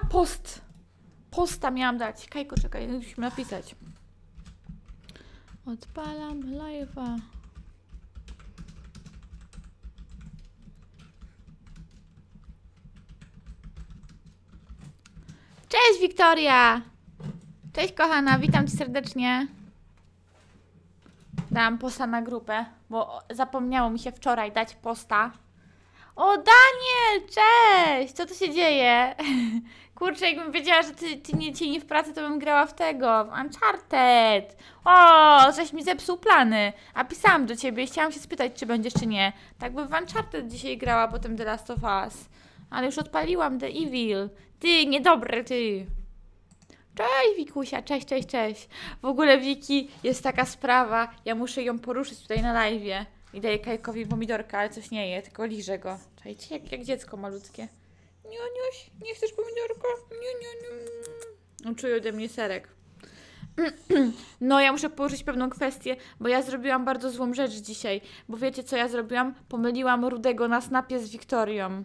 post! Posta miałam dać. Kajko, czekaj, musimy napisać. Odpalam live'a. Cześć, Wiktoria! Cześć, kochana, witam cię serdecznie. Dałam posta na grupę, bo zapomniało mi się wczoraj dać posta. O, Daniel! Cześć! Co tu się dzieje? Kurczę, jakbym wiedziała, że ty nie w pracy, to bym grała w tego, w Uncharted. O, żeś mi zepsuł plany. A pisałam do ciebie i chciałam się spytać, czy będziesz, czy nie. Tak by w Uncharted dzisiaj grała, potem The Last of Us. Ale już odpaliłam The Evil. Ty, niedobry, ty. Cześć, Wikusia, cześć, cześć, cześć. W ogóle, Wiki, jest taka sprawa, ja muszę ją poruszyć tutaj na live'ie. I daję Kajkowi pomidorka, ale coś nie je, tylko liżę go. Czajcie, jak dziecko malutkie. Niuniuś, nie chcesz pomidorka? On czuje ode mnie serek. No, ja muszę poruszyć pewną kwestię, bo ja zrobiłam bardzo złą rzecz dzisiaj. Bo wiecie, co ja zrobiłam? Pomyliłam Rudego na snapie z Wiktorią.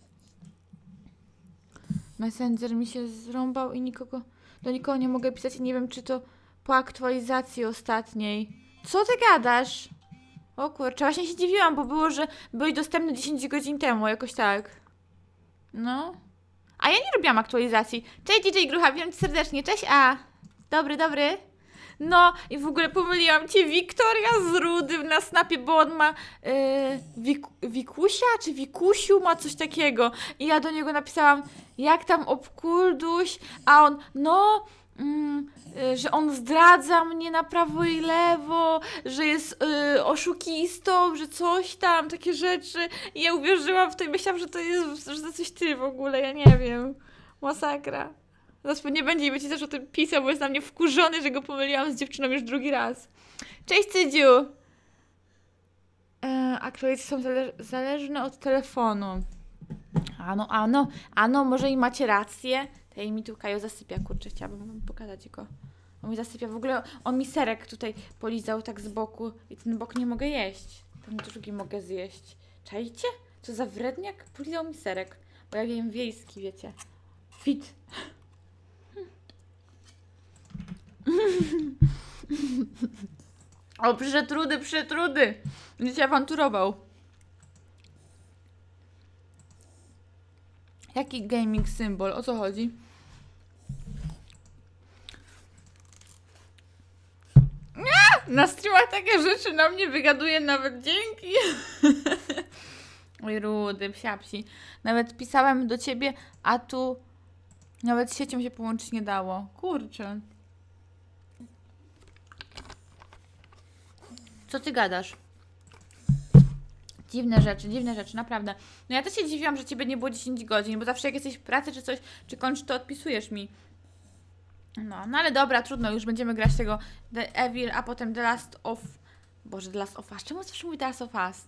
Messenger mi się zrąbał i do nikogo nie mogę pisać i nie wiem, czy to po aktualizacji ostatniej. Co ty gadasz? O kurczę, właśnie się dziwiłam, bo było, że były dostępne 10 godzin temu, jakoś tak. No. A ja nie robiłam aktualizacji. Cześć, DJ Grucha, witam cię serdecznie. Cześć, A. Dobry, dobry. No i w ogóle pomyliłam cię, Wiktoria z Rudym na snapie, bo on ma Wikusia czy Wikusiu ma coś takiego. I ja do niego napisałam, jak tam obkulduś, a on, no, że on zdradza mnie na prawo i lewo, że jest oszukistą, że coś tam, takie rzeczy. I ja uwierzyłam w to i myślałam, że to jest, że to coś ty w ogóle, ja nie wiem. Masakra. Zaraz nie będzie i będzie też o tym pisał, bo jest na mnie wkurzony, że go pomyliłam z dziewczyną już drugi raz. Cześć, Cydziu! Aktualizacje są zależne od telefonu. Ano, może i macie rację. Tej mi tu Kajo zasypia, kurczę, chciałabym wam pokazać go. On mi zasypia, w ogóle on mi serek tutaj polizał tak z boku i ten bok nie mogę jeść. Ten drugi mogę zjeść. Czajcie? Co za wredniak? Polizał mi serek. Bo ja wiem wiejski, wiecie. Fit. O, przyszedł Rudy. Będzie się awanturował. Jaki gaming symbol? O co chodzi? Na streamach takie rzeczy na mnie wygaduje nawet dzięki. Oj, Rudy, psiapsi. Nawet pisałem do ciebie, a tu nawet siecią się połączyć nie dało. Kurczę. Co ty gadasz? Dziwne rzeczy, naprawdę. No ja też się dziwiłam, że ciebie nie było 10 godzin, bo zawsze jak jesteś w pracy czy coś, czy kończysz, to odpisujesz mi. No ale dobra, trudno, już będziemy grać tego The Evil, a potem The Last of... Boże, The Last of Us. Czemu zawsze mówi The Last of Us?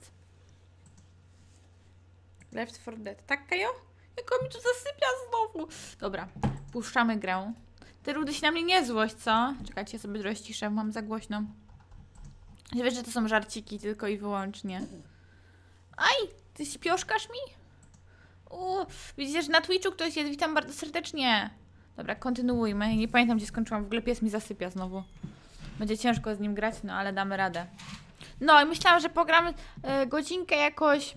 Left 4 Dead. Tak, Kajo? Jak mi tu zasypia znowu. Dobra, puszczamy grę. Ty, Rudy, się na mnie nie złość, co? Czekajcie, ja sobie trochę ściszę, mam za głośno. Wiesz, że to są żarciki tylko i wyłącznie. Aj, ty śpioszkasz mi? Widzicie, że na Twitchu ktoś jest, witam bardzo serdecznie. Dobra, kontynuujmy. Nie pamiętam, gdzie skończyłam, w ogóle pies mi zasypia znowu. Będzie ciężko z nim grać, no ale damy radę. No i myślałam, że pogram godzinkę jakoś.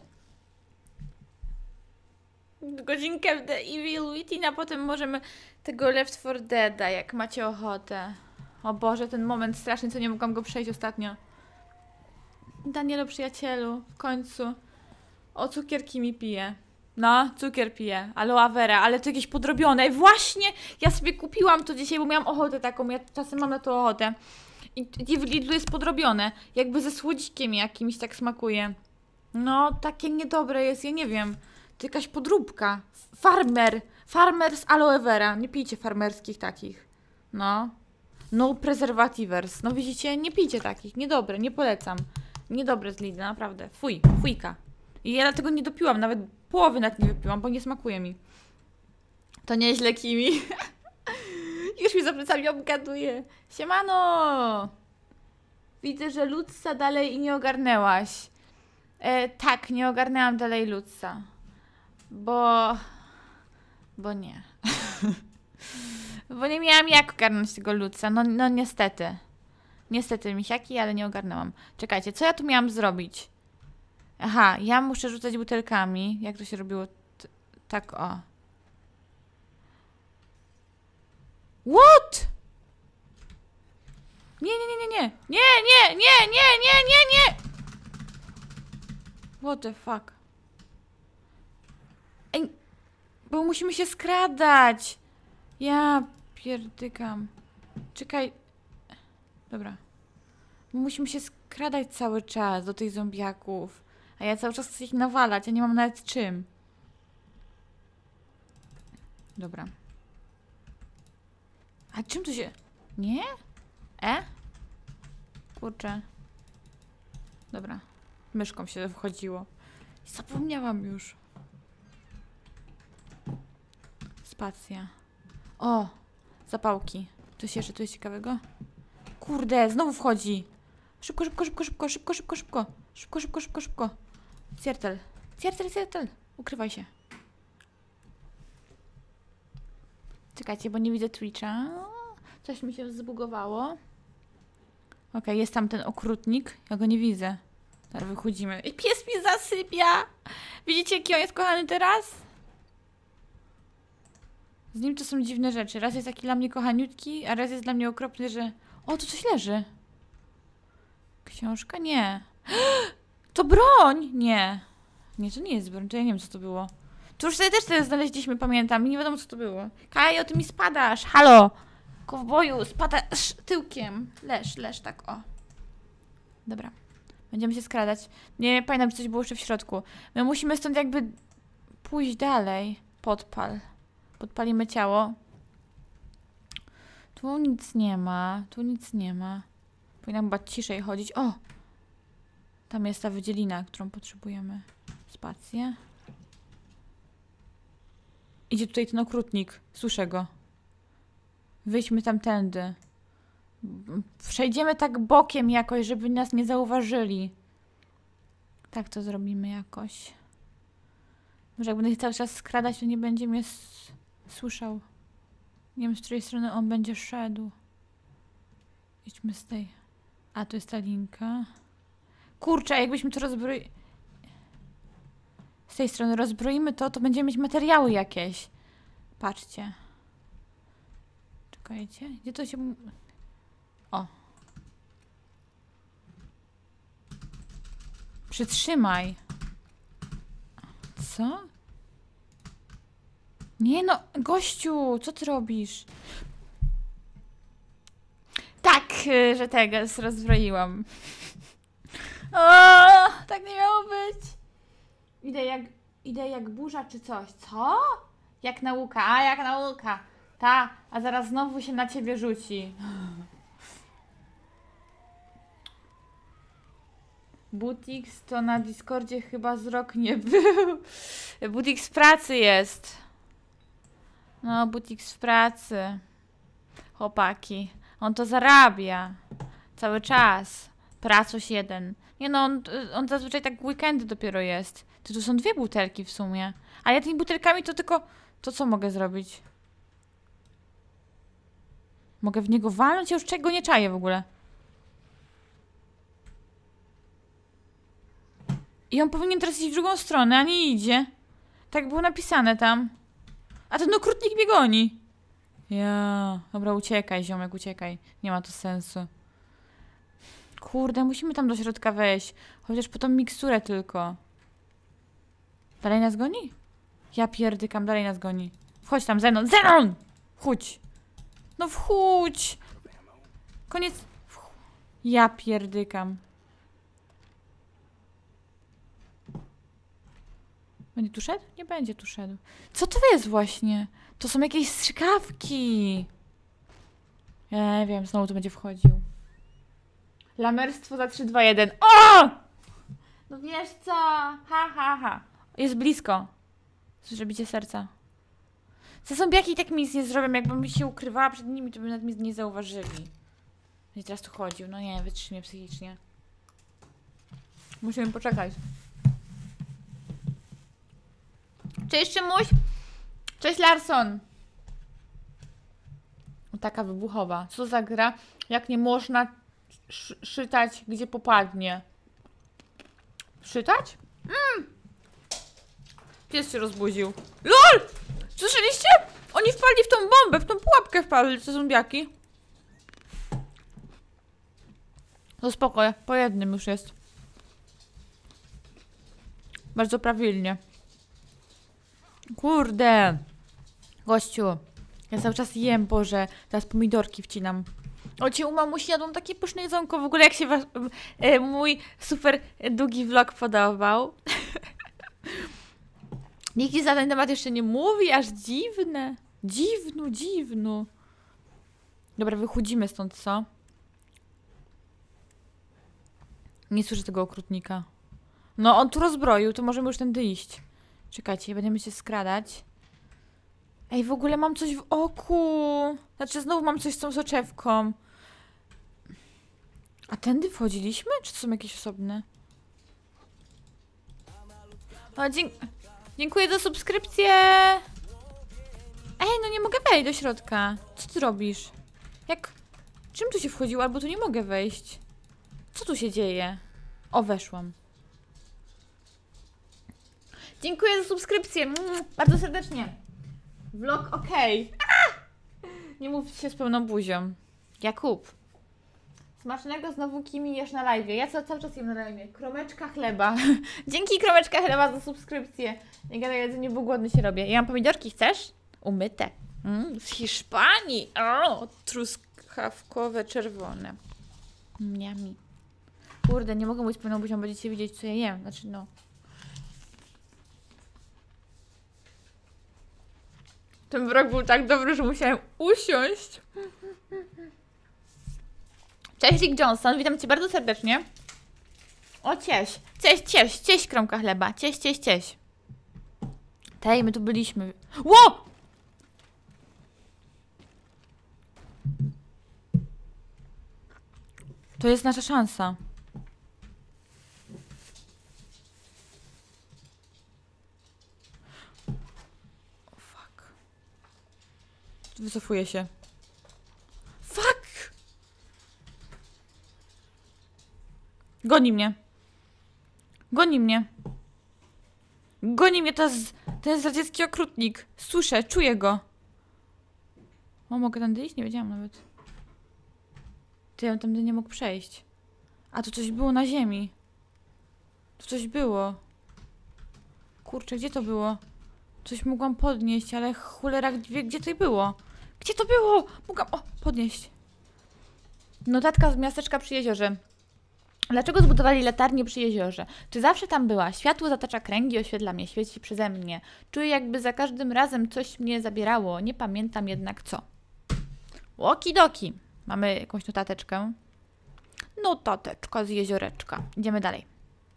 Godzinkę w The Evil Within, a potem możemy tego Left 4 Deada, jak macie ochotę. O Boże, ten moment straszny, co nie mogłam go przejść ostatnio. Danielu, przyjacielu, w końcu. O, cukierki mi pije. No, cukier piję. Aloe vera, ale to jakieś podrobione. Właśnie, ja sobie kupiłam to dzisiaj, bo miałam ochotę taką. Ja czasem mam na to ochotę. I w Lidlu jest podrobione. Jakby ze słodzikiem jakimś tak smakuje. No, takie niedobre jest, ja nie wiem. To jakaś podróbka. Farmer z aloe vera. Nie pijcie farmerskich takich. No. No preservativers. No widzicie, nie pijcie takich. Niedobre, nie polecam. Niedobre z Lidla, naprawdę. Fujka. I ja dlatego nie dopiłam, nawet połowy nawet nie wypiłam, bo nie smakuje mi. To nieźle, Kimi. Już mi za plecami obgaduje. Siemano! Widzę, że Lutsa dalej nie ogarnęłaś. Tak, nie ogarnęłam dalej Lutsa. Bo nie. Bo nie miałam jak ogarnąć tego Luca. No niestety. Niestety, misiaki, ale nie ogarnęłam. Czekajcie, co ja tu miałam zrobić? Aha, ja muszę rzucać butelkami. Jak to się robiło? Tak, o. What? Nie. Nie. What the fuck? Ej, bo musimy się skradać. Ja pierdykam. Czekaj. Dobra. Musimy się skradać cały czas do tych zombiaków. A ja cały czas chcę ich nawalać, a nie mam nawet czym. Dobra. A czym to się... Nie? Kurczę. Dobra. Myszką się wchodziło. Zapomniałam już. Spacja. O! Zapałki. Coś jeszcze tu jest ciekawego? Kurde, znowu wchodzi. Szybko. Ciertel. Ukrywaj się. Czekajcie, bo nie widzę Twitcha. Coś mi się zbugowało. Okej, jest tam ten okrutnik. Ja go nie widzę. Teraz wychodzimy. I pies mi zasypia! Widzicie, jaki on jest kochany teraz? Z nim to są dziwne rzeczy. Raz jest taki dla mnie kochaniutki, a raz jest dla mnie okropny, że... O, tu coś leży. Książka? Nie. To broń! Nie. Nie, to nie jest broń, to ja nie wiem, co to było. Tu już sobie też tyle znaleźliśmy, pamiętam. I nie wiadomo, co to było. Kajo, ty mi spadasz! Halo! Kowboju, spadasz tyłkiem. Leż, tak, o. Dobra. Będziemy się skradać. Nie pamiętam, czy coś było jeszcze w środku. My musimy stąd jakby pójść dalej. Podpal. Podpalimy ciało. Tu nic nie ma. Powinnam chyba ciszej chodzić. O! Tam jest ta wydzielina, którą potrzebujemy. Spację. Idzie tutaj ten okrutnik. Słyszę go. Wyjdźmy tamtędy. Przejdziemy tak bokiem jakoś, żeby nas nie zauważyli. Tak to zrobimy jakoś. Może jak będę się cały czas skradać, to nie będzie mnie słyszał. Nie wiem, z której strony on będzie szedł. Idźmy z tej. A, tu jest ta linka. Kurczę, jakbyśmy to rozbroili... Z tej strony rozbroimy to będziemy mieć materiały jakieś. Patrzcie. Czekajcie. Gdzie to się... O. Przytrzymaj. Co? Nie no, gościu, co ty robisz? Tak, że tego rozbroiłam. O, tak nie miało być. Idę jak burza czy coś. Co? Jak nauka, jak nauka. Ta, a zaraz znowu się na ciebie rzuci. Butix to na Discordzie chyba z rok nie był. Butix w pracy jest. No, Butix w pracy. Chłopaki. On to zarabia. Cały czas. Pracuś jeden. Nie no, on zazwyczaj tak w weekendy dopiero jest. To tu są 2 butelki w sumie. A ja tymi butelkami to tylko... To co mogę zrobić? Mogę w niego walnąć? Ja już czego nie czaję w ogóle. I on powinien teraz iść w drugą stronę, a nie idzie. Tak było napisane tam. A ten okrutnik mnie goni. Ja. Dobra, uciekaj, ziomek, uciekaj. Nie ma to sensu. Kurde, musimy tam do środka wejść. Chociaż po tą miksturę tylko. Dalej nas goni? Ja pierdykam, dalej nas goni. Wchodź tam, Zenon! Zenon! Wchódź! No wchódź! Koniec. Ja pierdykam. Będzie tu szedł? Nie będzie tu szedł. Co to jest właśnie? To są jakieś strzykawki. Ja nie wiem, znowu tu będzie wchodził. Lamerstwo za 3, 2, 1. O! No wiesz co? Ha. Jest blisko. Słyszę bicie serca. Te zombiaki i tak mi nic nie zrobią. Jakbym się ukrywała przed nimi, to by nawet mnie nie zauważyli. I teraz tu chodził. No nie, wytrzymie psychicznie. Musimy poczekać. Cześć, Szymuś! Cześć, Larson! Taka wybuchowa. Co za gra? Jak nie można szytać, gdzie popadnie. Szytać? Pies się rozbudził. LOL! Słyszeliście? Oni wpadli w tą bombę, w tą pułapkę wpadli, te zombiaki. To spokojnie, po jednym już jest. Bardzo prawilnie. Kurde. Gościu. Ja cały czas jem, Boże. Teraz pomidorki wcinam. O, cię u mamusi jadłam takie pyszne jedzonko. W ogóle jak się mój super długi vlog podobał. Nikt za ten temat jeszcze nie mówi, aż dziwne. Dziwnu. Dobra, wychodzimy stąd, co? Nie słyszę tego okrutnika. No, on tu rozbroił, to możemy już tędy iść. Czekajcie, będziemy się skradać. Ej, w ogóle mam coś w oku. Znaczy, znowu mam coś z tą soczewką. A tędy wchodziliśmy? Czy to są jakieś osobne? O, dziękuję za subskrypcję. Ej, no nie mogę wejść do środka. Co ty robisz? Czym tu się wchodziło? Albo tu nie mogę wejść. Co tu się dzieje? O, weszłam. Dziękuję za subskrypcję. Bardzo serdecznie. Vlog okej. Nie mówcie się z pełną buzią. Jakub. Smacznego znowu Kimi jesz na live. Ja cały czas jem na live. Kromeczka chleba. Dzięki kromeczka chleba za subskrypcję. Nie gadaj o jedzeniu, bo głodny się robię. Ja mam pomidorki, chcesz? Umyte. Z Hiszpanii. O, truskawkowe, czerwone. Miami. Kurde, nie mogę mówić z pełną buzią, będziecie widzieć, co ja jem. Znaczy, no. Ten wrog był tak dobry, że musiałem usiąść. Cześć Rick Johnson, witam cię bardzo serdecznie. O, cześć. Cześć, kromka chleba. Cześć. Tej, my tu byliśmy. Ło! To jest nasza szansa. O, fuck. Wycofuję się. Fuck! Goni mnie. Goni mnie, ten zdradziecki okrutnik. Słyszę, czuję go. O, mogę tędy iść? Nie wiedziałam nawet. Ty, ja bym tędy nie mógł przejść. A tu coś było na ziemi. Tu coś było. Kurczę, gdzie to było? Coś mogłam podnieść, ale cholera wie, gdzie to było. Gdzie to było? Mogłam, podnieść. Notatka z miasteczka przy jeziorze. Dlaczego zbudowali latarnię przy jeziorze? Czy zawsze tam była? Światło zatacza kręgi, oświetla mnie, świeci przeze mnie. Czuję, jakby za każdym razem coś mnie zabierało. Nie pamiętam jednak co. Łokidoki. Mamy jakąś notateczkę. Notateczka z jezioreczka. Idziemy dalej.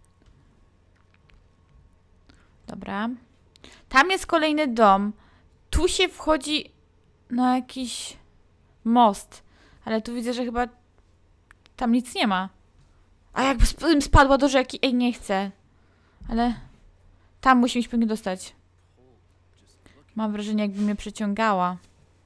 Dobra. Tam jest kolejny dom. Tu się wchodzi na jakiś most. Ale tu widzę, że chyba tam nic nie ma. A jakby spadła do rzeki. Ej, nie chcę. Ale tam musimy się pewnie dostać. Mam wrażenie, jakby mnie przeciągała.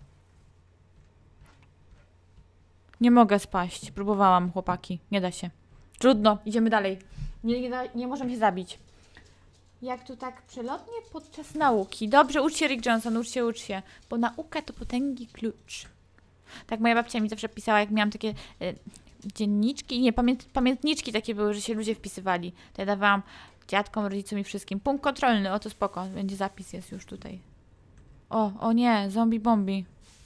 Nie mogę spaść. Próbowałam, chłopaki. Nie da się. Trudno. Idziemy dalej. Nie możemy się zabić. Jak tu tak przelotnie podczas nauki. Dobrze, ucz się, Rick Johnson. Ucz się. Bo nauka to potęgi klucz. Tak moja babcia mi zawsze pisała, jak miałam takie dzienniczki. Nie, pamiętniczki takie były, że się ludzie wpisywali. To ja dawałam dziadkom, rodzicom i wszystkim. Punkt kontrolny. Oto spoko. Będzie zapis jest już tutaj. O nie. Zombie bombi.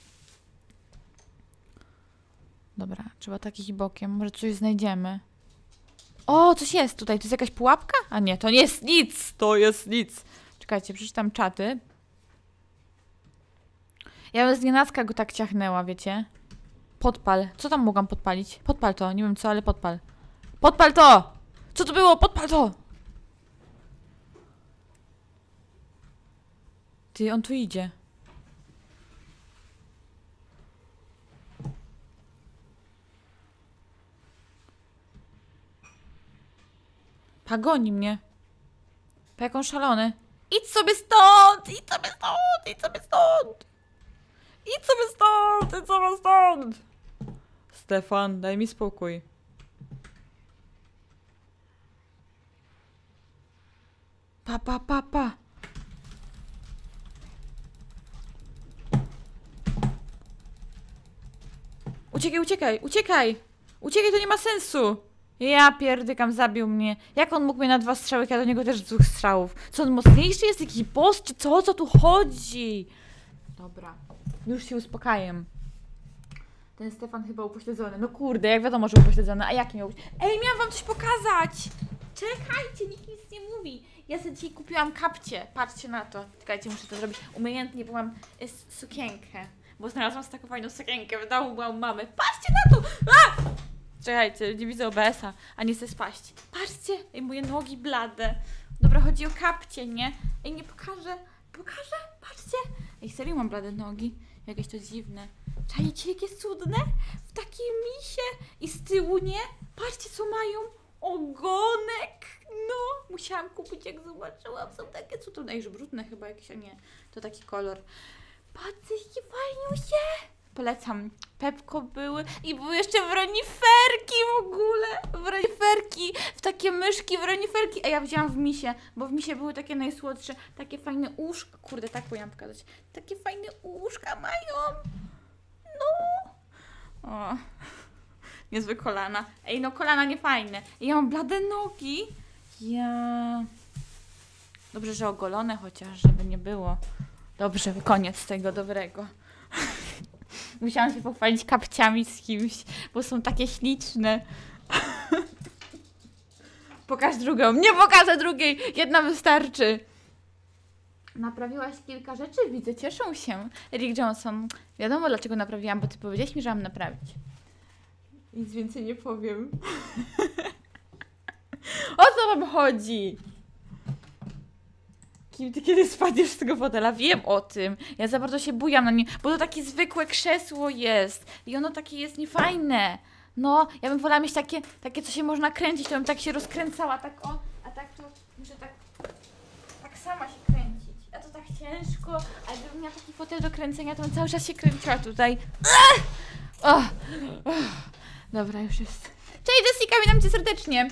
Dobra, trzeba takich bokiem. Może coś znajdziemy. O, coś jest tutaj. To jest jakaś pułapka? A nie, to nie jest nic. To jest nic. Czekajcie, przeczytam czaty. Ja bym znienacka go tak ciachnęła, wiecie? Podpal. Co tam mogłam podpalić? Podpal to. Nie wiem co, ale podpal. Podpal to! Co to było? Podpal to! Ty, on tu idzie. Pagoni mnie. Po jaką szalony. Idź sobie stąd! Idź sobie stąd! Idź sobie stąd! Idź sobie stąd! Idź sobie stąd! Stefan, daj mi spokój. Pa. Uciekaj! Uciekaj, to nie ma sensu! Ja pierdykam, zabił mnie. Jak on mógł mnie na 2 strzały, ja do niego też 2 strzałów. Co, on mocniejszy jest? Jakiś boss, czy co? O co tu chodzi? Dobra, już się uspokajam. Ten Stefan chyba upośledzony. No kurde, jak wiadomo, że upośledzony. A jaki miał być? Ej, miałam wam coś pokazać! Czekajcie, nikt nic nie mówi. Ja sobie dzisiaj kupiłam kapcie. Patrzcie na to. Czekajcie, muszę to zrobić umiejętnie, bo mam sukienkę. Bo znalazłam taką fajną sukienkę w domu u mamy. Patrzcie na to! A! Czekajcie, nie widzę OBS-a, a nie chcę spaść. Patrzcie! Ej, moje nogi blade. Dobra, chodzi o kapcie, nie? Ej, nie pokażę. Pokażę? Patrzcie! Ej, serio mam blade nogi? Jakieś to dziwne. Czajcie, jakie cudne? W takiej misie i z tyłu, nie? Patrzcie, co mają. Ogonek! No, musiałam kupić, jak zobaczyłam. Są takie cudowne. Ej, że brudne chyba jakieś, a nie. To taki kolor. Patrzcie, jakie fajniusie! Polecam. Pepko były i były jeszcze wroniferki w ogóle. Wroniferki, w takie myszki, wroniferki. A ja wzięłam w misie, bo w misie były takie najsłodsze, takie fajne uszka. Kurde, tak powinnam pokazać. Takie fajne uszka mają. No. O. Niezłe kolana. Ej, no kolana nie fajne. Ja mam blade nogi. Ja... Dobrze, że ogolone chociaż, żeby nie było. Dobrze, koniec tego dobrego. Musiałam się pochwalić kapciami z kimś, bo są takie śliczne. Pokaż drugą. Nie pokażę drugiej. Jedna wystarczy. Naprawiłaś kilka rzeczy, widzę, cieszą się. Rick Johnson. Wiadomo, dlaczego naprawiłam, bo ty powiedziałeś mi, że mam naprawić. Nic więcej nie powiem. O co wam chodzi? Kim ty kiedy spadniesz z tego fotela? Wiem o tym. Ja za bardzo się bujam na nie, bo to takie zwykłe krzesło jest. I ono takie jest niefajne. No, ja bym wolała mieć takie, co się można kręcić, to bym tak się rozkręcała, tak o, a tak to muszę tak sama się kręcić. A to tak ciężko, a gdybym miała taki fotel do kręcenia, to bym cały czas się kręciła tutaj. Dobra, już jest. Cześć Jessica, witam cię serdecznie.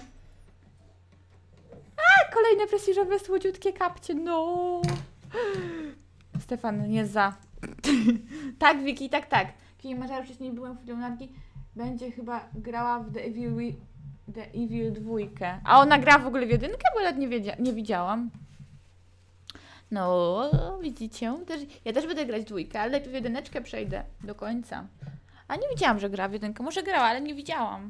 Kolejne prestiżowe, słodziutkie kapcie, no. Stefan, nie za. Tak, Wiki, tak. Kiedy Marzara wcześniej byłem w Leonardi, będzie chyba grała w The Evil 2. A ona gra w ogóle w 1? Bo ja nie widziałam. No, widzicie? Ja też będę grać w 2, ale lepiej w 1 przejdę do końca. A nie widziałam, że gra w 1. Może grała, ale nie widziałam.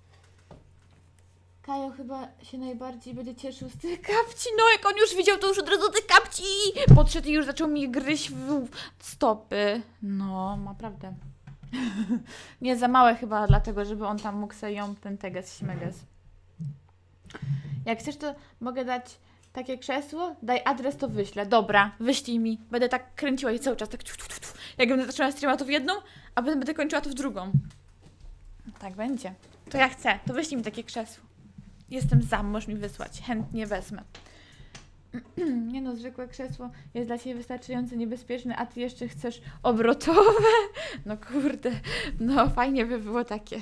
Kajo chyba się najbardziej będzie cieszył z tych kapci. No, jak on już widział, to już od razu tych kapci podszedł i już zaczął mi gryźć w stopy. No, naprawdę. Nie za małe chyba, dlatego, żeby on tam mógł sobie ją ten teges-śmeges. Jak chcesz, to mogę dać takie krzesło. Daj adres, to wyślę. Dobra, wyślij mi. Będę tak kręciła i cały czas tak. Jak będę zaczynała streama, to w jedną, a potem będę kończyła to w drugą. Tak będzie. To ja chcę. To wyślij mi takie krzesło. Jestem za, możesz mi wysłać. Chętnie wezmę. Nie no, zwykłe krzesło jest dla ciebie wystarczająco niebezpieczne, a ty jeszcze chcesz obrotowe? No kurde, no fajnie by było takie.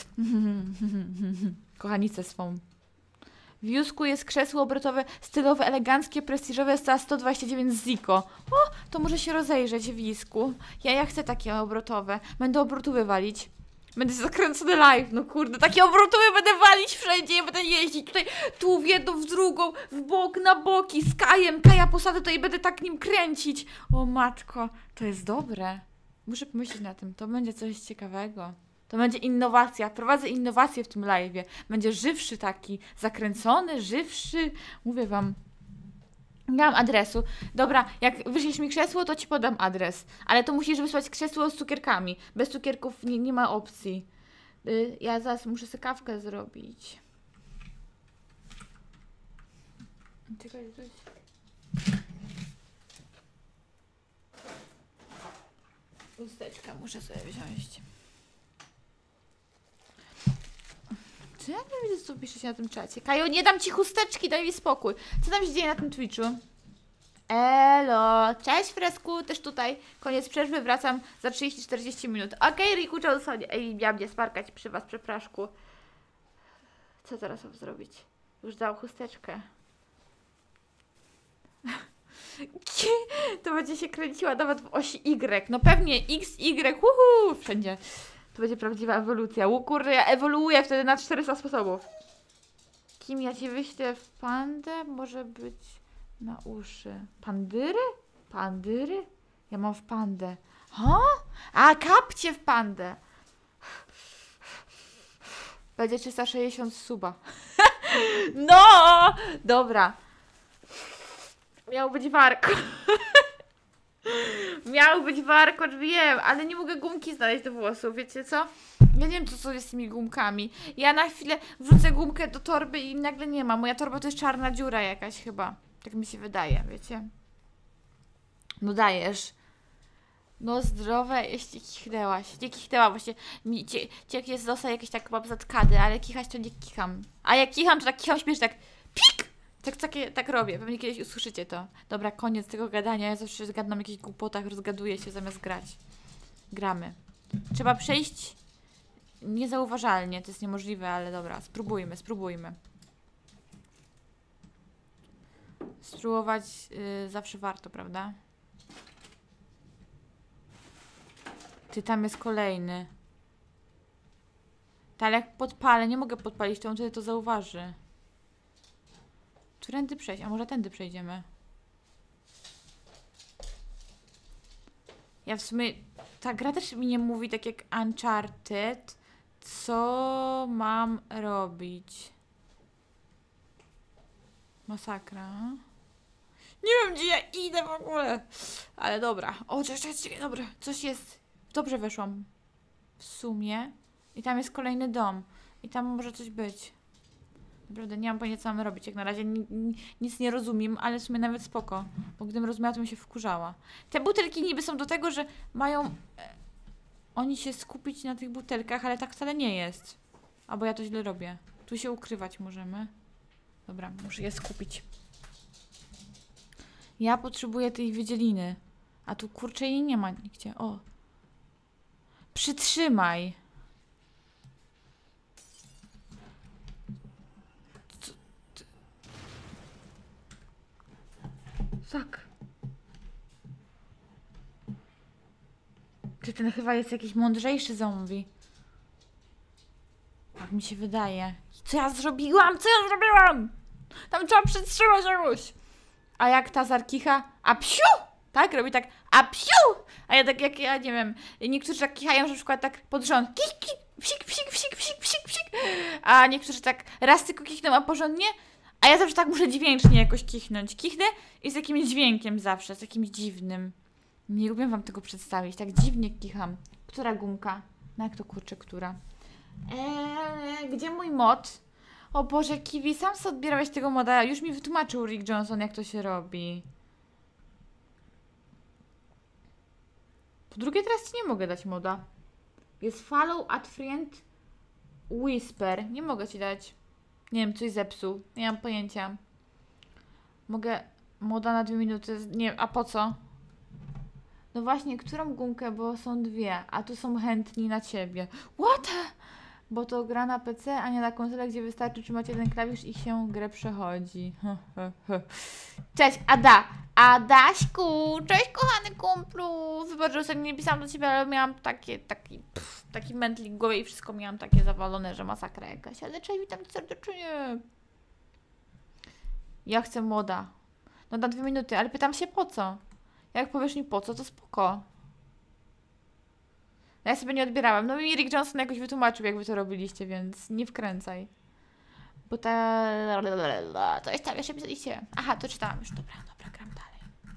Kochanicę swą. W Jusku jest krzesło obrotowe, stylowe, eleganckie, prestiżowe, za 129 ziko. O, to może się rozejrzeć w Jusku. Ja chcę takie obrotowe. Będę obrotowe walić. Będę zakręcony live, no kurde, takie obrotowe będę walić wszędzie, ja będę jeździć tutaj, tu w jedną, w drugą, w bok, na boki, z Kajem, Kaja posadzę tutaj i będę tak nim kręcić. O matko, to jest dobre. Muszę pomyśleć na tym, to będzie coś ciekawego. To będzie innowacja, prowadzę innowację w tym live'ie. Będzie żywszy taki, zakręcony, żywszy, mówię wam. Nie mam adresu. Dobra, jak wyślesz mi krzesło, to ci podam adres. Ale to musisz wysłać krzesło z cukierkami. Bez cukierków nie ma opcji. Ja zaraz muszę sobie kawkę zrobić. Czekaj, coś. Chusteczka muszę sobie wziąć. Czy ja nie widzę, co pisze się na tym czacie? Kajo, nie dam ci chusteczki, daj mi spokój. Co tam się dzieje na tym Twitchu? Elo, cześć Fresku, też tutaj. Koniec przerwy, wracam za 30-40 minut. Okej, Riku Johnsonie. Ej, miałam nie sparkać przy was, przepraszku. Co teraz mam zrobić? Już dał chusteczkę. To będzie się kręciła nawet w osi Y. No pewnie X, Y, wszędzie. To będzie prawdziwa ewolucja. Kurde, ja ewoluuję wtedy na 400 sposobów. Kim ja ci wyślę w pandę? Może być na uszy. Pandyry? Pandyry? Ja mam w pandę. Ha? A, kapcie w pandę. Będzie 360 suba. No! Dobra. Miał być warkocz. Miał być warkocz, wiem, ale nie mogę gumki znaleźć do włosów, wiecie co? Ja nie wiem, co jest z tymi gumkami. Ja na chwilę wrzucę gumkę do torby i nagle nie ma. Moja torba to jest czarna dziura jakaś chyba. Tak mi się wydaje, wiecie? No dajesz. No zdrowe, jeśli kichnęłaś. Nie kichnęłam właśnie. Jak jest dosa jakieś tak mam zatkady, ale kichać to nie kicham. A jak kicham, to tak kicham śmiesznie, tak pik! Tak robię. Pewnie kiedyś usłyszycie to. Dobra, koniec tego gadania. Ja zawsze zgadnam o jakichś głupotach, rozgaduję się zamiast grać. Gramy. Trzeba przejść niezauważalnie. To jest niemożliwe, ale dobra. Spróbujmy. Spróbować zawsze warto, prawda? Ty, tam jest kolejny. Ale jak podpalę, nie mogę podpalić, to on wtedy to zauważy. Którędy przejść? A może tędy przejdziemy? Ja w sumie... Ta gra też mi nie mówi, tak jak Uncharted, co mam robić. Masakra. Nie wiem, gdzie ja idę w ogóle. Ale dobra. O, dobra. Coś jest. Dobrze weszłam. W sumie. I tam jest kolejny dom. I tam może coś być. Naprawdę nie mam pojęcia, co mam robić. Jak na razie nic nie rozumiem, ale w sumie nawet spoko. Bo gdybym rozumiała, to bym się wkurzała. Te butelki niby są do tego, że mają oni się skupić na tych butelkach, ale tak wcale nie jest. Albo ja to źle robię. Tu się ukrywać możemy. Dobra, muszę je skupić. Ja potrzebuję tej wydzieliny. A tu kurczę jej nie ma nigdzie. O. Przytrzymaj. Tak. Czy ten chyba jest jakiś mądrzejszy zombie? Tak mi się wydaje. Co ja zrobiłam? Tam trzeba przytrzymać jakoś. A jak ta zarkicha? A psiu! Tak? Robi tak, a psiu! A ja tak jak, ja nie wiem, niektórzy tak kichają, że na przykład tak pod rząd. Psik, psik, psik, psik, psik, psik. A niektórzy tak raz tylko kichną, a porządnie. A ja zawsze tak muszę dźwięcznie jakoś kichnąć. Kichnę i z jakimś dźwiękiem zawsze, z jakimś dziwnym. Nie lubię wam tego przedstawić, tak dziwnie kicham. Która gumka? No jak to kurczę, która? Gdzie mój mod? O Boże, Kiwi, sam sobie odbierałeś tego moda. Już mi wytłumaczył Rick Johnson, jak to się robi. Po drugie, teraz ci nie mogę dać moda. Jest follow at friend whisper. Nie mogę ci dać. Nie wiem, coś zepsuł. Nie mam pojęcia. Mogę moda na 2 minuty. Nie, a po co? No właśnie, którą gumkę, bo są 2, a tu są chętni na ciebie. What? Bo to gra na PC, a nie na konsolę, gdzie wystarczy trzymać jeden klawisz i się grę przechodzi. Cześć, Ada! Adaśku! Cześć, kochany kumplu! Wybacz, że sobie nie pisałam do ciebie, ale miałam taki mętlik w głowie i wszystko miałam takie zawalone, że masakra jakaś. Ale cześć, witam cię serdecznie. Ja chcę moda. No na 2 minuty, ale pytam się po co? Jak powiesz mi po co, to spoko. Ja sobie nie odbierałam. No mi Rick Johnson jakoś wytłumaczył, jak wy to robiliście, więc nie wkręcaj. Bo ta... Coś tam jeszcze pisaliście. Aha, to czytałam już. Dobra, gram dalej.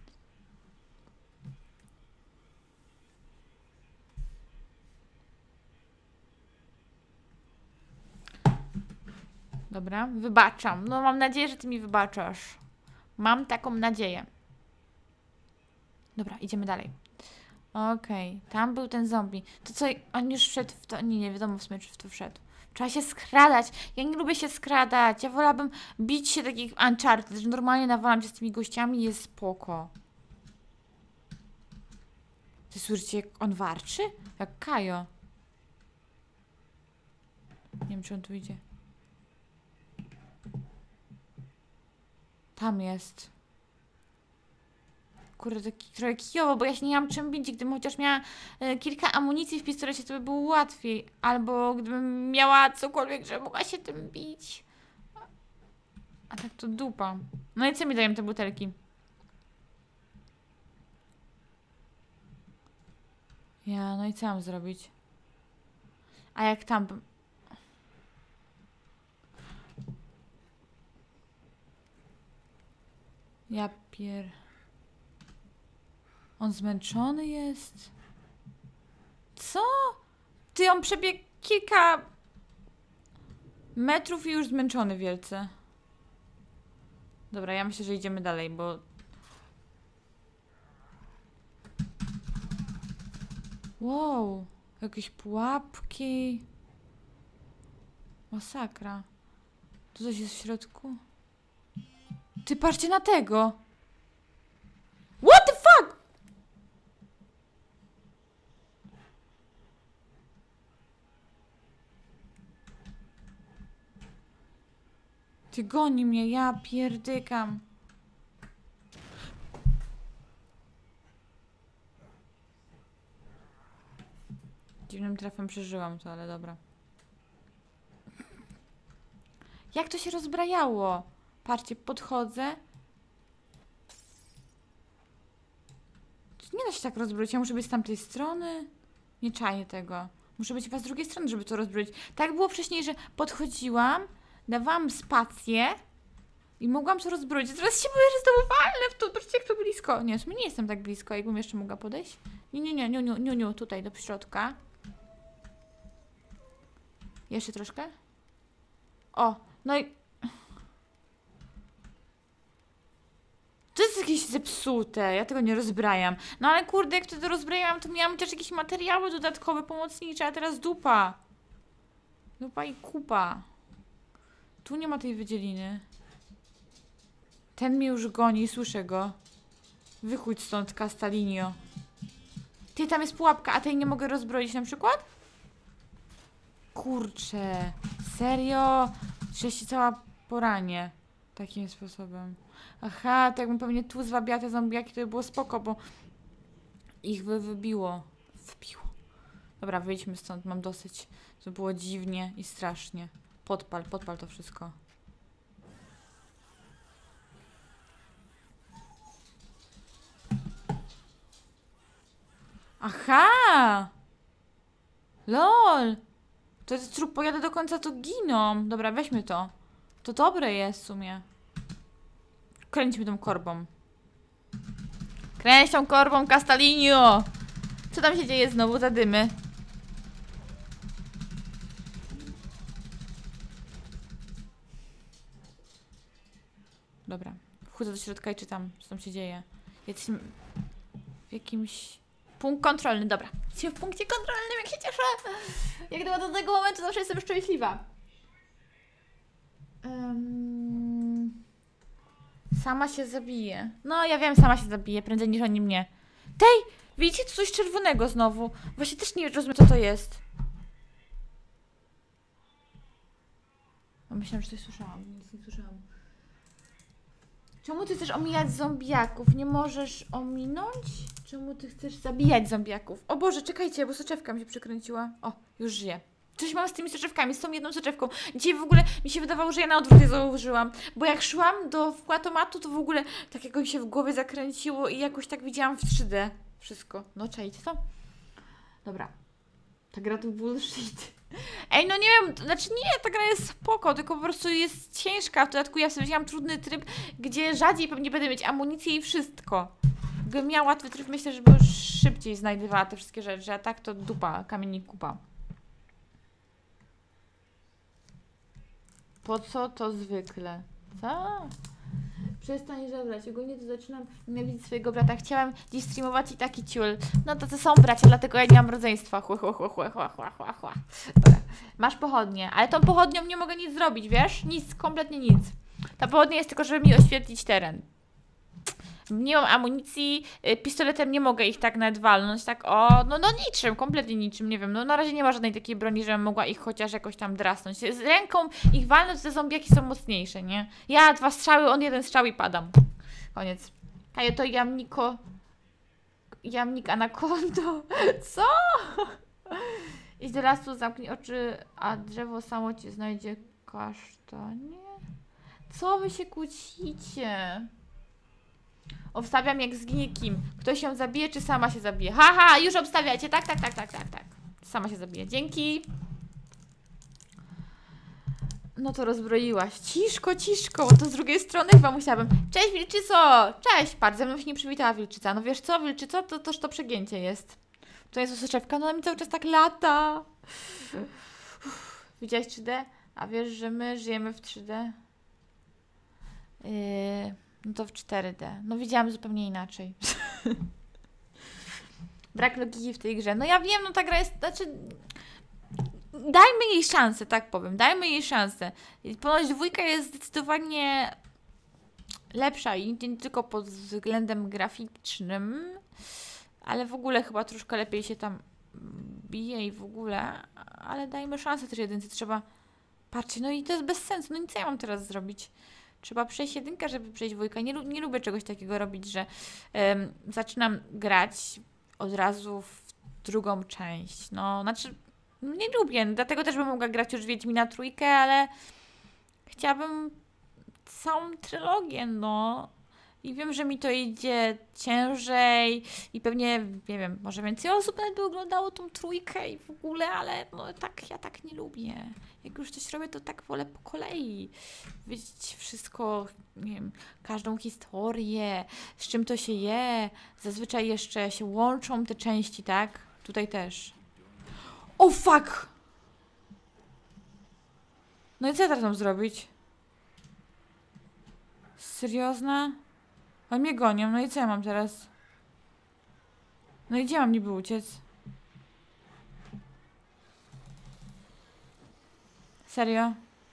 Dobra, wybaczam. No mam nadzieję, że ty mi wybaczasz. Mam taką nadzieję. Dobra, idziemy dalej. Okej, tam był ten zombie. To co, on już wszedł w to... Nie wiadomo w sumie, czy w to wszedł. Trzeba się skradać. Ja nie lubię się skradać. Ja wolałabym bić się takich Uncharted, że normalnie nawalam się z tymi gościami i jest spoko. Ty słyszycie, jak on warczy? Jak Kajo. Nie wiem, czy on tu idzie. Tam jest. Kurde, taki trochę kijowo, bo ja się nie mam czym bić. Gdybym chociaż miała kilka amunicji w pistolecie, to by było łatwiej. Albo gdybym miała cokolwiek, że mogła się tym bić. A tak to dupa. No i co mi dają te butelki? Ja, no i co mam zrobić? A jak tam... Ja pier... On zmęczony jest? Co? Ty, on przebiegł kilka metrów i już zmęczony wielce. Dobra, ja myślę, że idziemy dalej, bo... Wow, jakieś pułapki. Masakra. Tu coś jest w środku? Ty, patrzcie na tego! What the fuck? Ty, goni mnie, ja pierdykam. Dziwnym trafem przeżyłam to, ale dobra. Jak to się rozbrajało? Patrzcie, podchodzę. Nie da się tak rozbroić, ja muszę być z tamtej strony. Nie czaję tego. Muszę być chyba z drugiej strony, żeby to rozbroić. Tak było wcześniej, że podchodziłam, dawałam spację i mogłam to rozbroić. Teraz się boję, że znowu walnę w to. Patrzcie, jak to blisko. Nie, w sumie nie jestem tak blisko, jakbym jeszcze mogła podejść. Nie, tutaj do środka. Jeszcze troszkę. O, no i... To jest jakieś zepsute, ja tego nie rozbrajam. No ale kurde, jak to rozbrajałam, to miałam też jakieś materiały dodatkowe, pomocnicze, a teraz dupa. Dupa i kupa. Tu nie ma tej wydzieliny. Ten mnie już goni, słyszę go. Wychódź stąd, Castalinio. Ty, tam jest pułapka, a tej nie mogę rozbroić na przykład? Kurczę. Serio? Że się cała poranie. Takim sposobem. Aha, to jakbym pewnie tu zwabiała te zombiaki, to by było spoko, bo ich wybiło. Dobra, wyjdźmy stąd, mam dosyć. To było dziwnie i strasznie. Podpal to wszystko. Aha! LOL! To jest trup, pojadę do końca, to giną. Dobra, weźmy to. To dobre jest w sumie. Kręćmy tą korbą. Kręć tą korbą, Castalinio! Co tam się dzieje znowu za dymy? Dobra. Wchodzę do środka i czytam, co tam się dzieje. Jesteśmy w jakimś... Punkt kontrolny, dobra. Jesteśmy w punkcie kontrolnym, jak się cieszę! Jak gdyby do tego momentu zawsze jestem szczęśliwa. Sama się zabije. No, ja wiem, sama się zabije, prędzej niż oni mnie. Tej! Widzicie, tu coś czerwonego znowu. Właśnie też nie rozumiem, co to jest. Myślałam, że coś słyszałam. Nic nie słyszałam. Czemu ty chcesz omijać zombiaków? Nie możesz ominąć? Czemu ty chcesz zabijać zombiaków? O Boże, czekajcie, bo soczewka mi się przekręciła. O, już żyję. Coś mam z tymi soczewkami, z tą jedną soczewką. Dzisiaj w ogóle mi się wydawało, że ja na odwrót je założyłam. Bo jak szłam do wkładomatu, to w ogóle tak jakoś się w głowie zakręciło i jakoś tak widziałam w 3D wszystko. No, czajcie to? Dobra. Ta gra to bullshit. Ej, no nie wiem, znaczy nie, ta gra jest spoko, tylko po prostu jest ciężka. W dodatku ja sobie wzięłam trudny tryb, gdzie rzadziej pewnie będę mieć amunicję i wszystko. Gdybym miała łatwy tryb, myślę, że bym szybciej znajdowała te wszystkie rzeczy, a tak to dupa, kamiennik kupa. Po co to zwykle? Co? Przestań żebrać. Ogólnie to zaczynam nienawidzić swojego brata. Chciałam dziś streamować i taki ciul. No to są bracia, dlatego ja nie mam rodzeństwa. Dobra. Masz pochodnię, ale tą pochodnią nie mogę nic zrobić, wiesz? Nic, kompletnie nic. Ta pochodnia jest tylko, żeby mi oświetlić teren. Nie mam amunicji, pistoletem nie mogę ich tak nawet walnąć, tak no niczym, kompletnie niczym, nie wiem, no na razie nie ma żadnej takiej broni, żebym mogła ich chociaż jakoś tam drasnąć. Z ręką ich walnąć, te zombiaki są mocniejsze, nie? Ja 2 strzały, on 1 strzał i padam. Koniec. Kajo, to jamnik anakondo. Co? Idź do lasu, zamknij oczy, a drzewo samo ci znajdzie kasztanie. Co wy się kłócicie? Obstawiam, jak zginie kim. Ktoś ją zabije, czy sama się zabije? Haha, już obstawiacie. Tak. Sama się zabije. Dzięki. No to rozbroiłaś. Ciszko, bo to z drugiej strony chyba musiałabym. Cześć, wilczyco! Cześć! Patrz, ze mną się nie przywitała wilczyca. No wiesz co, wilczyco, to toż to przegięcie jest. To jest soczewka, no ona mi cały czas tak lata. Widziałeś 3D? A wiesz, że my żyjemy w 3D? No to w 4D. No widziałam zupełnie inaczej. Brak logiki w tej grze. No ja wiem, no ta gra jest, znaczy... Dajmy jej szansę, tak powiem. Dajmy jej szansę. Ponoć 2 jest zdecydowanie lepsza i nie tylko pod względem graficznym, ale w ogóle chyba troszkę lepiej się tam bije i w ogóle, ale dajmy szansę też 1. Trzeba... Patrzcie, no i to jest bez sensu. No nic, co ja mam teraz zrobić? Trzeba przejść 1, żeby przejść 2. Nie lubię czegoś takiego robić, że zaczynam grać od razu w drugą część. No, znaczy, nie lubię. Dlatego też bym mogła grać już Wiedźmina 3, ale chciałabym całą trylogię, no. I wiem, że mi to idzie ciężej i pewnie, nie wiem, może więcej osób nawet by oglądało tą 3 i w ogóle, ale no tak, ja tak nie lubię. Jak już coś robię, to tak wolę po kolei. Wiedzieć wszystko, nie wiem, każdą historię, z czym to się je. Zazwyczaj jeszcze się łączą te części, tak? Tutaj też. O fuck! No i co ja teraz mam zrobić? Seriozna? Oni mnie gonią, no i co ja mam teraz? No i gdzie mam niby uciec? Serio?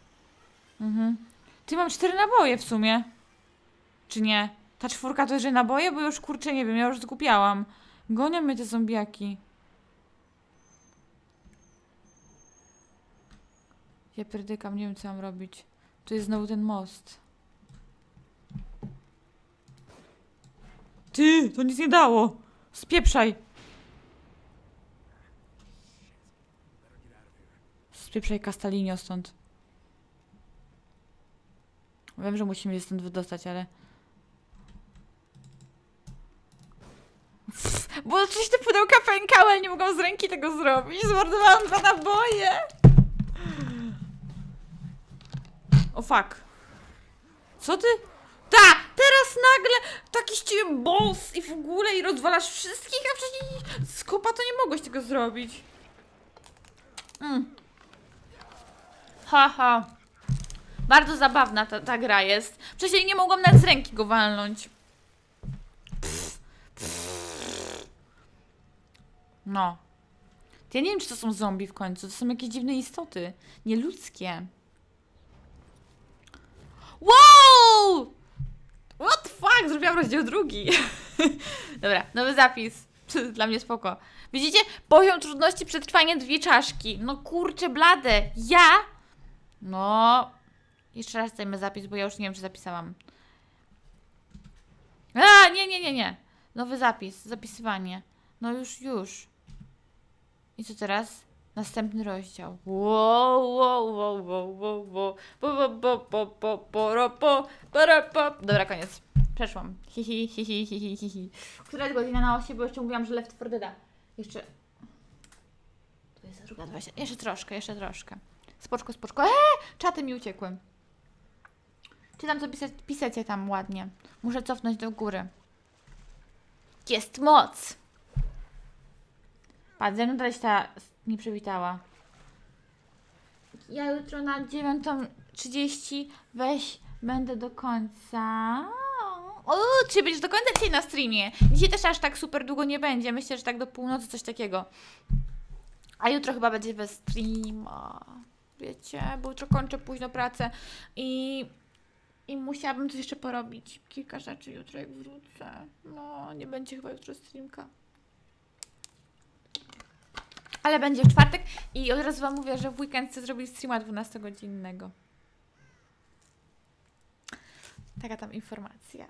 Ty, mam 4 naboje w sumie. Czy nie? Ta 4 to jest, że naboje? Bo już kurczę nie wiem, ja już zgubiałam. Gonią mnie te zombiaki. Ja pierdykam, nie wiem co mam robić. Tu jest znowu ten most. Ty, to nic nie dało. Spieprzaj. Spieprzaj, Castellino, stąd. Wiem, że musimy się stąd wydostać, ale... Bo oczywiście te pudełka pękały, ale nie mogłam z ręki tego zrobić. Zmordowałam 2 naboje. O fuck. Co ty? Teraz nagle taki z ciebie boss i w ogóle i rozwalasz wszystkich, a wcześniej z kopa to nie mogłeś tego zrobić. Haha. Bardzo zabawna ta gra jest. Wcześniej nie mogłam nawet z ręki go walnąć. No. Ja nie wiem, czy to są zombie w końcu. To są jakieś dziwne istoty. Nieludzkie. Wow! What the fuck? Zrobiłam rozdział 2. Dobra, nowy zapis. Dla mnie spoko. Widzicie? Poziom trudności przetrwania 2 czaszki. No kurczę blade. Ja? No. Jeszcze raz dajmy zapis, bo ja już nie wiem, czy zapisałam. Nie. Nowy zapis. Zapisywanie. No już. I co teraz? Następny rozdział. Dobra, koniec. Przeszłam. Która jest godzina na osi, bo jeszcze mówiłam, że Left 4 Dead. Jeszcze... To jest 2:20. Jeszcze troszkę. Spoczko. Czaty mi uciekły. Czytam, co piszecie tam ładnie. Muszę cofnąć do góry. Jest moc! Patrz, ze mną dalej ta nie przywitała. Ja jutro na 9:30 będę do końca. Czy będziesz do końca dzisiaj na streamie? Dzisiaj też aż tak super długo nie będzie. Myślę, że tak do północy coś takiego. A jutro chyba będzie bez streama. Wiecie, bo jutro kończę późno pracę i musiałabym coś jeszcze porobić. Kilka rzeczy jutro jak wrócę. No, nie będzie chyba jutro streamka. Ale będzie w czwartek i od razu wam mówię, że w weekend chcę zrobić streama 12-godzinnego. Taka tam informacja.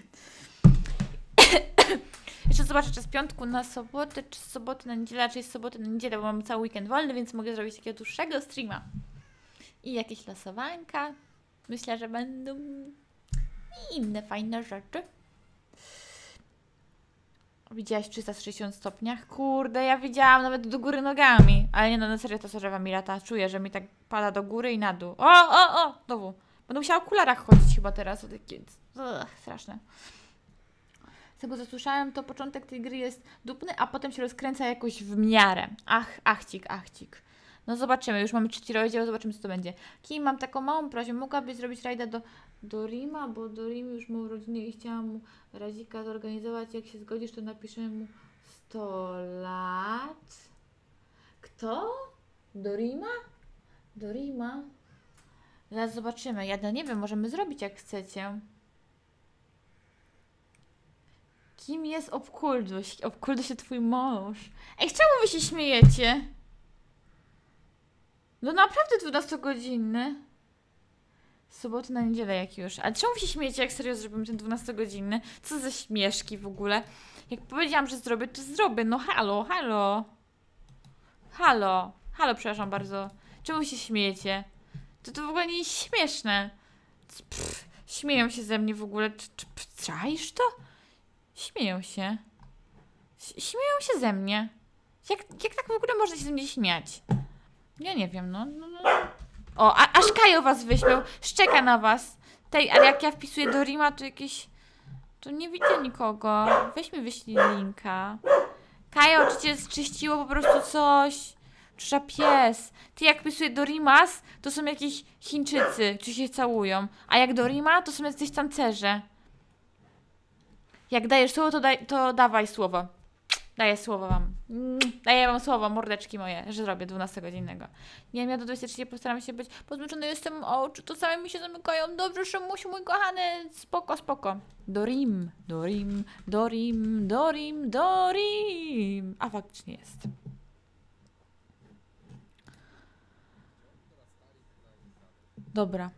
Jeszcze zobaczę, czy z piątku na sobotę, czy z soboty na niedzielę, czy z soboty na niedzielę, bo mam cały weekend wolny, więc mogę zrobić takiego dłuższego streama. I jakieś losowanka. Myślę, że będą i inne fajne rzeczy. Widziałaś w 360 stopniach? Kurde, ja widziałam nawet do góry nogami. Ale nie no, na serio to sorzewa mi lata. Czuję, że mi tak pada do góry i na dół. O! Znowu. Będę musiała w okularach chodzić chyba teraz. O takie... straszne. Z tego co słyszałem, to początek tej gry jest dupny, a potem się rozkręca jakoś w miarę. Achcik. No zobaczymy, już mamy 3 rozdział, zobaczymy co to będzie. Kim, mam taką małą prośbę, mogłabyś zrobić rajda do Rima, bo do Rima już mam rodzinę i chciałam mu razika zorganizować. Jak się zgodzisz, to napiszę mu 100 lat. Kto? Do Rima? Do Rima? Zaraz zobaczymy. Ja no nie wiem, możemy zrobić jak chcecie. Kim jest Obkulduś? Obkulduś to twój mąż. Ej, czemu wy się śmiejecie? No naprawdę 12-godzinny. Soboty na niedzielę jak już. Ale czemu wy się śmiejecie, jak serio zrobimy ten 12-godzinny? Co za śmieszki w ogóle? Jak powiedziałam, że zrobię, to zrobię. No halo, przepraszam bardzo. Czemu się śmiejecie? To w ogóle nie jest śmieszne. Śmieją się ze mnie w ogóle. Czaisz to? Śmieją się. Śmieją się ze mnie. Jak tak w ogóle można się ze mnie śmiać? Ja nie wiem, no. O, aż Kajo was wyśmiał. Szczeka na was. Ale jak ja wpisuję do Rima, to jakieś... To nie widzę nikogo. Weź mi wyślij linka. Kajo, czy cię zczyściło po prostu coś? Czyża pies. Ty jak wpisuję do Rimas, to są jakieś Chińczycy, czy się całują. A jak do Rima, to są jacyś tancerze. Jak dajesz słowo, to dawaj słowo. Daję słowo wam. Daję wam słowo, mordeczki moje, że zrobię 12-godzinnego. Nie wiem, ja do 23 postaram się być. Pozmyczony jestem, oczy to same mi się zamykają. Dobrze, Szymusiu, mój kochany. Spoko. Dorim. A faktycznie jest. Dobra.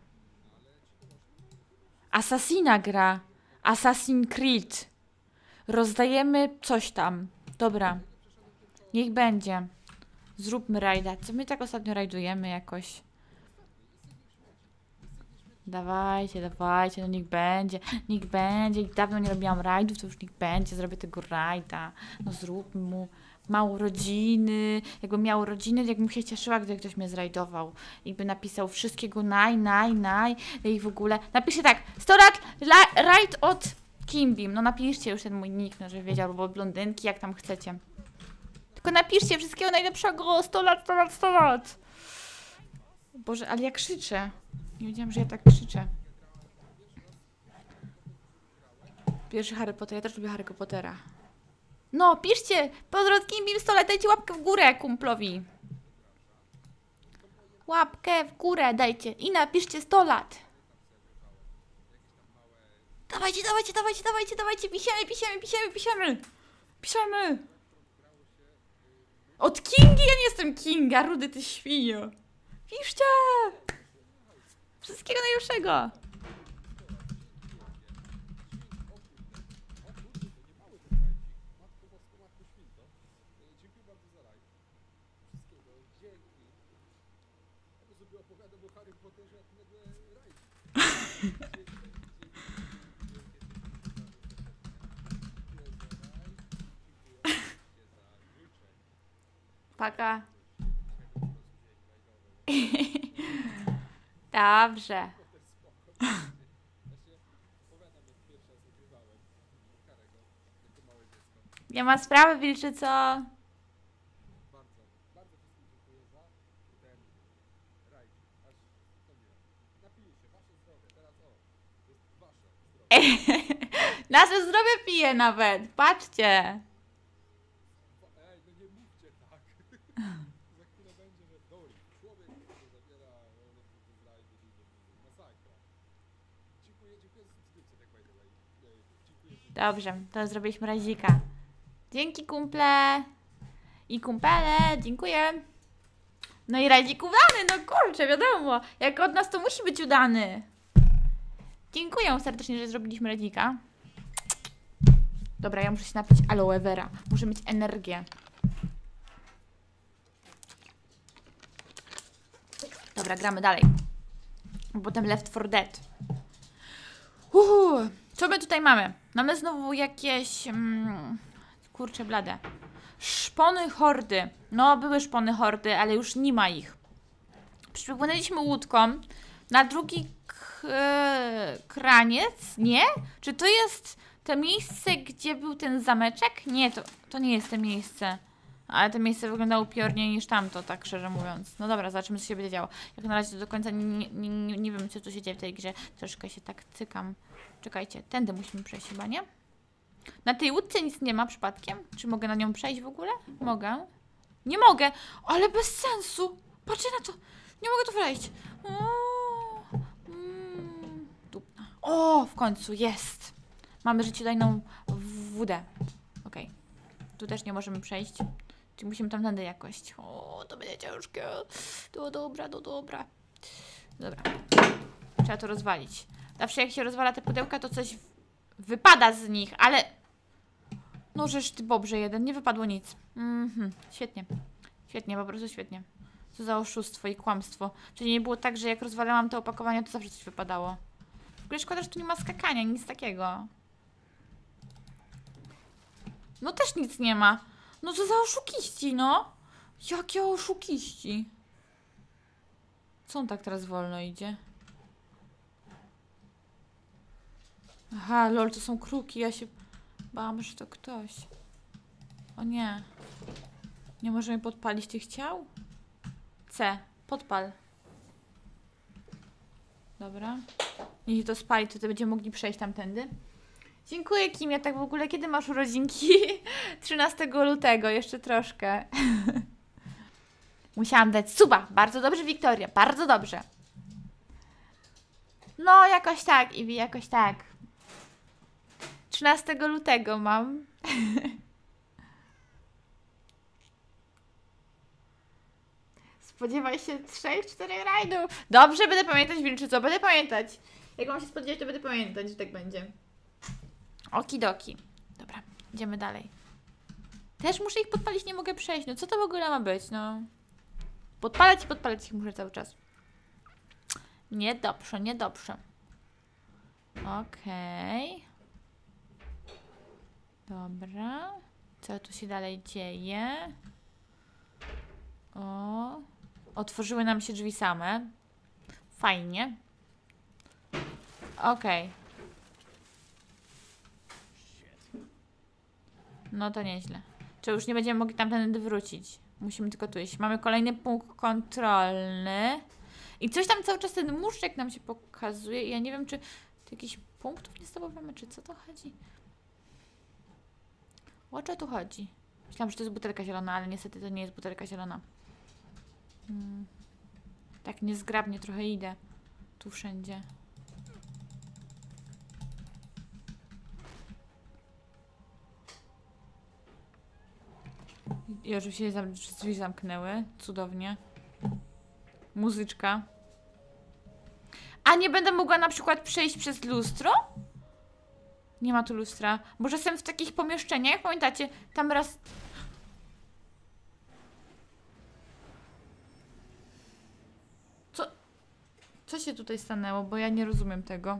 Assassina gra. Assassin's Creed. Rozdajemy coś tam. Dobra. Niech będzie. Zróbmy rajda. Co my tak ostatnio rajdujemy jakoś? Dawajcie, no niech będzie. Dawno nie robiłam rajdów, to już niech będzie. Zrobię tego rajda. No zróbmy mu. Mało rodziny. Jakbym miał rodziny, jakbym się cieszyła, gdy ktoś mnie zrajdował. I by napisał wszystkiego i w ogóle. Napiszcie tak. 100 lat rajd od Kimbim. No napiszcie już ten mój nick, no żeby wiedział, albo blondynki, jak tam chcecie. Tylko napiszcie wszystkiego najlepszego. 100 lat. Boże, ale ja krzyczę. Nie wiedziałam, że ja tak krzyczę. Pierwszy Harry Potter. Ja też lubię Harry'ego Pottera. No, piszcie! Pozdro od Kimbim 100 lat. Dajcie łapkę w górę kumplowi. Łapkę w górę dajcie. I napiszcie 100 lat. Dawajcie. Piszemy. Od Kingi? Ja nie jestem Kinga, rudy ty świnio. Piszcie! Wszystkiego najlepszego. Paka. Dobrze. Nie ma sprawy, wilczyco. Nasze zdrowie pije nawet. Patrzcie. Dobrze, to zrobiliśmy razika. Dzięki kumple. I kumpele, dziękuję. No i razik udany, no kurczę, wiadomo. Jak od nas to musi być udany. Dziękuję serdecznie, że zrobiliśmy radzika. Dobra, ja muszę się napić aloe vera. Muszę mieć energię. Dobra, gramy dalej. Potem Left 4 Dead. Co my tutaj mamy? Mamy znowu jakieś... kurczę blade. Szpony hordy. No, były szpony hordy, ale już nie ma ich. Przypłynęliśmy łódką na drugi kraniec, nie? Czy to jest to miejsce, gdzie był ten zameczek? Nie, to nie jest to miejsce. Ale to miejsce wygląda upiorniej niż tamto, tak szczerze mówiąc. No dobra, zobaczymy, co się będzie działo. Jak na razie do końca nie wiem, co tu się dzieje w tej grze. Troszkę się tak cykam. Czekajcie, tędy musimy przejść chyba, nie? Na tej łódce nic nie ma przypadkiem? Czy mogę na nią przejść w ogóle? Mogę. Nie mogę! Ale bez sensu! Patrzcie na to! Nie mogę tu wejść! O, w końcu, jest! Mamy życiodajną wódę. Okej. Tu też nie możemy przejść. Czyli musimy tamtędy jakoś. O, to będzie ciężkie. To dobra, to dobra. Dobra. Trzeba to rozwalić. Zawsze jak się rozwala te pudełka, to coś wypada z nich, ale... No żeż ty bobrze jeden, nie wypadło nic. Świetnie. Świetnie, po prostu świetnie. Co za oszustwo i kłamstwo. Czyli nie było tak, że jak rozwalałam te opakowania, to zawsze coś wypadało. W ogóle szkoda, że tu nie ma skakania, nic takiego. No też nic nie ma. No co za oszukiści, no. Jakie oszukiści. Co on tak teraz wolno idzie? Aha, lol, to są kruki, ja się bałam, że to ktoś. O nie. Nie możemy podpalić tych ciał? C. Podpal. Dobra. Jeśli to spali, to będziemy mogli przejść tamtędy. Dziękuję, Kim. Ja tak w ogóle, kiedy masz urodzinki? 13 lutego, jeszcze troszkę. Musiałam dać suba. Bardzo dobrze, Wiktoria. Bardzo dobrze. No, jakoś tak, Iwi, jakoś tak. 13 lutego mam. Spodziewaj się 3-4 rajdów. Dobrze, będę pamiętać, Wilczyco, będę pamiętać. Jak mam się spodziewać, to będę pamiętać, że tak będzie. Okidoki. Dobra, idziemy dalej. Też muszę ich podpalić, nie mogę przejść. No co to w ogóle ma być, no? Podpalać ich muszę cały czas. Niedobrze, niedobrze. Okej. Dobra. Co tu się dalej dzieje? O. Otworzyły nam się drzwi same. Fajnie. Okej. No to nieźle. Czy już nie będziemy mogli tamtędy wrócić? Musimy tylko tu iść. Mamy kolejny punkt kontrolny. I coś tam cały czas ten muszczek nam się pokazuje. I ja nie wiem, czy jakichś punktów nie zdobywamy, czy co to chodzi? O co tu chodzi? Myślałam, że to jest butelka zielona, ale niestety to nie jest butelka zielona. Tak niezgrabnie trochę idę. Tu wszędzie. I oczywiście drzwi zamknęły. Cudownie. Muzyczka. A nie będę mogła na przykład przejść przez lustro? Nie ma tu lustra. Może jestem w takich pomieszczeniach, pamiętacie? Tam raz... Co się tutaj stanęło? Bo ja nie rozumiem tego.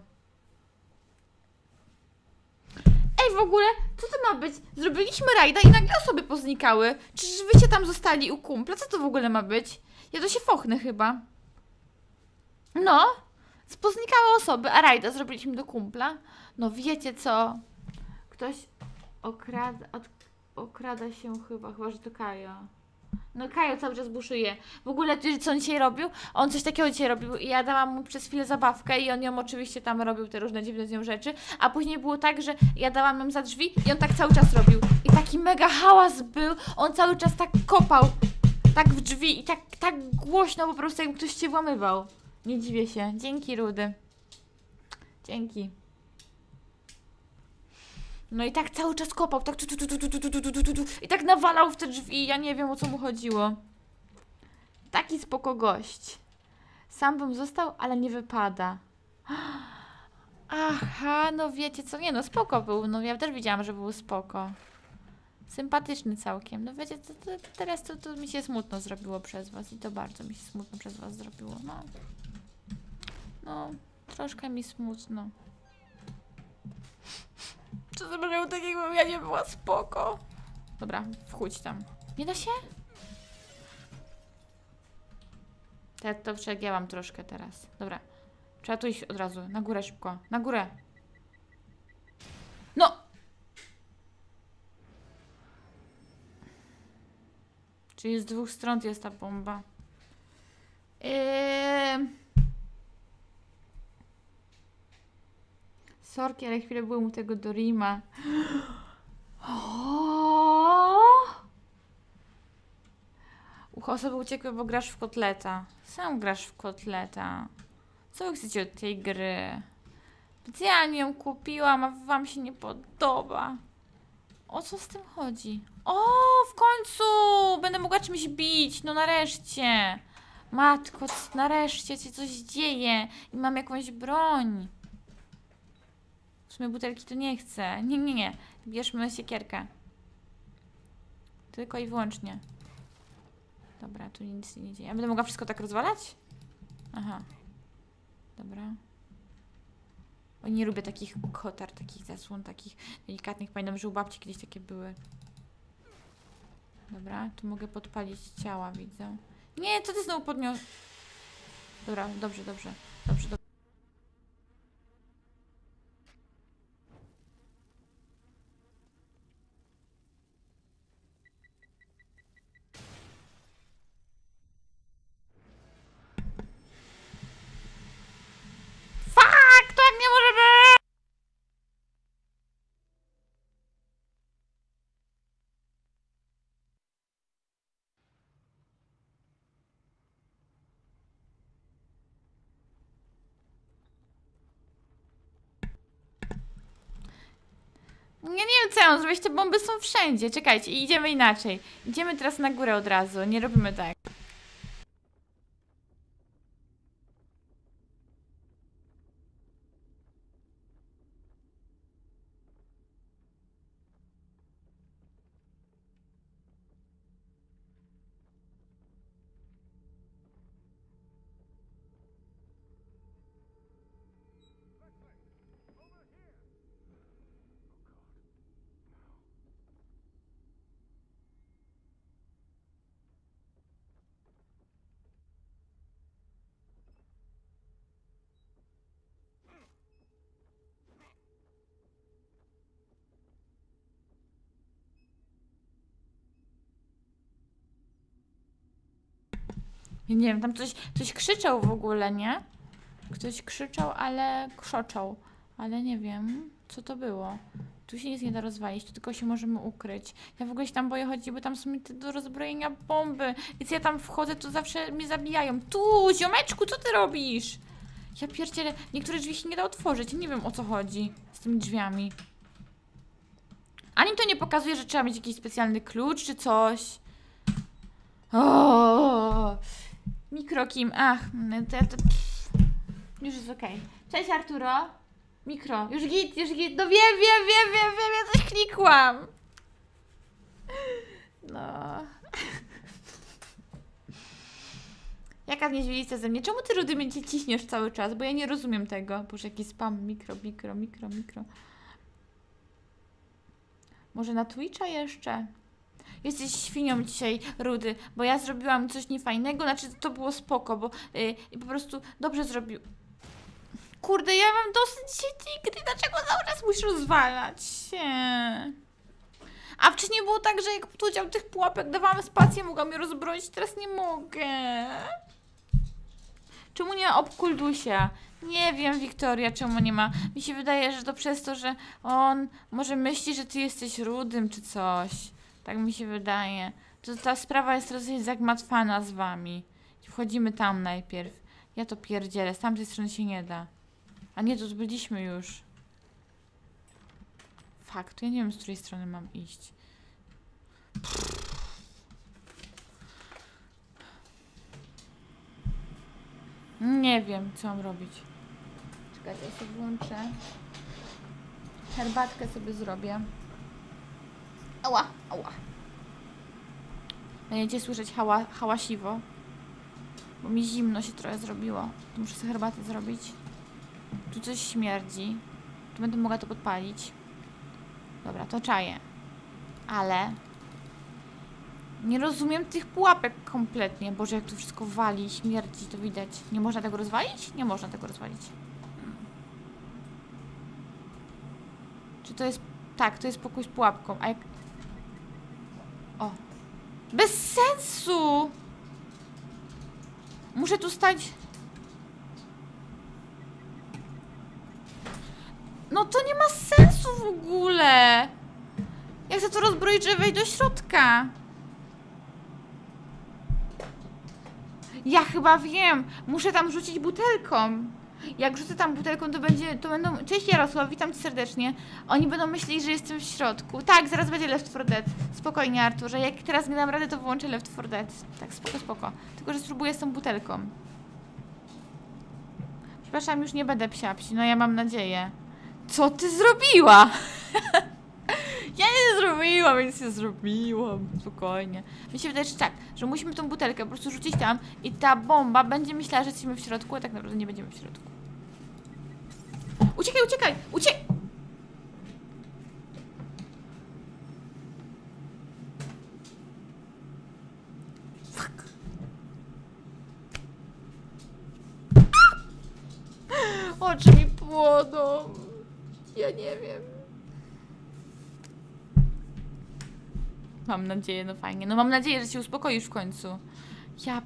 Ej, w ogóle, co to ma być? Zrobiliśmy rajda i nagle osoby poznikały. Czyżbyście tam zostali u kumpla? Co to w ogóle ma być? Ja to się fochnę chyba. No, poznikały osoby, a rajda zrobiliśmy do kumpla. No wiecie co? Ktoś okrada się chyba, że to Kajo. No Kajo cały czas buszuje. W ogóle, co on dzisiaj robił? On coś takiego dzisiaj robił i ja dałam mu przez chwilę zabawkę i on ją oczywiście tam robił te różne dziwne z nią rzeczy, a później było tak, że ja dałam ją za drzwi i on tak cały czas robił. I taki mega hałas był, on cały czas tak kopał, tak w drzwi i tak głośno po prostu, jakby ktoś cię włamywał. Nie dziwię się. Dzięki, Rudy. Dzięki. No i tak cały czas kopał, tak i tak nawalał w te drzwi, ja nie wiem, o co mu chodziło. Taki spoko gość. Sam bym został, ale nie wypada. Aha, no wiecie co, nie no, spoko był, no ja też widziałam, że był spoko. Sympatyczny całkiem, no wiecie, teraz to mi się smutno zrobiło przez was i to bardzo mi się smutno przez was zrobiło, no. No, troszkę mi smutno. Co zobaczył takiego, ja nie była spoko. Dobra, wchódź tam. Nie da się? To przegięłam troszkę teraz. Dobra. Trzeba tu iść od razu. Na górę szybko. Na górę. No! Czyli z dwóch stron jest ta bomba. Sorki, ale chwilę było mu tego Dorima. Osoby uciekły, bo grasz w kotleta. Sam grasz w kotleta. Co wy chcecie od tej gry? Specjalnie ją kupiłam, a wam się nie podoba. O co z tym chodzi? O, w końcu! Będę mogła czymś bić, no nareszcie. Matko, nareszcie się coś dzieje. I mam jakąś broń. W sumie butelki to nie chcę. Nie. Bierzmy siekierkę. Tylko i wyłącznie. Dobra, tu nic się nie dzieje. Ja będę mogła wszystko tak rozwalać? Aha. Dobra. O, nie lubię takich kotar, takich zasłon, takich delikatnych. Pamiętam, że u babci kiedyś takie były. Dobra, tu mogę podpalić ciała, widzę. Nie, co ty znowu podnios... Dobra, dobrze. Fuck, tak nie może być! Ja nie wiem, co ja mam zrobić, te bomby są wszędzie. Czekajcie, idziemy inaczej. Idziemy teraz na górę od razu, nie robimy tak. Ja nie wiem, tam coś krzyczał w ogóle, nie? Ktoś krzyczał, ale krzoczał. Ale nie wiem, co to było. Tu się nic nie da rozwalić, tu tylko się możemy ukryć. Ja w ogóle się tam boję chodzić, bo tam są te do rozbrojenia bomby. Więc ja tam wchodzę, to zawsze mnie zabijają. Tu, ziomeczku, co ty robisz? Ja pierdzielę, niektóre drzwi się nie da otworzyć. Nie wiem, o co chodzi z tymi drzwiami. Ani to nie pokazuje, że trzeba mieć jakiś specjalny klucz, czy coś. O, Mikrokim, ach, już jest okej. Cześć Arturo. Mikro, już git, no wiem, ja coś klikłam. No. Jaka niedźwiedzica ze mnie? Czemu ty, Rudy, mnie ciśniesz cały czas? Bo ja nie rozumiem tego. Boże, jaki spam, mikro. Może na Twitcha jeszcze? Jesteś świnią dzisiaj, Rudy, bo ja zrobiłam coś niefajnego, znaczy to było spoko, bo po prostu dobrze zrobił. Kurde, ja mam dosyć dzisiaj tej gry, dlaczego cały czas musisz rozwalać się? A wcześniej było tak, że jak tu dział tych pułapek, dawałam spację, mogłam je rozbroić, teraz nie mogę. Czemu nie ma obkuldusia? Nie wiem, Wiktoria, czemu nie ma. Mi się wydaje, że to przez to, że on może myśli, że ty jesteś Rudym czy coś. Tak mi się wydaje. To ta sprawa jest dosyć zagmatwana z wami. Wchodzimy tam najpierw. Ja to pierdzielę, z tamtej strony się nie da. A nie, to byliśmy już. Fakt, ja nie wiem, z której strony mam iść. Nie wiem, co mam robić. Czekajcie, ja sobie włączę. Herbatkę sobie zrobię. Ała, ała. Będziecie słyszeć hałasiwo. Bo mi zimno się trochę zrobiło. Tu muszę sobie herbatę zrobić. Tu coś śmierdzi. Tu będę mogła to podpalić. Dobra, to czaję. Ale... nie rozumiem tych pułapek kompletnie. Boże, jak tu wszystko wali, śmierdzi, to widać. Nie można tego rozwalić? Nie można tego rozwalić. Czy to jest... tak, to jest pokój z pułapką. A jak... o. Bez sensu! Muszę tu stać... no to nie ma sensu w ogóle! Ja chcę to rozbroić, żeby wejść do środka. Ja chyba wiem. Muszę tam rzucić butelką. Jak rzucę tam butelką, to będą... cześć Jarosław, witam cię serdecznie. Oni będą myśleli, że jestem w środku. Tak, zaraz będzie Left 4 Dead. Spokojnie, Arturze. Jak teraz nie dam rady, to wyłączę Left 4 Dead. Tak, spoko, spoko. Tylko, że spróbuję z tą butelką. Przepraszam, już nie będę psiapsi. No ja mam nadzieję. Co ty zrobiła? Ja nie zrobiłam, więc nie zrobiłam. Spokojnie. Mi się wydaje, że tak, że musimy tą butelkę po prostu rzucić tam i ta bomba będzie myślała, że jesteśmy w środku, a tak naprawdę nie będziemy w środku. Uciekaj, uciekaj! Uciekaj! Fuck. Oczy mi płoną. Ja nie wiem. Mam nadzieję, no fajnie. No mam nadzieję, że się uspokoisz w końcu. Ja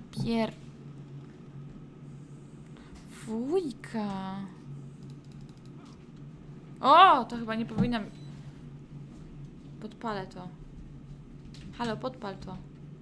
Wujka. O, to chyba nie powinnam... podpalę to. Halo, podpal to.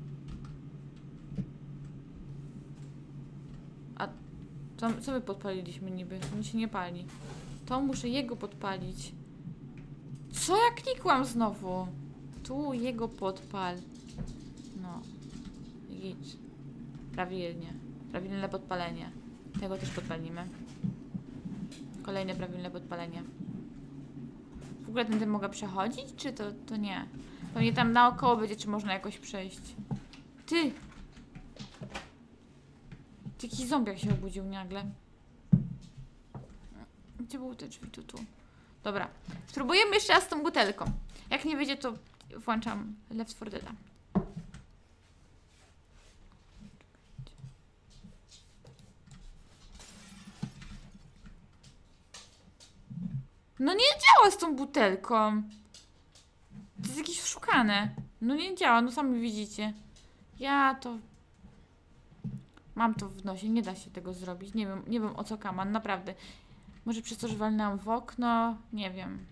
A to, co my podpaliliśmy niby? On się nie pali. To muszę jego podpalić. Co ja klikłam znowu? Tu jego podpal. No. Idź. Prawilnie. Prawilne podpalenie. Tego też podpalimy. Kolejne prawilne podpalenie. W ogóle ten mogę przechodzić? Czy to nie? Pewnie tam naokoło będzie, czy można jakoś przejść. Ty! Taki zombiak się obudził nagle. Gdzie były te drzwi? Tu. Dobra. Spróbujemy jeszcze raz z tą butelką. Jak nie wyjdzie, to włączam Left 4 Dead. No nie działa z tą butelką. To jest jakieś oszukane. No nie działa, no sami widzicie. Ja to... mam to w nosie, nie da się tego zrobić. Nie wiem o co kaman, naprawdę. Może przez to, że walnęłam w okno? Nie wiem.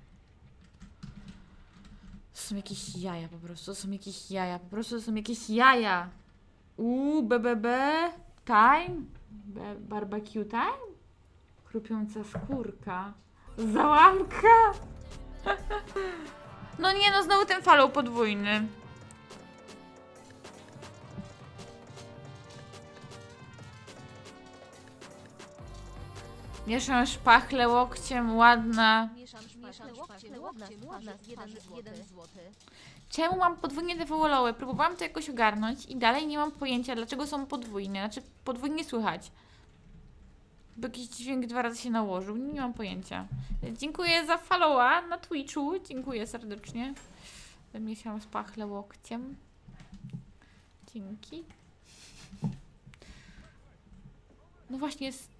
To są jakieś jaja po prostu, to są jakieś jaja, po prostu to są jakieś jaja. BBB time? Barbecue time? Chrupiąca skórka. Załamka? No nie, no znowu ten follow podwójny. Mieszam szpachlę łokciem, ładna. Czemu mam podwójnie te followy? Próbowałam to jakoś ogarnąć i dalej nie mam pojęcia, dlaczego są podwójne. Znaczy, podwójnie słychać. Bo jakiś dźwięk 2 razy się nałożył. Nie mam pojęcia. Dziękuję za followa na Twitchu. Dziękuję serdecznie. Mieszam szpachlę łokciem. Dzięki. No właśnie jest...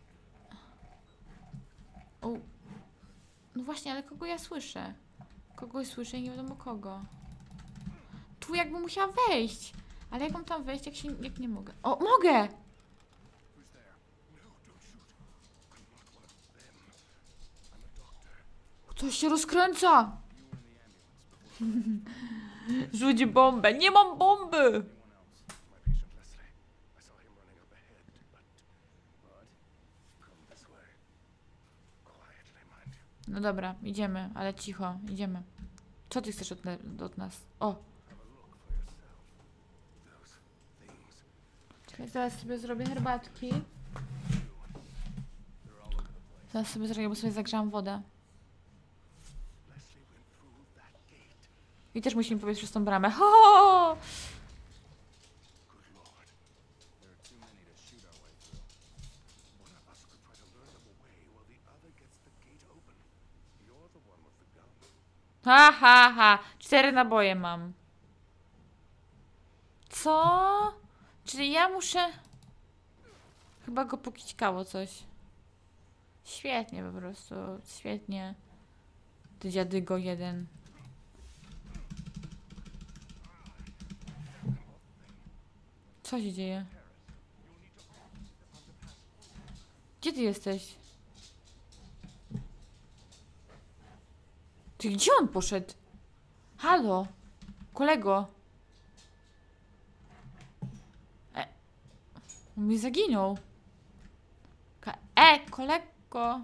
o. No właśnie, ale kogo ja słyszę? Kogoś słyszę i nie wiadomo kogo. Tu jakbym musiała wejść. Ale jak mam tam wejść, jak nie mogę? O, mogę! Coś się rozkręca! Rzuć bombę! Nie mam bomby! No dobra, idziemy, ale cicho, idziemy. Co ty chcesz od nas? O! Czekaj, zaraz sobie zrobię herbatki. Zaraz sobie zrobię, bo sobie zagrzałam wodę. I też musimy powiedzieć przez tą bramę. Ho! Ha, ha, ha. 4 naboje mam. Co? Czyli ja muszę... Chyba go pokićkało coś. Świetnie po prostu. Świetnie. Ty dziadygo jeden. Co się dzieje? Gdzie ty jesteś? Ty gdzie on poszedł? Halo? Kolego? On mi zaginął. Kolego?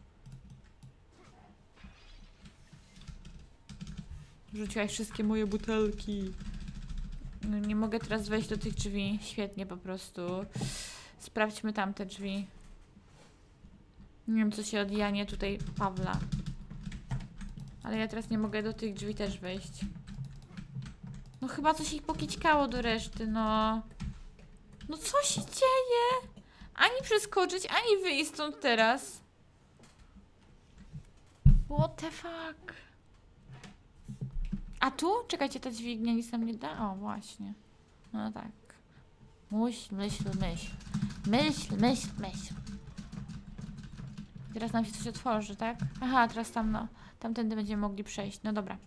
Rzuciłaś wszystkie moje butelki. No, nie mogę teraz wejść do tych drzwi. Świetnie po prostu. Sprawdźmy tamte drzwi. Nie wiem, co się odjanie tutaj Pawła. Ale ja teraz nie mogę do tych drzwi też wejść. No chyba coś ich pokićkało do reszty, no. No co się dzieje? Ani przeskoczyć, ani wyjść stąd teraz. What the fuck? A tu? Czekajcie, ta dźwignia nic nam nie da? O, właśnie. No tak. Myśl. Teraz nam się coś otworzy, tak? Aha, teraz tam, no. Tamtędy będziemy mogli przejść. No dobra.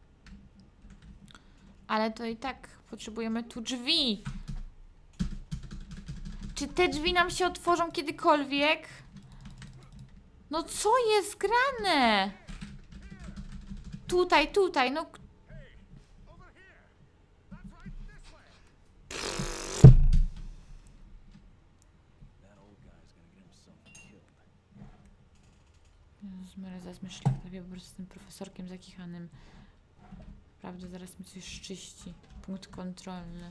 Ale to i tak potrzebujemy tu drzwi. Czy te drzwi nam się otworzą kiedykolwiek? No co jest grane? Tutaj, no. Zaraz myślę, prawie po prostu z tym profesorkiem zakichanym. Prawda, zaraz mi coś szczyści. Punkt kontrolny.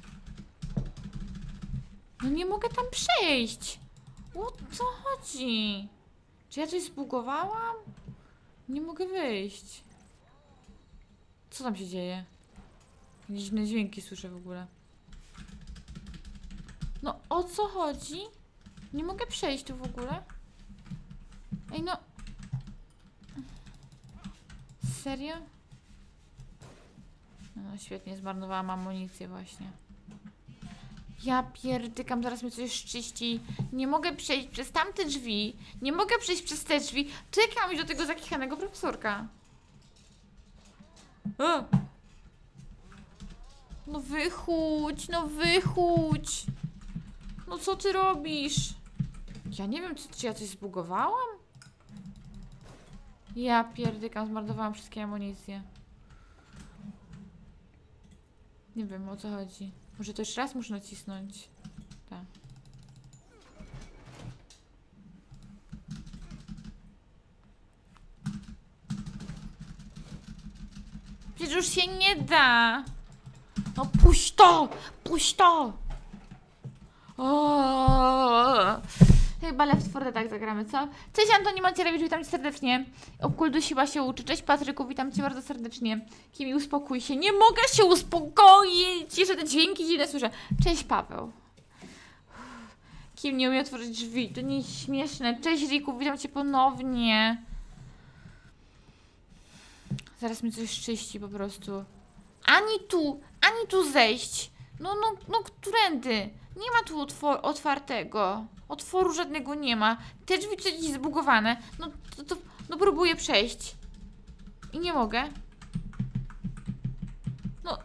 No nie mogę tam przejść. O co chodzi? Czy ja coś zbugowałam? Nie mogę wyjść. Co tam się dzieje? Jakieś dziwne dźwięki słyszę w ogóle. No o co chodzi? Nie mogę przejść tu w ogóle. Ej no. Serio? No świetnie, zmarnowałam amunicję właśnie. Ja pierdykam, zaraz mi coś szczyści. Nie mogę przejść przez tamte drzwi. Nie mogę przejść przez te drzwi. Czekam już do tego zakichanego profesorka. O! No wychódź, no wychódź. No co ty robisz? Ja nie wiem, czy ja coś zbugowałam? Ja pierdykam, zmarnowałam wszystkie amunicje. Nie wiem, o co chodzi. Może to jeszcze raz muszę nacisnąć. Tak. Przecież już się nie da. No puść to! Puść to! O! Chyba Left 4 Dead tak zagramy, co? Cześć Antoni Macierewicz, witam cię serdecznie. Obkuldusiła się uczy. Cześć Patryku, witam cię bardzo serdecznie. Kimi, uspokój się. Nie mogę się uspokoić! Jeszcze te dźwięki dziwne słyszę. Cześć Paweł. Kim nie umie otworzyć drzwi? To nie jest śmieszne. Cześć Riku, witam cię ponownie. Zaraz mi coś czyści po prostu. Ani tu zejść. No, którędy? Nie ma tu otwartego. Otworu żadnego nie ma. Te drzwi są dziś zbugowane. No próbuję przejść. I nie mogę. No.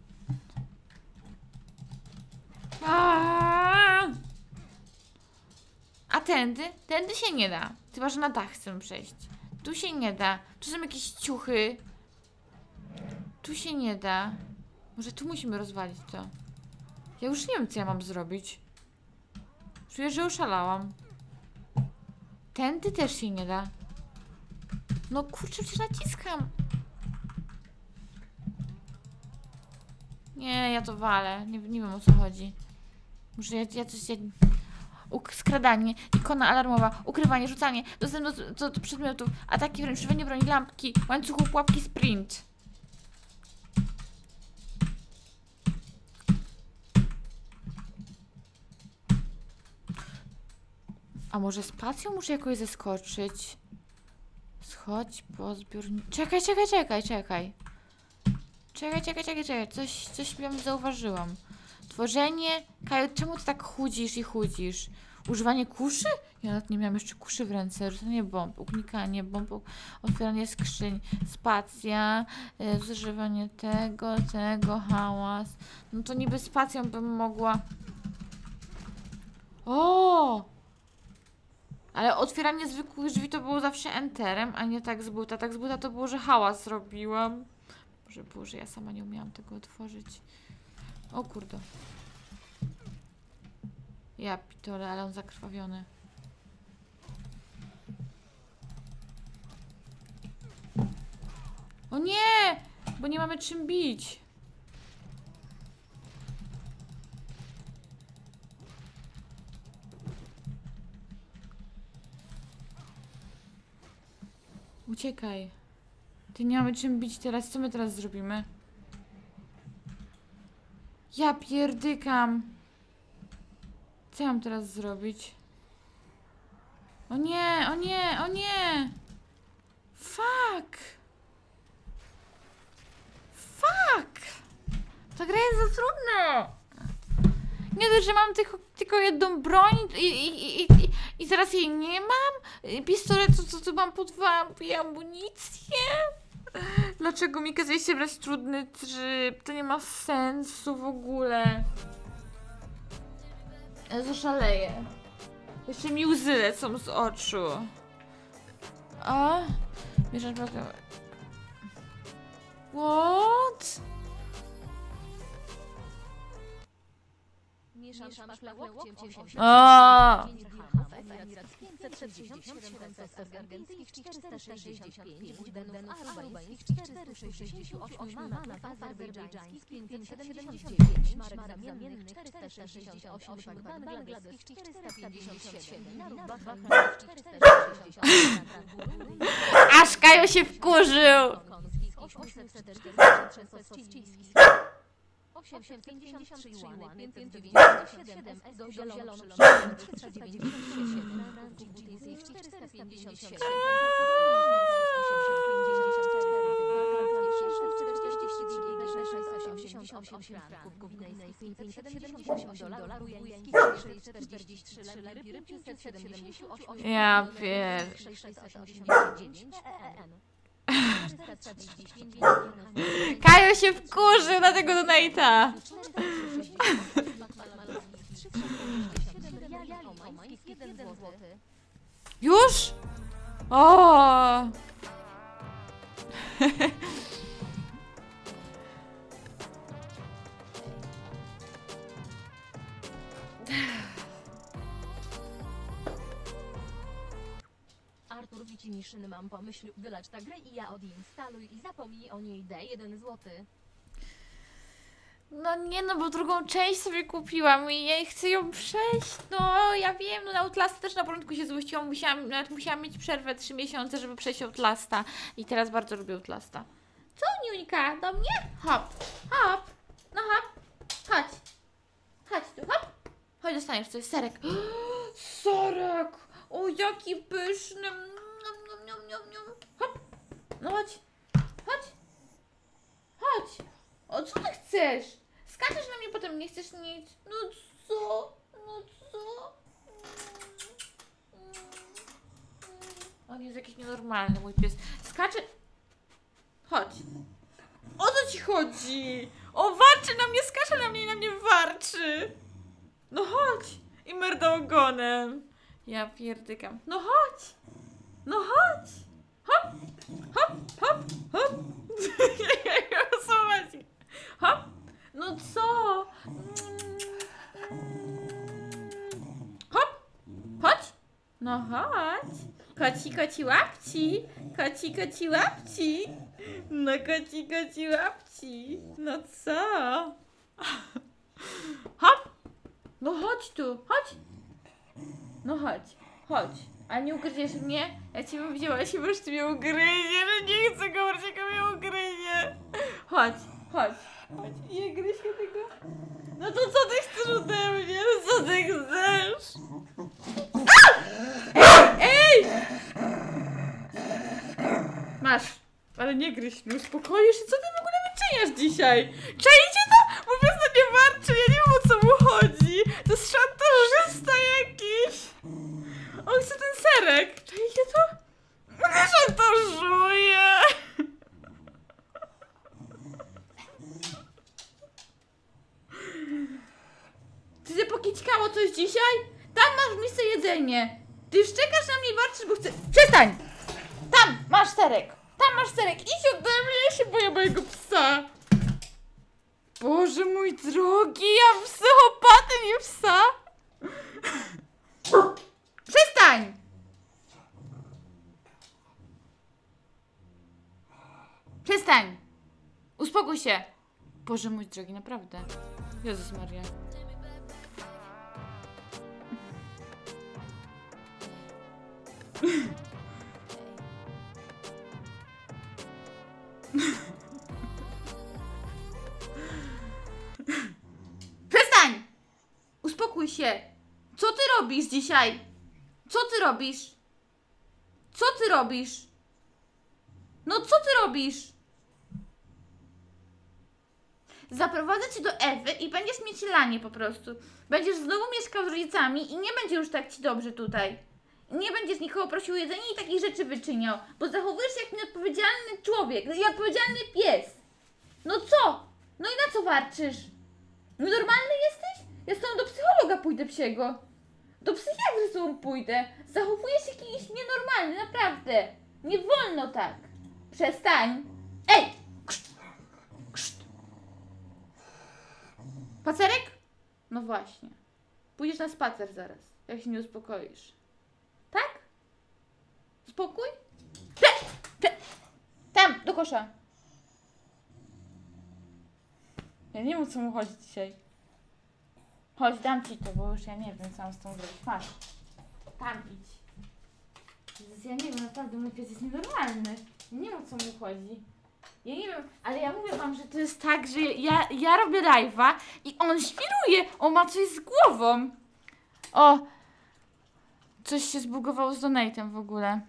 A tędy? Tędy się nie da. Chyba, że na dach chcę przejść. Tu się nie da. Tu są jakieś ciuchy. Tu się nie da. Może tu musimy rozwalić to. Ja już nie wiem, co ja mam zrobić. Czuję, że oszalałam. Tędy też się nie da. No kurczę, przecież naciskam. Nie, ja to walę. Nie wiem o co chodzi. Może ja coś... Skradanie, ikona alarmowa, ukrywanie, rzucanie, dostęp do przedmiotów, ataki wręcz, używanie broni, lampki, łańcuchów, pułapki, sprint. A może spacją muszę jakoś zeskoczyć? Schodź po zbiorniku. Czekaj. Coś tam zauważyłam. Tworzenie... Kaju, czemu ty tak chudzisz? Używanie kuszy? Ja nawet nie miałam jeszcze kuszy w ręce. Rzucanie bomb, unikanie bomb, otwieranie skrzyń, spacja, zużywanie tego, hałas. No to niby spacją bym mogła... O! Ale otwieranie zwykłych drzwi to było zawsze enterem, a nie tak z buta. Tak z buta to było, że hałas robiłam. Boże, ja sama nie umiałam tego otworzyć. O kurde. Ja pitole, ale on zakrwawiony. O nie! Bo nie mamy czym bić. Uciekaj. Ty nie mamy czym bić teraz. Co my teraz zrobimy? Ja pierdykam. Co ja mam teraz zrobić? O nie! Fuck! Ta gra jest za trudna! Nie dość, że mam tylko jedną broń i zaraz jej nie mam? Pistolet, co mam po 2 amunicję? Dlaczego mi kazaliście brać trudny tryb? To nie ma sensu w ogóle. Ja zaszaleję. Jeszcze mi łzy lecą z oczu. O? Bierzesz brokę. What? O! Aż Kaju się wkurzył! 853 łany, 597 do zielono 397 457 ja pier... Kaju się wkurzył na tego donate'a. Już? O! Artur Wicimiszyn, mam pomysł, wylać tę grę i ja odinstaluj i zapomnij o niej, daj 1 złoty. No nie, no bo drugą część sobie kupiłam i ja chcę ją przejść. No ja wiem, no na Outlasta też na początku się złościłam, nawet musiałam mieć przerwę 3 miesiące, żeby przejść Outlasta. I teraz bardzo lubię Outlasta. Co, Niuńka? Do mnie? Hop, hop, no hop, chodź. Chodź tu, hop. Chodź, dostaniesz coś, serek. Serek! O, jaki pyszny. Hop. No chodź, chodź. Chodź. O, co ty chcesz? Skaczesz na mnie, potem nie chcesz nic. No co? No co? On jest jakiś nienormalny, mój pies. Skacze... Chodź. O co ci chodzi? O, warczy na mnie, skacze na mnie i na mnie warczy. No chodź. I merda ogonem. Ja pierdykam. No chodź. No chodź. Hop. Hop, hop, hop. O co chodzi? Hop. No co? Hop. Chodź. No chodź. Koci łapci. Koci łapci. No koci łapci. No co? Hop! No chodź tu, chodź! No chodź, chodź. A nie ugryziesz mnie? Ja cię bym wzięła, się wreszcie mnie ugryzie, że nie chcę go, wreszcie go mnie ugryzie. Chodź, chodź, chodź. Nie gryź się tego. No to co ty chcesz ode mnie? No co ty chcesz? Ej! Masz. Ale nie gryź, no uspokoisz się. Co ty w ogóle wyczyniasz dzisiaj? Czajcie to? Mój pies na nie warczy, ja nie wiem o co mu chodzi. To jest szantażysta jakiś. On chce ten serek. Czajcie to? Mnie szantażuje. Ty się pokićkało coś dzisiaj? Tam masz misę jedzenie. Ty już czekasz na mnie i warczysz, bo chcę... Przestań! Tam masz serek. Tam masz serek. Idź ode mnie, ja się boję mojego psa. Boże mój drogi, ja psychopatę, nie psa. Przestań! Przestań! Uspokój się. Boże mój drogi, naprawdę. Jezus Maria. Przestań! Uspokój się. Co ty robisz dzisiaj? Co ty robisz? Co ty robisz? No co ty robisz? Zaprowadzę cię do Ewy i będziesz mieć lanie po prostu. Będziesz znowu mieszkał z rodzicami i nie będzie już tak ci dobrze tutaj. Nie będziesz nikogo prosił o jedzenie i takich rzeczy wyczyniał, bo zachowujesz się jak nieodpowiedzialny człowiek, nieodpowiedzialny pies. No co? No i na co warczysz? No normalny jesteś? Ja z tobą do psychologa pójdę psiego. Do psychiatry z tobą pójdę. Zachowujesz się jakiś nienormalny, naprawdę. Nie wolno tak. Przestań. Ej! Krzt. Krzt. Spacerek? No właśnie. Pójdziesz na spacer zaraz, jak się nie uspokoisz. Tak? Spokój? Tam, do kosza. Ja nie wiem, o co mu chodzi dzisiaj. Chodź, dam ci to, bo już ja nie wiem, co mam z tą zrobić. Masz. Tam idź. Jezus, ja nie wiem, naprawdę mój pies jest nienormalny. Ja nie wiem, o co mu chodzi. Ja nie wiem, ale ja mówię wam, że to jest tak, że ja robię live'a i on świruje. On ma coś z głową. O! Coś się zbugowało z donatem w ogóle.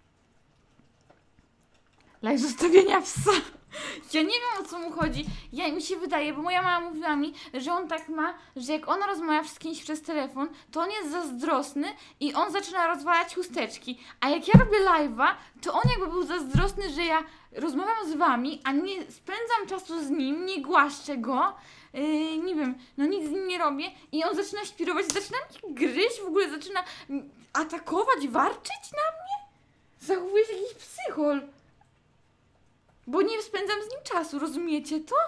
Live zostawienia psa. Ja nie wiem, o co mu chodzi. Mi się wydaje, bo moja mama mówiła mi, że on tak ma, że jak ona rozmawia z kimś przez telefon, to on jest zazdrosny i on zaczyna rozwalać chusteczki. A jak ja robię live'a, to on jakby był zazdrosny, że ja rozmawiam z wami, a nie spędzam czasu z nim, nie głaszczę go. Nie wiem, no nic z nim nie robię i on zaczyna świrować, zaczyna mnie gryźć, w ogóle zaczyna atakować, warczyć na mnie. Zachowuje się jakiś psychol. Bo nie spędzam z nim czasu, rozumiecie to?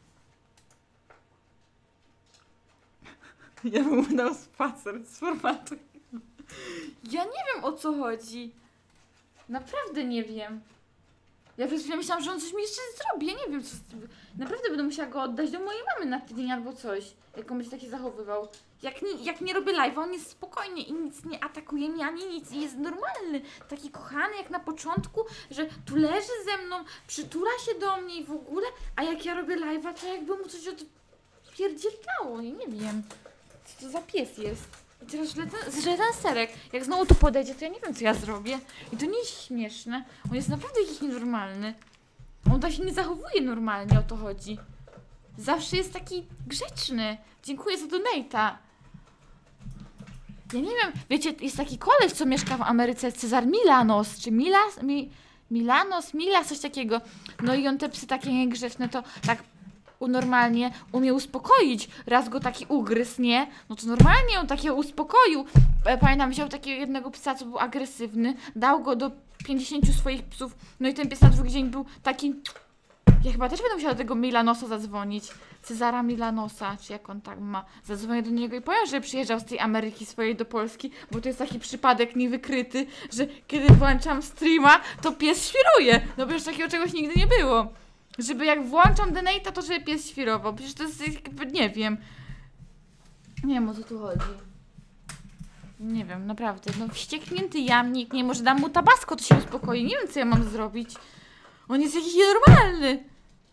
Ja bym mu dał spacer z formatu. Ja nie wiem, o co chodzi. Naprawdę nie wiem. Ja przez chwilę myślałam, że on coś mi jeszcze zrobi. Ja nie wiem, co... Naprawdę będę musiała go oddać do mojej mamy na tydzień albo coś. Jak on będzie takie zachowywał. Jak nie robię live'a, on jest spokojny i nic nie atakuje mnie ani nic. I jest normalny. Taki kochany jak na początku, że tu leży ze mną, przytula się do mnie i w ogóle. A jak ja robię live'a, to jakby mu coś odpierdzielało. Ja nie wiem, co to za pies jest. I teraz źle ten serek. Jak znowu tu podejdzie, to ja nie wiem, co ja zrobię. I to nie jest śmieszne. On jest naprawdę jakiś nienormalny. On tak się nie zachowuje normalnie, o to chodzi. Zawsze jest taki grzeczny. Dziękuję za donate'a. Ja nie wiem, wiecie, jest taki koleś, co mieszka w Ameryce, Cezar Milanos, czy Milas, coś takiego. No i on te psy takie niegrzeczne, to tak normalnie umie uspokoić. Raz go taki ugryzł, nie? No to normalnie on takiego uspokoił. Pamiętam, wziął takiego jednego psa, co był agresywny, dał go do 50 swoich psów, no i ten pies na drugi dzień był taki... Ja chyba też będę musiała do tego Milanosa zadzwonić. Cezara Milanosa, czy jak on tak ma. Zadzwonię do niego i powiem, że przyjeżdżał z tej Ameryki swojej do Polski, bo to jest taki przypadek niewykryty, że kiedy włączam streama, to pies świruje. No bo już takiego czegoś nigdy nie było. Żeby jak włączam Denate'a, to żeby pies świrował. Przecież to jest jakby, nie wiem. Nie wiem, o co tu chodzi. Nie wiem, naprawdę. No wścieknięty jamnik. Nie, może dam mu tabasco, to się uspokoi. Nie wiem, co ja mam zrobić. On jest jakiś nienormalny.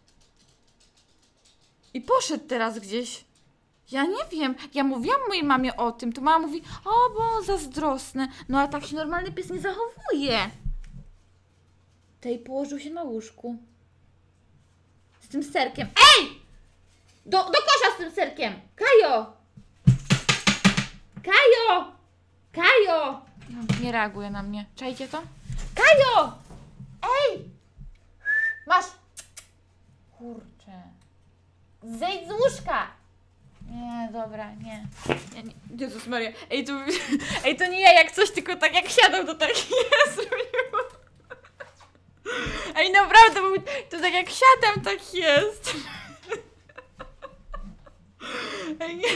I poszedł teraz gdzieś. Ja nie wiem. Ja mówiłam mojej mamie o tym. To mama mówi, o, bo zazdrosne. No a tak się normalny pies nie zachowuje. Tej położył się na łóżku. Z tym serkiem. Ej! Do kosza z tym serkiem! Kajo! Kajo! Kajo! No, nie reaguje na mnie. Czajcie to? Kajo! Ej! Masz! Kurczę. Zejdź z łóżka! Nie, dobra, nie. Jezus Maria. Ej, to nie ja jak coś, tylko tak jak siadam, to tak jest. Ej, naprawdę, bo to tak jak siadam, tak jest. Ej, nie.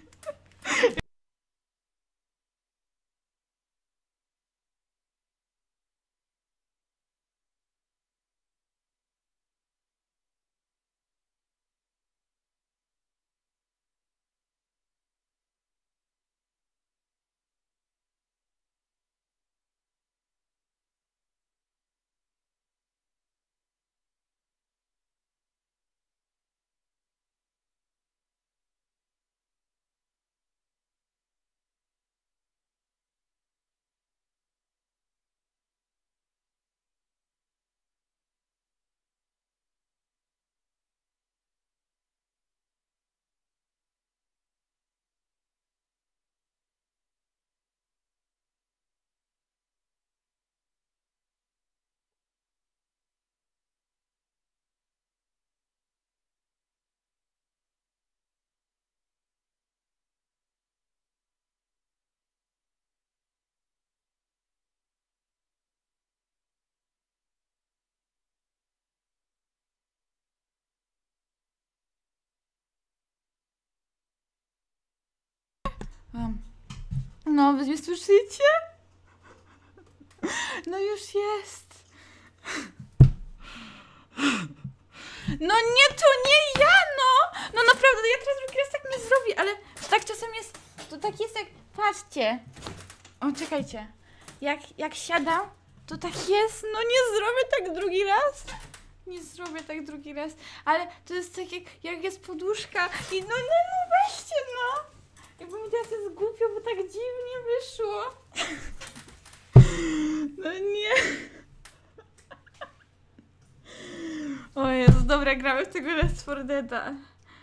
No, wy mnie słyszycie? No już jest. No nie, to nie ja, no! No naprawdę, ja teraz drugi raz tak nie zrobię, ale tak czasem jest, to tak jest jak, patrzcie. O, czekajcie. Jak siadam, to tak jest, no nie zrobię tak drugi raz. Nie zrobię tak drugi raz, ale to jest tak jak jest poduszka i no weźcie, no. Jakby mi teraz jest głupio, bo tak dziwnie wyszło. No nie. O Jezu, dobra, gramy w tego Left 4 Deada.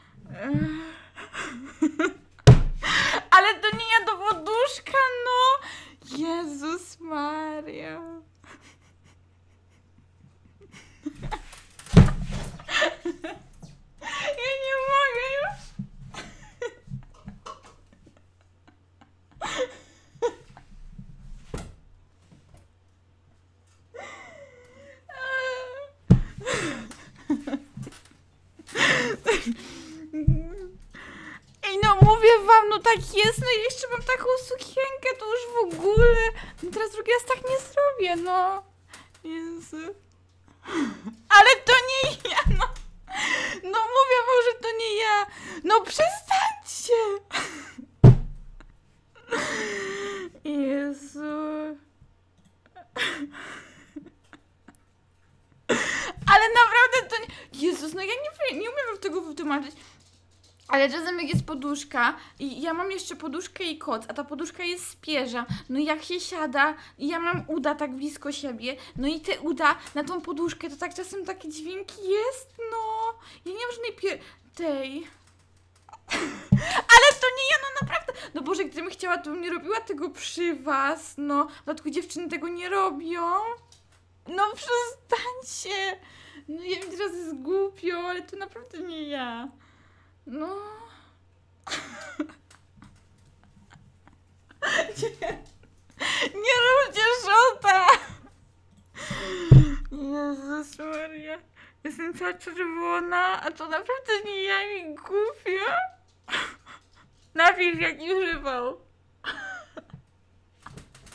Ale to nie ja do poduszka, no. Jezus Maria. Ja nie mogę już. Ej, no mówię wam, no tak jest, no i jeszcze mam taką sukienkę, to już w ogóle. No teraz drugi raz tak nie zrobię, no. Jezu. Ale to nie ja, no. No mówię wam, że to nie ja. No przestańcie. Jezu. Ale naprawdę to nie... Jezus, no ja nie umiem tego wytłumaczyć. Ale czasem jak jest poduszka i ja mam jeszcze poduszkę i koc, a ta poduszka jest z pierza. No i jak się siada i ja mam uda tak blisko siebie, no i te uda na tą poduszkę, to tak czasem takie dźwięki jest, no. Ja nie mam żadnej tej... Ale to nie ja, no naprawdę. No Boże, gdybym chciała, to bym nie robiła tego przy was, no. W dodatku dziewczyny tego nie robią. No przestańcie. No ja wiem, teraz jest głupio, ale to naprawdę nie ja. No. Nie róbcie szota! Jezus Maria. Jestem cała czerwona, a to naprawdę nie ja, mi głupio. Napisz jaki używał.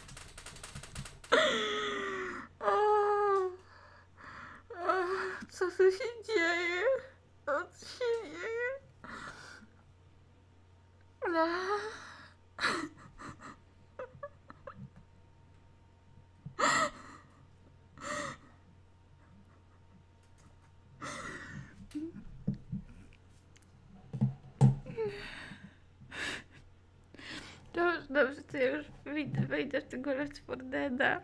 Co co się dzieje? Co się dzieje? Dobrze, dobrze, to ja już wejdę w tego Left 4 Deada.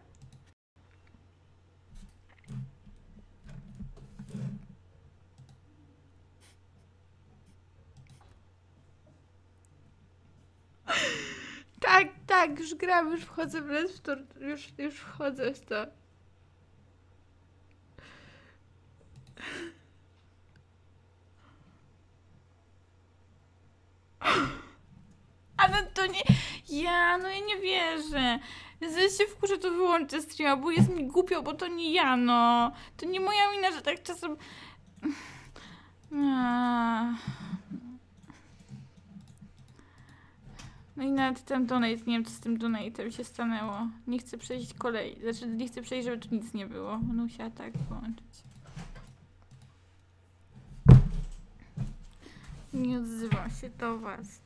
Tak, tak, już gram, już wchodzę w Left 4, już wchodzę w to. Ale to nie... No ja nie wierzę. Zaraz się wkurzę, to wyłączę streama, bo jest mi głupio, bo to nie ja, no. To nie moja wina, że tak czasem... No i nawet ten donate, nie wiem co z tym donate'em się stanęło. Nie chcę przejść kolei, znaczy nie chcę przejść, żeby tu nic nie było. Będę musiała tak wyłączyć. Nie odzywam się do was.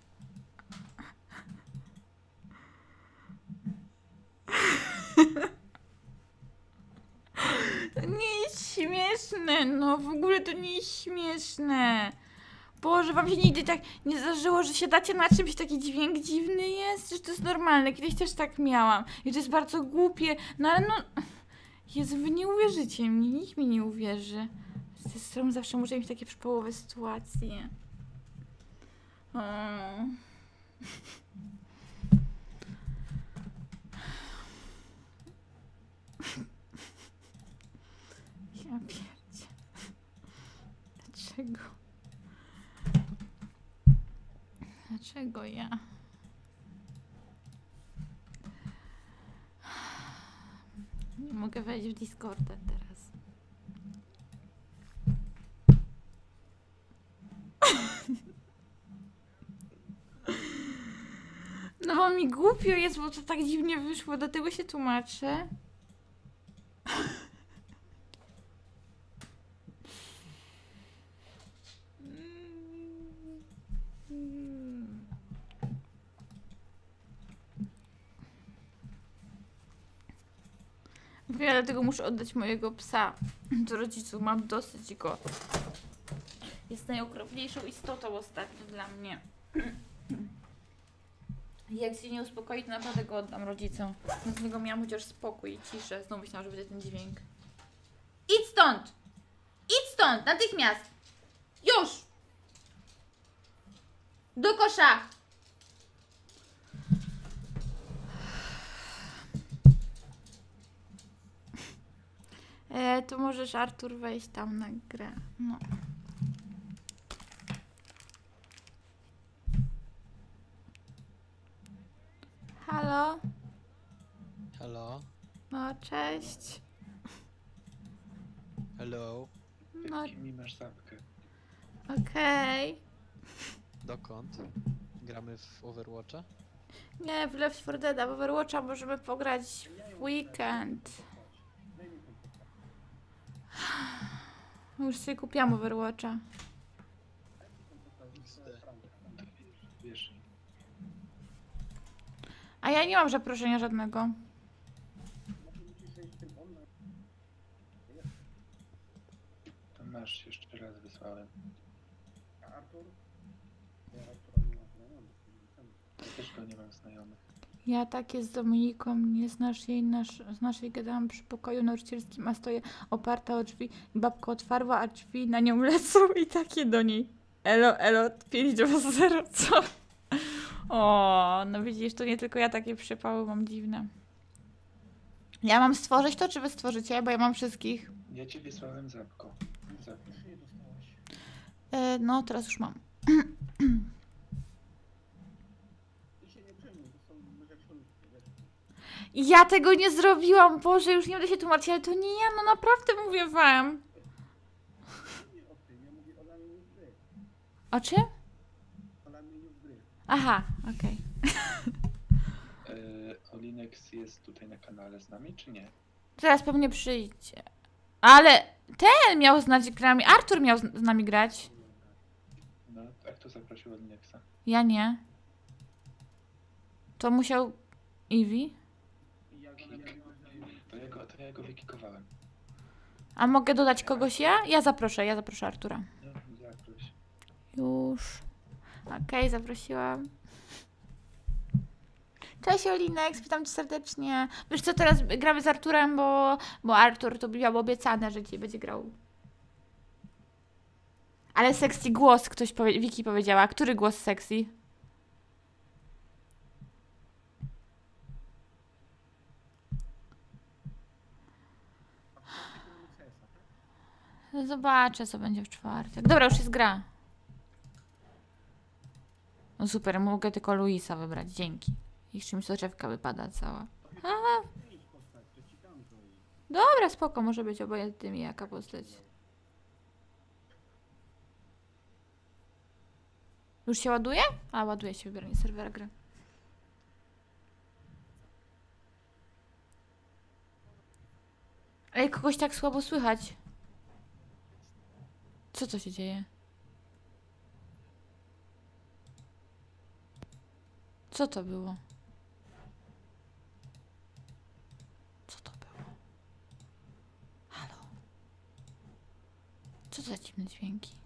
To nie jest śmieszne, no w ogóle to nie jest śmieszne. Boże, wam się nigdy tak nie zdarzyło, że siadacie na czymś, taki dźwięk dziwny jest? Że to jest normalne, kiedyś też tak miałam. I to jest bardzo głupie, no ale no... Jezu, wy nie uwierzycie mi, nikt mi nie uwierzy. Z tej strony zawsze muszę mieć takie przypałowe sytuacje. O. Ja pierdzie. Dlaczego? Dlaczego ja? Nie mogę wejść w Discorda teraz. No bo mi głupio jest, bo to tak dziwnie wyszło, do tego się tłumaczę. Ja dlatego muszę oddać mojego psa do rodziców, mam dosyć go. Jest najokropniejszą istotą ostatnio dla mnie. Jak się nie uspokoi, to naprawdę go oddam rodzicom. Z niego miałam chociaż spokój i ciszę. Znowu myślałam, że będzie ten dźwięk. Idź stąd! Idź stąd! Natychmiast! Już! Do kosza! To możesz, Artur, wejść tam na grę. No. Halo? Hello? No, cześć. Hello? No, Mi masz zapkę. okej. Dokąd? Gramy w Overwatcha? Nie, w Left 4 Dead, w Overwatcha możemy pograć w weekend. Już sobie kupiłam Overwatcha. Wiesz, A ja nie mam zaproszenia żadnego. to masz, jeszcze raz wysłałem. A Artur? Ja też go nie mam znajomych. Ja tak jest z Dominiką, nie znasz jej, z naszej gadałam przy pokoju nauczycielskim, a stoję oparta o drzwi i babka otwarła, a drzwi na nią lecą i takie do niej. Elo, elo, 5-0, co? O, no widzisz, to nie tylko ja takie przypały mam dziwne. Ja mam stworzyć to, czy wy stworzycie? Bo ja mam wszystkich. Ja ci wysłałem zapko. Zapkę. No, teraz już mam. Ja tego nie zrobiłam, Boże, już nie będę się tłumaczyć, ale to nie ja, no naprawdę mówię wam. O czym? Aha, okej. Olinex jest tutaj na kanale z nami, czy nie? Teraz pewnie przyjdzie. Ale ten miał znać grami. Artur miał z nami grać. No, a kto zaprosił od Nexa? Ja nie. To musiał Eevee. To ja go wykikowałem. A mogę dodać kogoś ja? Ja zaproszę Artura. No, zaproś. Już. Okej, zaprosiłam. Cześć Olinek, witam cię serdecznie. Wiesz co, teraz gramy z Arturem, bo Artur to miał obiecane, że dzisiaj będzie grał. Ale sexy głos, Wiki powiedziała. Który głos sexy? Zobaczę, co będzie w czwartek. Dobra, już jest gra. No super, mogę tylko Luisa wybrać, dzięki. Jeszcze mi soczewka wypada cała. Aha. Dobra, spoko, może być obojętny mi jaka postać. Już się ładuje? A, ładuje się wybieranie serwera gry. Ej, kogoś tak słabo słychać. Co się dzieje? Co to było? Co to było? Halo? Co za dziwne dźwięki?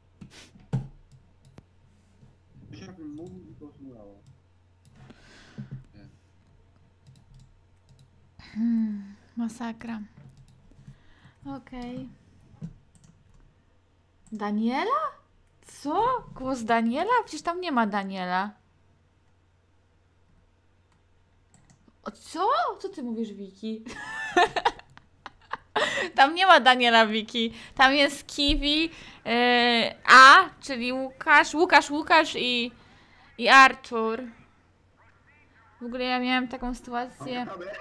Jakbym mógł i to zmulało. Masakra. Okej. Daniela? Co? Głos Daniela? Przecież tam nie ma Daniela. O co? Co ty mówisz, Wiki? Tam nie ma Daniela, Wiki. Tam jest Kiwi, A, czyli Łukasz i Artur. W ogóle ja miałam taką sytuację,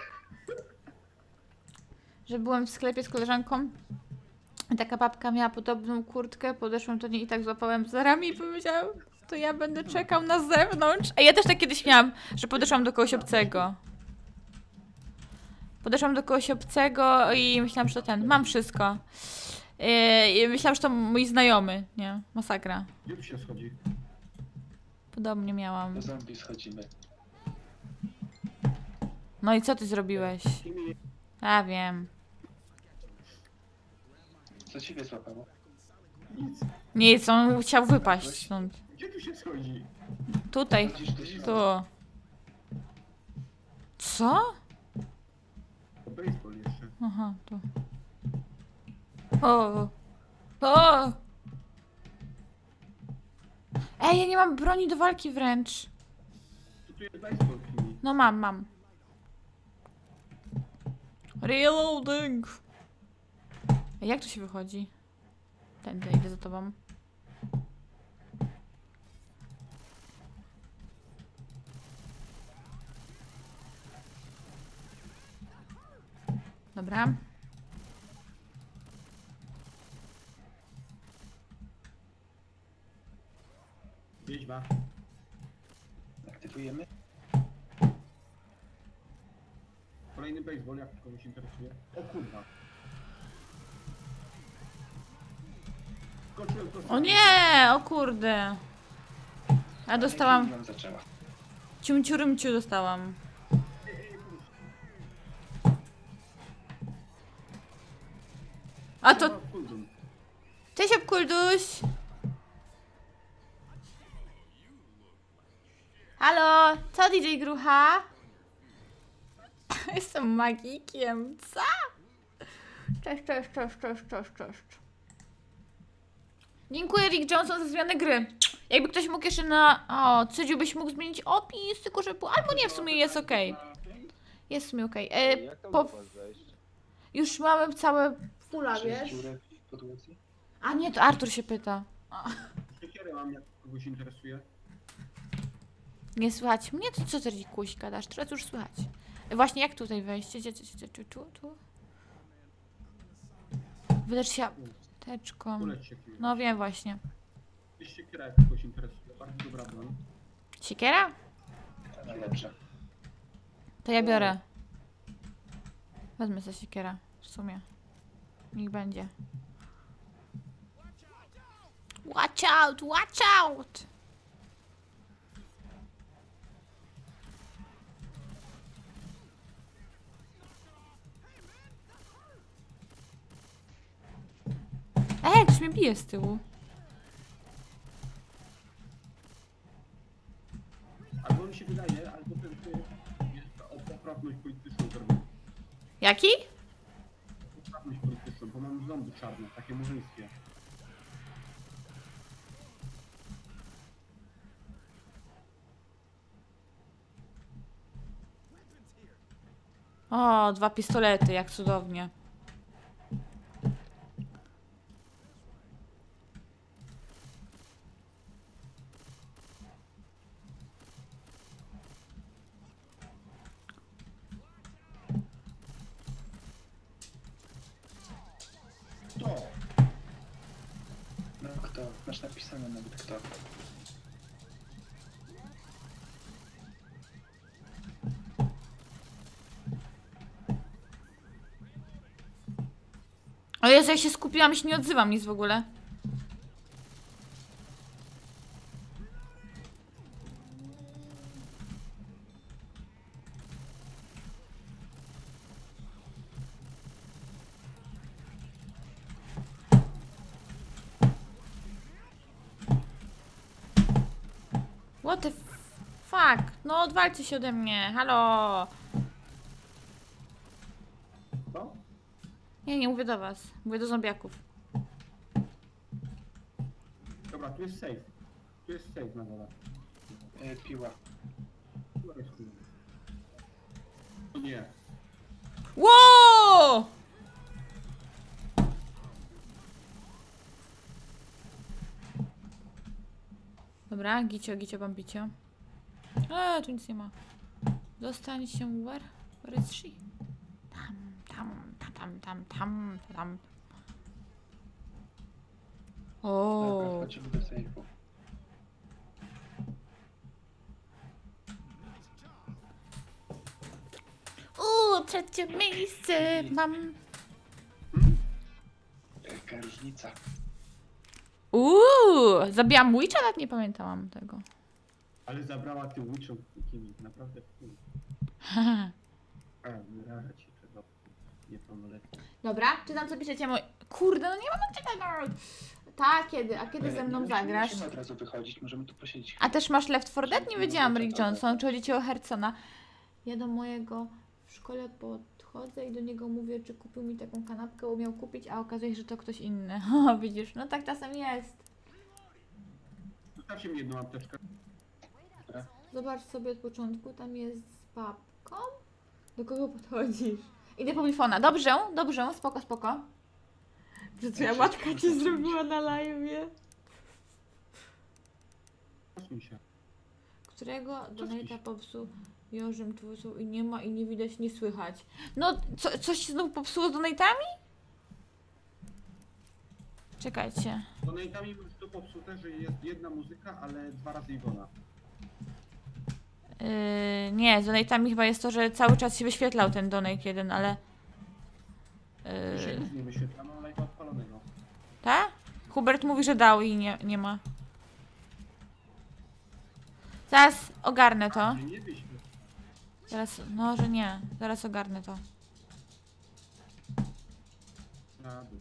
że byłem w sklepie z koleżanką. Taka babka miała podobną kurtkę, podeszłam do niej i tak złapałem za ramię i powiedziałam, to ja będę czekał na zewnątrz. A ja też tak kiedyś miałam, że podeszłam do kogoś obcego. Podeszłam do kogoś obcego i myślałam, że to ten, mam wszystko. I myślałam, że to mój znajomy, nie? Masakra. Gdzie tu się schodzi? Podobnie miałam. Do zombie schodzimy. No i co ty zrobiłeś? Ja wiem. Co ciebie złapało? Nic. Nic, on chciał wypaść stąd. Gdzie tu się schodzi? Tutaj. Chodzisz do środka. Tu. Co? To baseball jeszcze. Aha, tu. O! O! Ej, ja nie mam broni do walki wręcz. Tu jest baseball, Kimi. No mam. Reloading! Ej, jak tu się wychodzi? Tędy, idę za tobą. Dobra. Wiedźma. Aktywujemy? Kolejny baseball, jak kogoś interesuje. O kurwa. Skoczyłem to O nie! O kurde! Ja dostałam... Nam zaczęła. Ciumciurymciu dostałam. A to... Cześć, Obkulduś! Halo! Co DJ Grucha? Jestem magikiem, co? Cześć. Dziękuję Rick Johnson za zmianę gry. Jakby ktoś mógł jeszcze na... O, Cydziu byś mógł zmienić opis, tylko że... Albo nie, w sumie jest okej. Jest w sumie okej. Jak tam Po... do was wejść? Już mamy całe fula, Przez wiesz? dziurę w podłodze? A nie, to Artur się pyta. Siekierę mam, jak kogoś interesuje. Nie słychać mnie? To co ty Rikuś gadasz? Teraz już słychać. Właśnie jak tutaj wejść? Gdzie? Tu? Wylecz się apteczką. Poleć się Kimi. No wiem właśnie. Jest siekiera, jak kogoś interesuje. Bardzo dobra broń. Siekiera? Najlepsza. To ja biorę. Wezmę sobie siekiera. W sumie. Niech będzie. Watch out! Watch out! Ktoś mnie bije z tyłu. Albo mi się wydaje, albo ten typ jest o poprawność polityczną zrobił. Jaki? Poprawność polityczną, bo mam zombie czarne, takie murzyńskie. O, 2 pistolety, jak cudownie. Kto? No kto? Masz napisane nawet kto. O Jezu, ja się skupiłam i się nie odzywam nic w ogóle. What the fuck? No odwalcie się ode mnie, halo! Co? Nie mówię do was. Mówię do zombiaków. Dobra, tu jest safe. Tu jest safe na dole. Piła. Tu jest chuj. O nie. Wow! Dobra, gicio, bambicio. Tu nic nie ma. Zostań się, where is she? Tam. Dobra, O, wchodzimy do sejfu. trzecie miejsce mam. Jaka różnica. Zabiłam Witcha, nawet nie pamiętałam tego. Ale zabrała tym łyczą takimi, naprawdę chuj. Wyrażę ci czego. Niepełnoletni. Dobra, czytam co piszecie moi... Kurde, no nie mam jak czytać. Tak, kiedy? A kiedy ze mną Nie zagrasz? musimy od razu wychodzić, możemy tu posiedzieć. A też masz Left 4 Dead? Nie wiedziałam, Rick Johnson. Czy chodzi ci o Hersona? Ja do mojego w szkole podchodzę i do niego mówię, czy kupił mi taką kanapkę, bo miał kupić, a okazuje się, że to ktoś inny. O, widzisz, no tak czasem jest. Zostawcie mi jedną apteczkę. Zobacz sobie od początku, tam jest z babką. Do kogo podchodzisz? Idę po Bifona. Dobrze, spoko. Że twoja matka ci zrobiła na live'ie. Prosuj się. Którego donate'a popsuł Jorzym twórcą i nie ma i nie widać, nie słychać. No, coś się znów popsuło z donate'ami? Czekajcie. Donate'ami już to popsute, że jest jedna muzyka, ale 2 razy Iwona. Nie, z donate'ami chyba jest to, że cały czas się wyświetlał ten donate jeden, ale... To się nic nie wyświetla, mam live'a odpalonego. Tak? Hubert mówi, że dał i nie ma. Zaraz ogarnę to. Nie, nie wyświetla. Zaraz, no, że nie. Zaraz ogarnę to. Rady.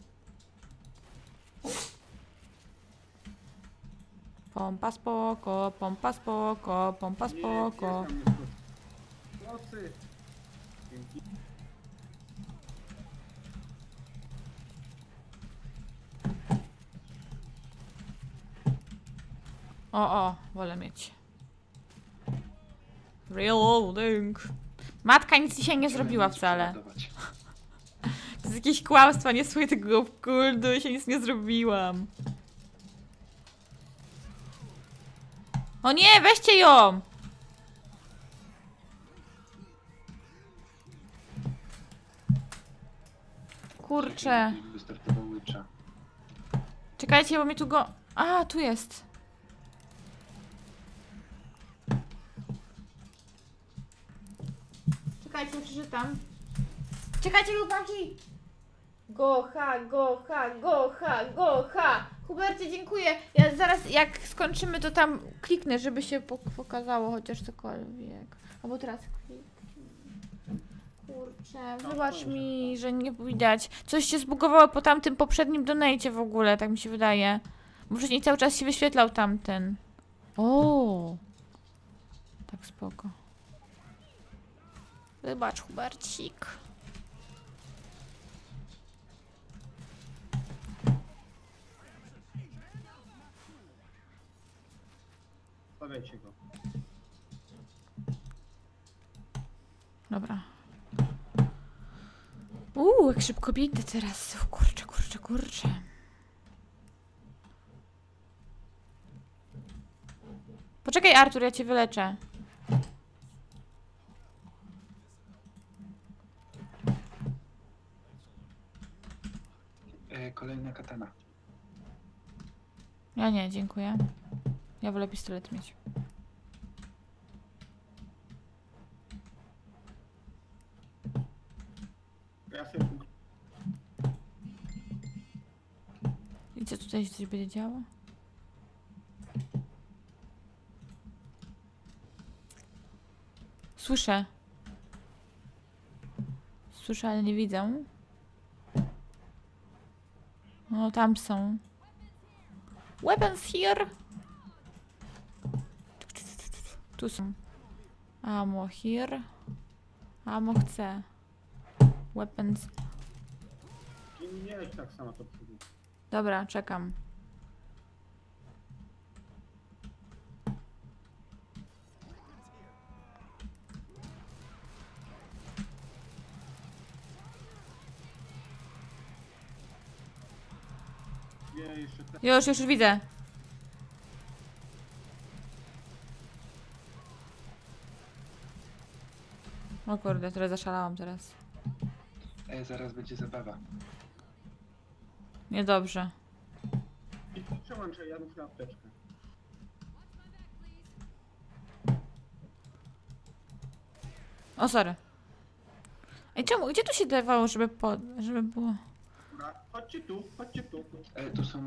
Pompa spoko. Nie, jest na mnie Nocy. Dzięki. O, wolę mieć. Reloading. Matka nic dzisiaj nie zrobiła wcale. To jest jakieś kłamstwa, nie słuchaj tego kuldu, ja się nic nie zrobiłam. O nie, weźcie ją! Kurczę. Wystartował Witcha. Czekajcie, bo mi tu go... A, tu jest. Czekajcie, przeczytam. Czekajcie, chłopaki! Gocha, gocha, gocha, gocha. Hubercie, dziękuję. Ja zaraz, jak skończymy, to tam kliknę, żeby się pokazało chociaż cokolwiek. Albo teraz kliknę. Kurczę, wybacz mi, że nie widać. Coś się zbugowało po tamtym poprzednim donacie w ogóle, tak mi się wydaje. Bo wcześniej cały czas się wyświetlał tamten. O, tak spoko. Wybacz, Hubercik. Stawiajcie go. Dobra. Jak szybko biegnę teraz. O, kurczę, kurczę, kurczę. Poczekaj, Artur, ja cię wyleczę. Kolejna katana. Ja nie, dziękuję. Ja wolę pistolet mieć. Ja sobie punkt. I co tutaj się coś będzie działo? Słyszę. Słyszę, ale nie widzę. No, tam są. Weapons here! Tu są. Ammo here. Ammo chcę. Weapons. Nie leć tak samo to przyjdzie. Dobra, czekam. Nie, jeszcze te... Już widzę. O kurde, teraz zaszalałam teraz. Zaraz będzie zabawa. Niedobrze. I przełączę, ja muszę apteczkę. O, sorry. Ej, czemu? Gdzie tu się dawało, żeby było... Dobra, chodźcie tu, chodźcie tu. Tu są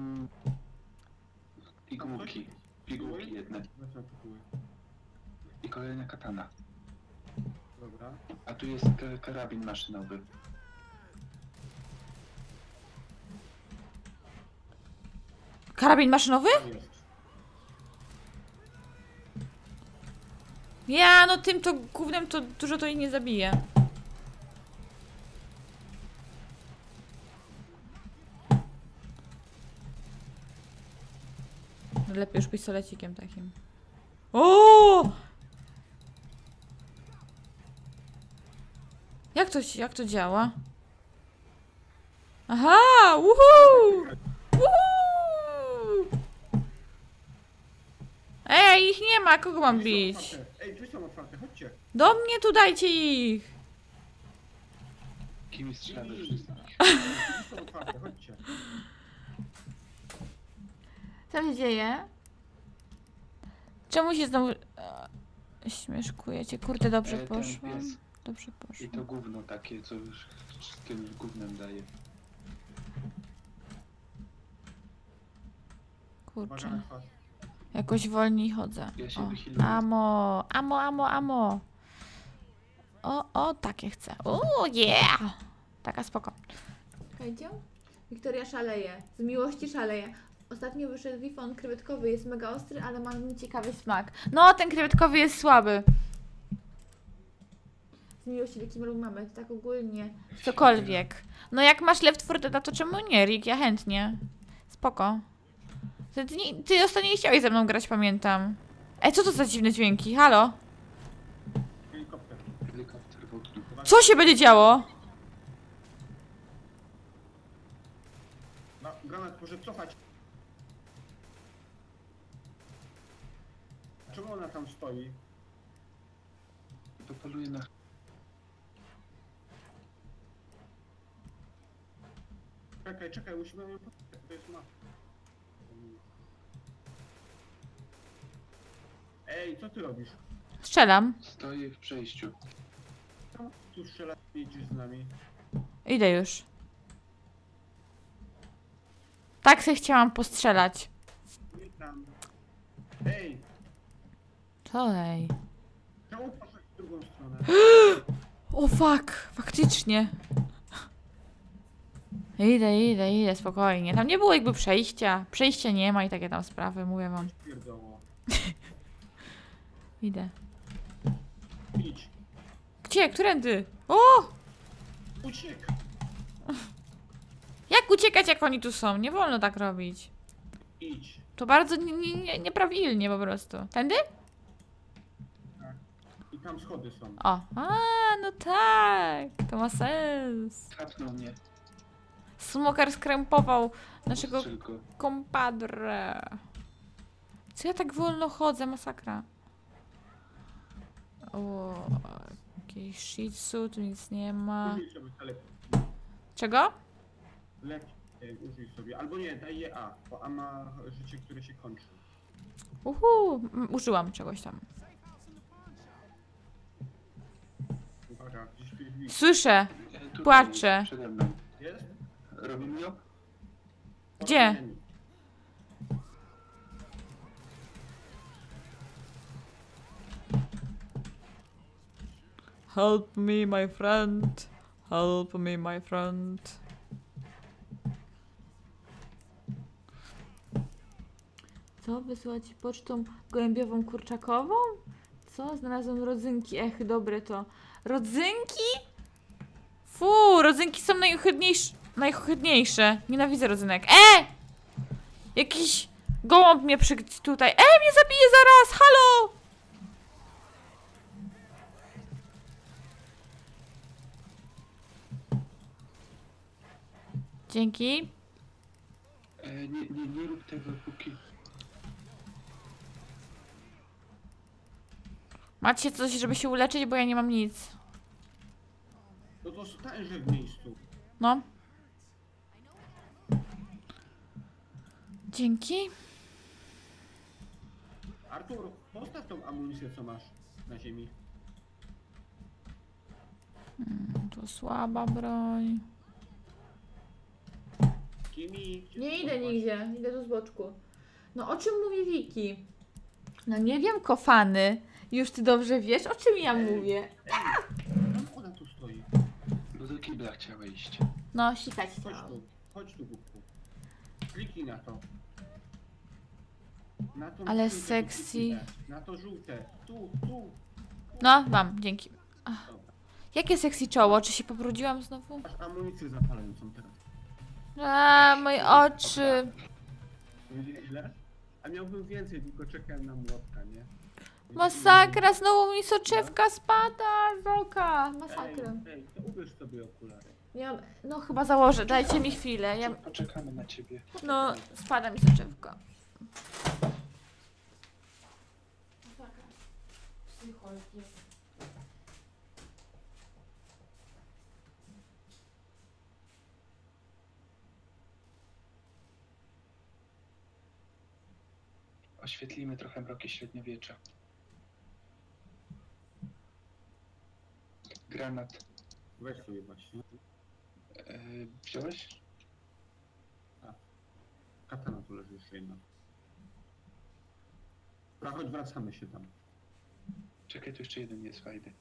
pigułki. Pigułki jedne. Wezmę piguły. I kolejna katana. Dobra. A tu jest karabin maszynowy. Karabin maszynowy? To jest. Ja, no tym to gównem to dużo to ich nie zabije. Lepiej już pistolecikiem takim. O! Jak to działa? Aha! Woohoo! Woohoo! Ej, ich nie ma, kogo mam Drzwi są bić? otwarte. Ej, drzwi są otwarte, chodźcie. Do mnie tu dajcie ich! Kimi strzelamy wszystkich. Drzwi są otwarte, chodźcie. Co się dzieje? Czemu się znowu... Śmieszkujecie? Kurde, dobrze Ten poszłam. pies. Dobrze I poszłam. to gówno takie, co już z tym gównem daje. Uwaga Kurczę. na twarz. Jakoś wolniej chodzę. Ja się O, wychyluję. amo, amo, amo, amo. O, takie chcę. O, yeah! Taka spoko. Czekajcie. Wiktoria szaleje. Z miłości szaleje. Ostatnio wyszedł wifon krewetkowy. Jest mega ostry, ale ma ciekawy smak. No, ten krewetkowy jest słaby. Z miłości do Kimberlu mamy. Tak ogólnie. Cokolwiek. No jak masz Left 4 Dead, to czemu nie, Rick? Ja chętnie. Spoko. Ty ostatnio nie chciałeś ze mną grać, pamiętam. Ej, co to za dziwne dźwięki? Halo? Helikopter. Helikopter w oknie. Co się będzie działo? No, granat może cofać. Czemu ona tam stoi? To poluje na... Czekaj, musimy ją poczekać, to jest mapa. Ej, co ty robisz? Strzelam. Stoję w przejściu. Czemu tu strzela, jedziesz z nami? Idę już. Tak se chciałam postrzelać. Nie tam. Ej, Co ej? czemu poszedł w drugą stronę? O fuck, faktycznie. Idę, spokojnie. Tam nie było jakby przejścia. Przejścia nie ma i takie tam sprawy, mówię wam. Pierdoło. Idę. Idź. Gdzie? Którędy? O! Uciek. Jak uciekać, jak oni tu są? Nie wolno tak robić. Idź. To bardzo nieprawilnie po prostu. Tędy? I tam schody są. O. No tak. To ma sens. Trafnął mnie. Smoker skrępował naszego Ostrzel go. kompadre. Co ja tak wolno chodzę? Masakra. O, jakiś shih tzu, tu nic nie ma. Użyj sobie telefon. Czego? Leć. Użyj sobie. Albo nie, daj je A, bo A ma życie, które się kończy. Użyłam czegoś tam. Uwaga, gdzieś tu jest widz. Słyszę. Tutaj, Płacze. Przede mną. Jest? Robimy ją? Gdzie? Help me, my friend. Help me, my friend. Co? Wysłać pocztą gołębiową kurczakową? Co? Znalazłem rodzynki. Ech, dobre to. Rodzynki? Fu, rodzynki są najohydniejsze. Nienawidzę rodzynek. Jakiś gołąb mnie tutaj. Mnie zabije zaraz! Halo! Dzięki. Nie rób tego póki. Macie coś, żeby się uleczyć, bo ja nie mam nic. No to stańże w miejscu. No. Dzięki. Artur, postaw tą amunicję, co masz na ziemi. To słaba broń. Kimi, gdzie Nie ty idę poszłaś? nigdzie, idę tu z boczku. No o czym mówi Wiki? No nie wiem, kofany. Już ty dobrze wiesz, o czym ja mówię. Czemu ona tu stoi? Bo do kibla chciała iść. No, sikać Chodź tu, głupku. Kliknij na to. Na to Ale żółte, sexy. kliknij. Na to żółte. Tu. No, mam, dzięki. Dobra. Jakie sexy czoło? Czy się pobrudziłam znowu? Masz amunicję zapalającą teraz. Moje oczy. Ile? A miałbym więcej, tylko czekałem na młotka, nie? Masakra, znowu mi soczewka spada z oka. Masakra. Ej, to ubierz sobie okulary. No chyba założę, dajcie mi chwilę. Poczekamy na ciebie. No, spada mi soczewka. Oświetlimy trochę mroki średniowiecza. Granat. Weź sobie właśnie. Wziąłeś? Katana tu leży jeszcze jedna. Dobra, chodź, wracamy się tam. Czekaj, tu jeszcze jeden jest fajny.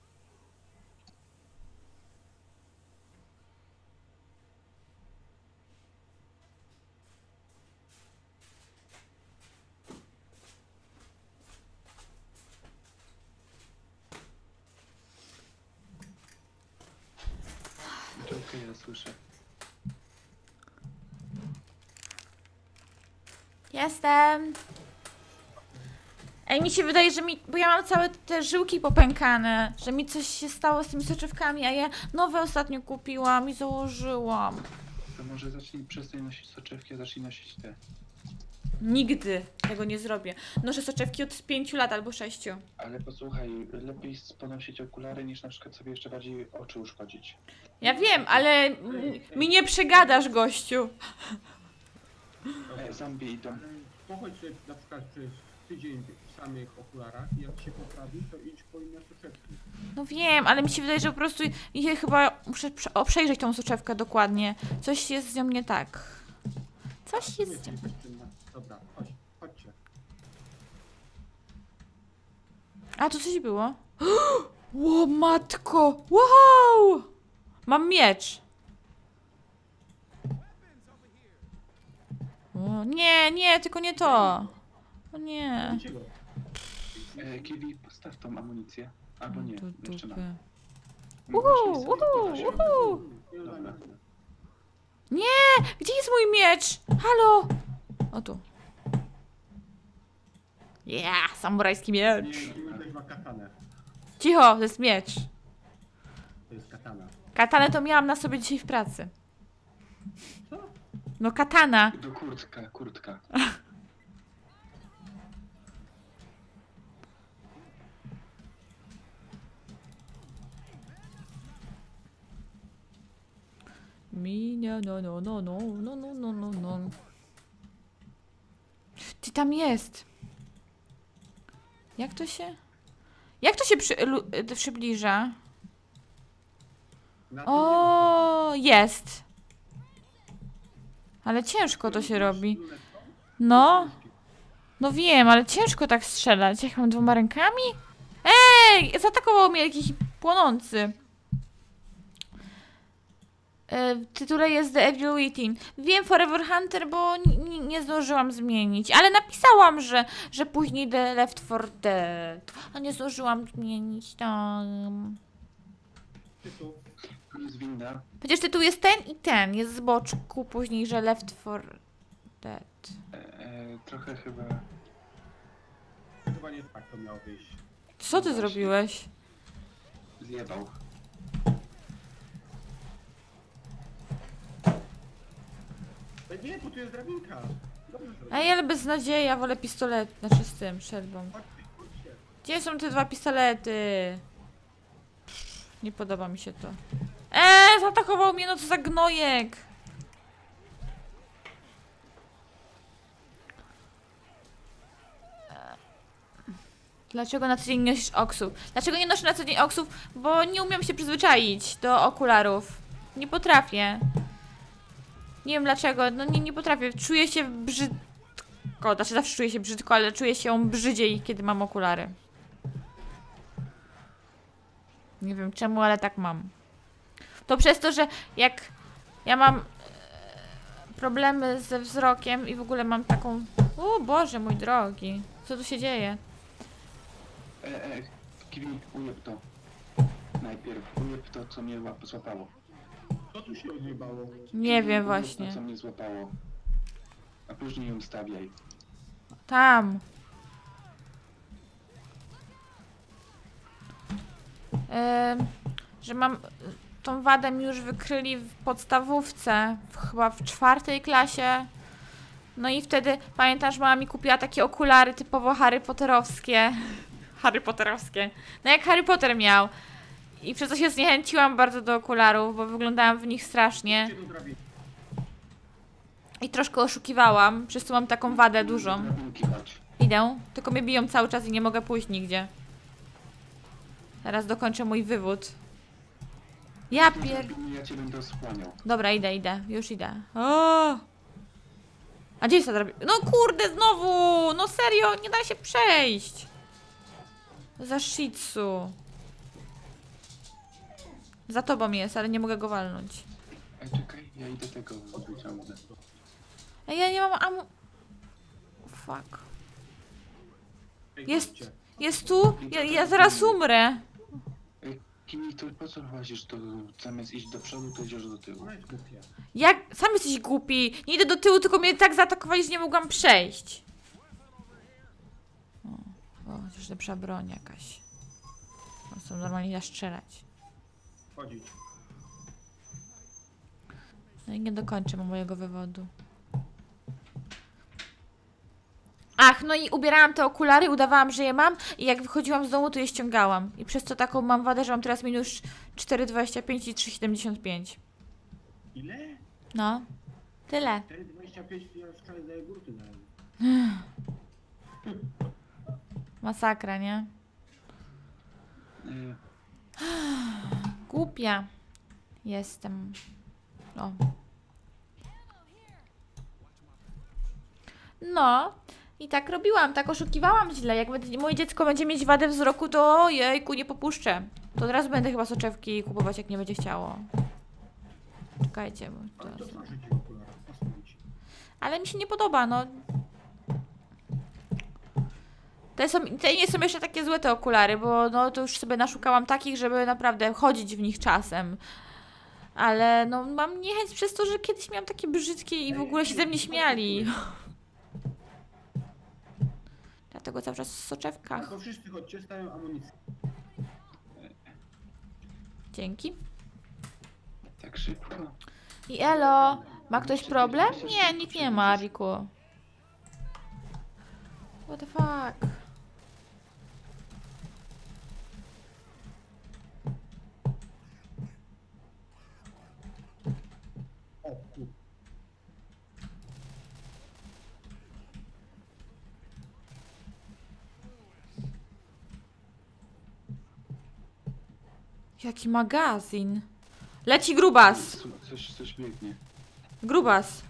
Czekaj, ja słyszę. Jestem. Ej, mi się wydaje, że bo ja mam całe te żyłki popękane, że mi coś się stało z tymi soczewkami, a ja nowe ostatnio kupiłam i założyłam. To może przestań nosić soczewki, a zacznij nosić te. Nigdy tego nie zrobię. Noszę soczewki od 5 lat albo 6. Ale posłuchaj, lepiej ponosić okulary niż na przykład sobie jeszcze bardziej oczy uszkodzić. Ja wiem, ale mi nie przegadasz, gościu. Zombie idą. Pochodź sobie na przykład przez tydzień w samych okularach i jak się poprawi, to idź po inne soczewki. No wiem, ale mi się wydaje, że po prostu chyba muszę przejrzeć tą soczewkę dokładnie. Coś jest z nią nie tak. Coś Tu jest. jesteś bezczynna. Dobra, chodźcie. A, tu coś było? Ło, matko! Wow! Mam miecz. O, nie, nie, tylko nie to. O nie. Widzicie go? Kiwi, postaw tą amunicję. Albo nie, Do jeszcze dupy. mam. Uhu, uhu, uhu. Dobra. Gdzie jest mój miecz? Halo! O tu. Yeah, samurajski miecz. Nie, ktoś ma katanę. Cicho, to jest miecz. To jest katana. Katanę to miałam na sobie dzisiaj w pracy. Co? No katana. Do kurtka. Minia, no. Ty tam jest. Jak to się... Jak to się przybliża? Na tym O, jest. Ale ciężko to się robi. lunetką? No. No wiem, ale ciężko tak strzelać. Jak mam 2 rękami? Ej! Zaatakował mnie jakiś płonący. W tytule jest The Evil Within. Wiem Forever Hunter, bo nie zdążyłam zmienić. Ale napisałam, że później The Left 4 Dead. A nie zdążyłam zmienić tam. Tytuł. Tu jest winda. Przecież tytuł jest ten i ten. Jest z boczku później, że Left 4 Dead. Trochę chyba... Chyba nie tak to miało wyjść. Co ty Właśnie. zrobiłeś? Zjebał. Nie, bo tu jest drabinka. Dobrze zrobiłem. Ej, ale bez nadziei, ja wolę pistolet. Znaczy z tym, strzelbą. Chodźcie. Gdzie są te 2 pistolety? Nie podoba mi się to. Zaatakował mnie, no co za gnojek! Dlaczego na co dzień nie nosisz oksów? Dlaczego nie noszę na co dzień oksów? Bo nie umiem się przyzwyczaić do okularów. Nie potrafię. Nie wiem dlaczego, no nie potrafię. Czuję się brzydko. Znaczy zawsze czuję się brzydko, ale czuję się brzydziej, kiedy mam okulary. Nie wiem czemu, ale tak mam. To przez to, że jak ja mam problemy ze wzrokiem i w ogóle mam taką... O Boże, mój drogi. Co tu się dzieje? Kiwi, ujeb to. Najpierw ujeb to, co mnie złapało. Co tu się odjebało? Nie wiem Ujeb właśnie. to, co mnie złapało. A później ją stawiaj. Tam. Że mam... Tą wadę mi już wykryli w podstawówce. Chyba w 4. klasie. No i wtedy, pamiętasz, mama mi kupiła takie okulary typowo Harry Potterowskie. Harry Potterowskie. No jak Harry Potter miał. I przez to się zniechęciłam bardzo do okularów, bo wyglądałam w nich strasznie. Gdzie tu drabinka? I troszkę oszukiwałam, przez to mam taką wadę dużą. Drabinki chodź. Idę, tylko mnie biją cały czas i nie mogę pójść nigdzie. Teraz dokończę mój wywód. Ja Ja cię będę osłaniał. Dobra, idę, już idę. O! A gdzie jest ta drabina? No kurde, znowu! No serio, nie da się przejść! Za shitsu. Za tobą jest, ale nie mogę go walnąć. Czekaj, ja idę tego wyciągnę. Ej, ja nie mam Fuck. Ej, Jest. chodźcie. Jest tu? Ja zaraz umrę. Kiwi, to po co łazisz to? Zamiast iść do przodu, to idziesz do tyłu. Ona jest głupia. Jak? Sam jesteś głupi. Nie idę do tyłu, tylko mnie tak zaatakowali, że nie mogłam przejść. O, chociaż lepsza broń jakaś. Są normalnie zastrzelać. Chodzić. No i nie dokończę mojego wywodu. Ach, no i ubierałam te okulary, udawałam, że je mam i jak wychodziłam z domu, to je ściągałam. I przez to taką mam wadę, że mam teraz minus 4,25 i 3,75. Ile? No. Tyle. 4,25 to ja wczoraj za jogurty dałem. Masakra, nie? Y, Głupia. Jestem. O. No. I tak robiłam, tak oszukiwałam źle. Jak moje dziecko będzie mieć wadę wzroku, to ojejku, nie popuszczę. To od razu będę chyba soczewki kupować, jak nie będzie chciało. Czekajcie, bo Ale to... to masz ci okulara, pasują ci. Ale mi się nie podoba, no. Te nie są jeszcze takie złe te okulary, bo no to już sobie naszukałam takich, żeby naprawdę chodzić w nich czasem. Ale no mam niechęć przez to, że kiedyś miałam takie brzydkie i w ogóle się ze mnie śmiali. Dlatego cały czas w A soczewkach. to wszyscy chodźcie, stają amunicję. Dzięki. Tak szybko. I elo, ma ktoś problem? Nie, nikt nie ma, Riku. What the fuck? O kur... Jaki magazyn. Leci grubas. Coś biegnie. Grubas.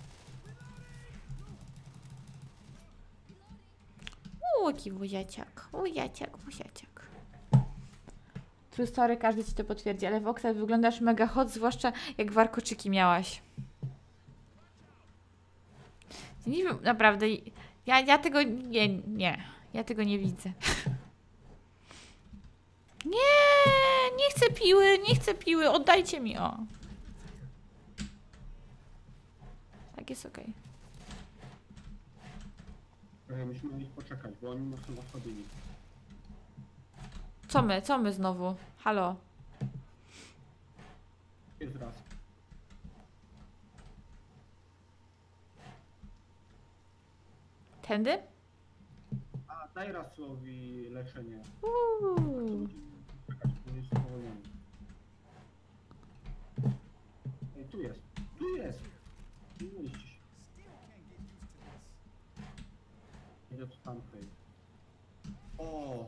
Jaki buziaciak. Buziaciak. True story, każdy ci to potwierdzi, ale w Oxach wyglądasz mega hot, zwłaszcza jak warkoczyki miałaś. Nie wiem, naprawdę, ja tego nie. Ja tego nie widzę. Nie chcę piły, oddajcie mi, o. Tak jest okej. Musimy na nich poczekać, bo oni mocno osłabieni. Co my znowu? Halo? Jest raz. Tędy? A daj Rasowi leczenie. Uuu. Czekać, bo jest spowolniony. Ej, tu jest. Nie myliście się. Idę do tamtej. O!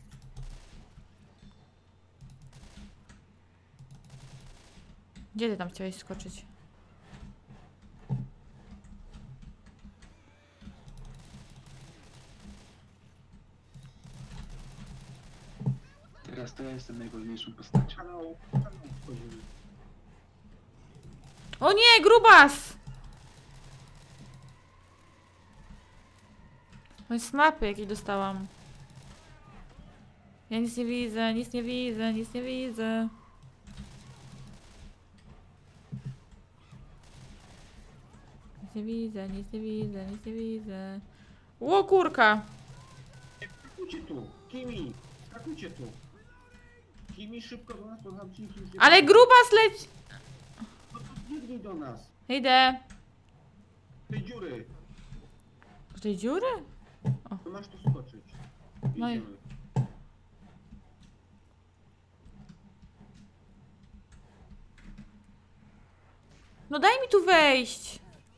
Gdzie ty tam chciałeś skoczyć? Teraz to ja jestem najwolniejszą postacią. Kanał wchodzimy. O nie, grubas! Oj, snapy jakie dostałam. Ja nic nie widzę. Nic nie widzę. Ło, kurka! Skakujcie tu! Kimi! Skakujcie tu! Kimi szybko do nas, bo zamknięci już nie... Ale grubas leci! No to biegnij do nas! Idę. Tej dziury! Do tej dziury? To masz tu skoczyć. No i- Idziemy. No daj mi tu wejść!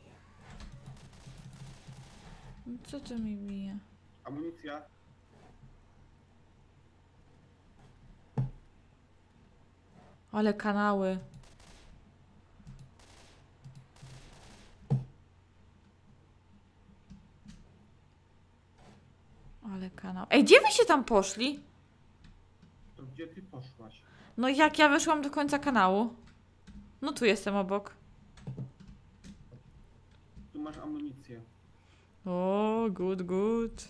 Co to mi bije? Amunicja. Ale kanały. Ale kanał. Ej, gdzie wy się tam poszli? To gdzie ty poszłaś? No jak ja weszłam do końca kanału? No tu jestem obok. Tu masz amunicję. O, good.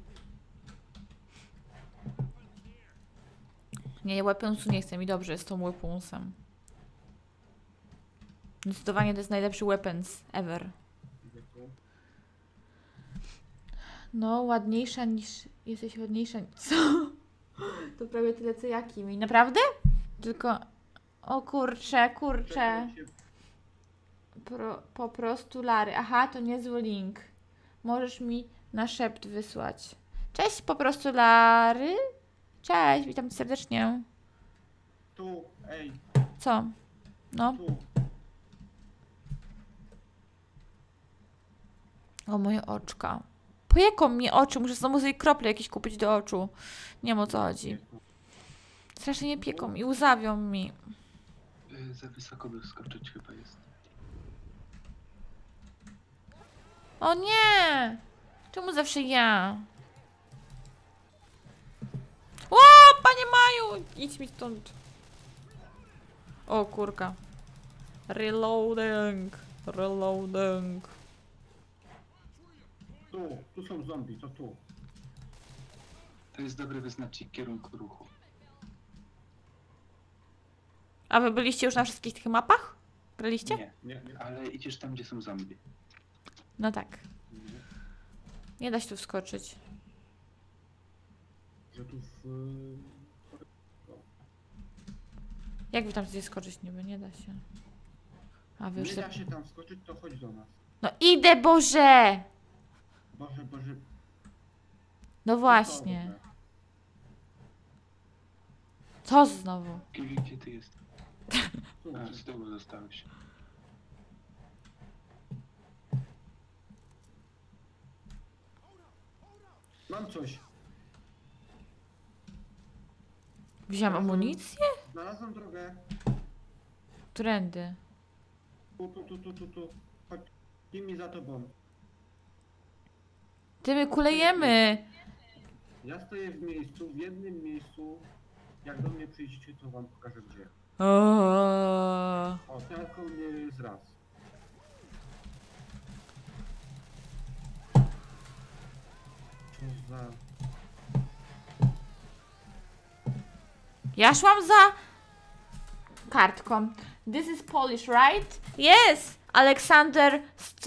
Nie, weaponsu nie chcę mi dobrze z tą weaponsem. Zdecydowanie to jest najlepszy weapons ever. Idę tu. No, ładniejsza niż... Jesteś ładniejsza niż... Co? To prawie tyle co ja, Kimi. Naprawdę? Tylko... O kurcze. Czekajcie. Po prostu Lary. Aha, to niezły link. Możesz mi na szept wysłać. Cześć, po prostu Lary. Cześć, witam cię serdecznie. Tu, ej, Co? No. tu. O, moje oczka. Pojeką mnie oczy. Muszę znowu sobie krople jakieś kupić do oczu. Nie wiem o co chodzi. Strasznie mnie pieką i łzawią mi. Za wysoko by wskoczyć chyba jest. O nie! Czemu zawsze ja? O, panie Maju! Idź mi stąd. O, kurka. Reloading. Reloading. Tu są zombie, to tu. To jest dobry wyznacznik kierunku ruchu. A wy byliście już na wszystkich tych mapach? Graliście? Nie, Nie. ale idziesz tam, gdzie są zombie. No tak. Nie da się tu wskoczyć. Że tu w... Jak wy tam gdzieś skoczyć niby? Nie da się. A wy już Nie se... da się tam skoczyć, to chodź do nas. No idę, Boże! Boże. No właśnie. Co znowu? Kiwi, gdzie ty jesteś? Tu. A, z tyłu zostałeś. Mam coś. Wziąłem amunicję? Znalazłem drogę. Którędy? Tu. Chodź. Kimi za tobą. Ty my kulejemy! Ja stoję w miejscu, w jednym miejscu. Jak do mnie przyjdziecie, to wam pokażę gdzie. O, tylko mnie jest raz. Co za... Ja szłam za kartką. This is Polish, right? Yes! Alexander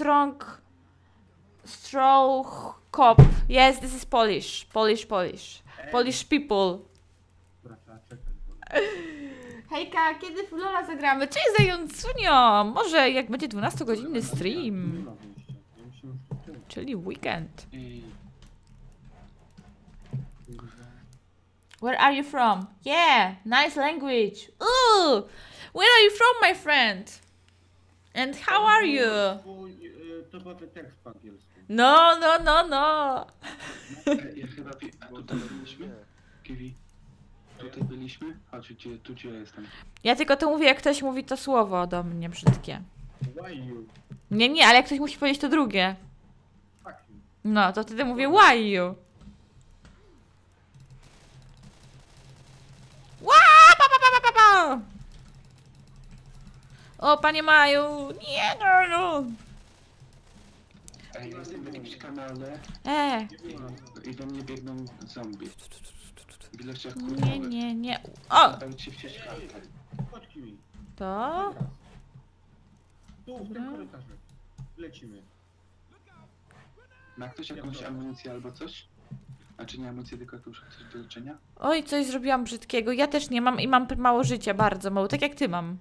Strowkop. Yes, this is Polish. Polish. Polish people. Dobra, trzeba czekać. Bo... Hejka, kiedy w Lola zagramy? Cześć Zającunio! Może jak będzie 12-godzinny Nie stream. ma wyjścia. Ja myślałem, że to ty. Czyli weekend. I Kurwa. Where are you from? Yeah, nice language. Ooh! Where are you from, my friend? And how are you? To był tekst po angielsku. No. ja chyba... A tutaj byliśmy? Kiwi? Tutaj byliśmy? Chodź, gdzie ja jestem. Ja tylko to mówię, jak ktoś mówi to słowo do mnie brzydkie. Why you? Nie, ale jak ktoś musi powiedzieć to drugie. Fuck you. No, to wtedy mówię why you. Ła, pa. O, panie Maju. Nie, no. Ej, jestem w jakimś kanale i do mnie biegną zombie. W ilościach kurwowych. Nie. O, Dałem ci wciąć kartę. Chodź Kimi. to... Tu, w tym korytarzu. Lecimy. Ma ktoś jakąś amunicję albo coś? A czy nie amunicję, tylko już coś do leczenia? Oj, coś zrobiłam brzydkiego. Ja też nie mam i mam mało życia, bardzo mało. Tak jak ty mam.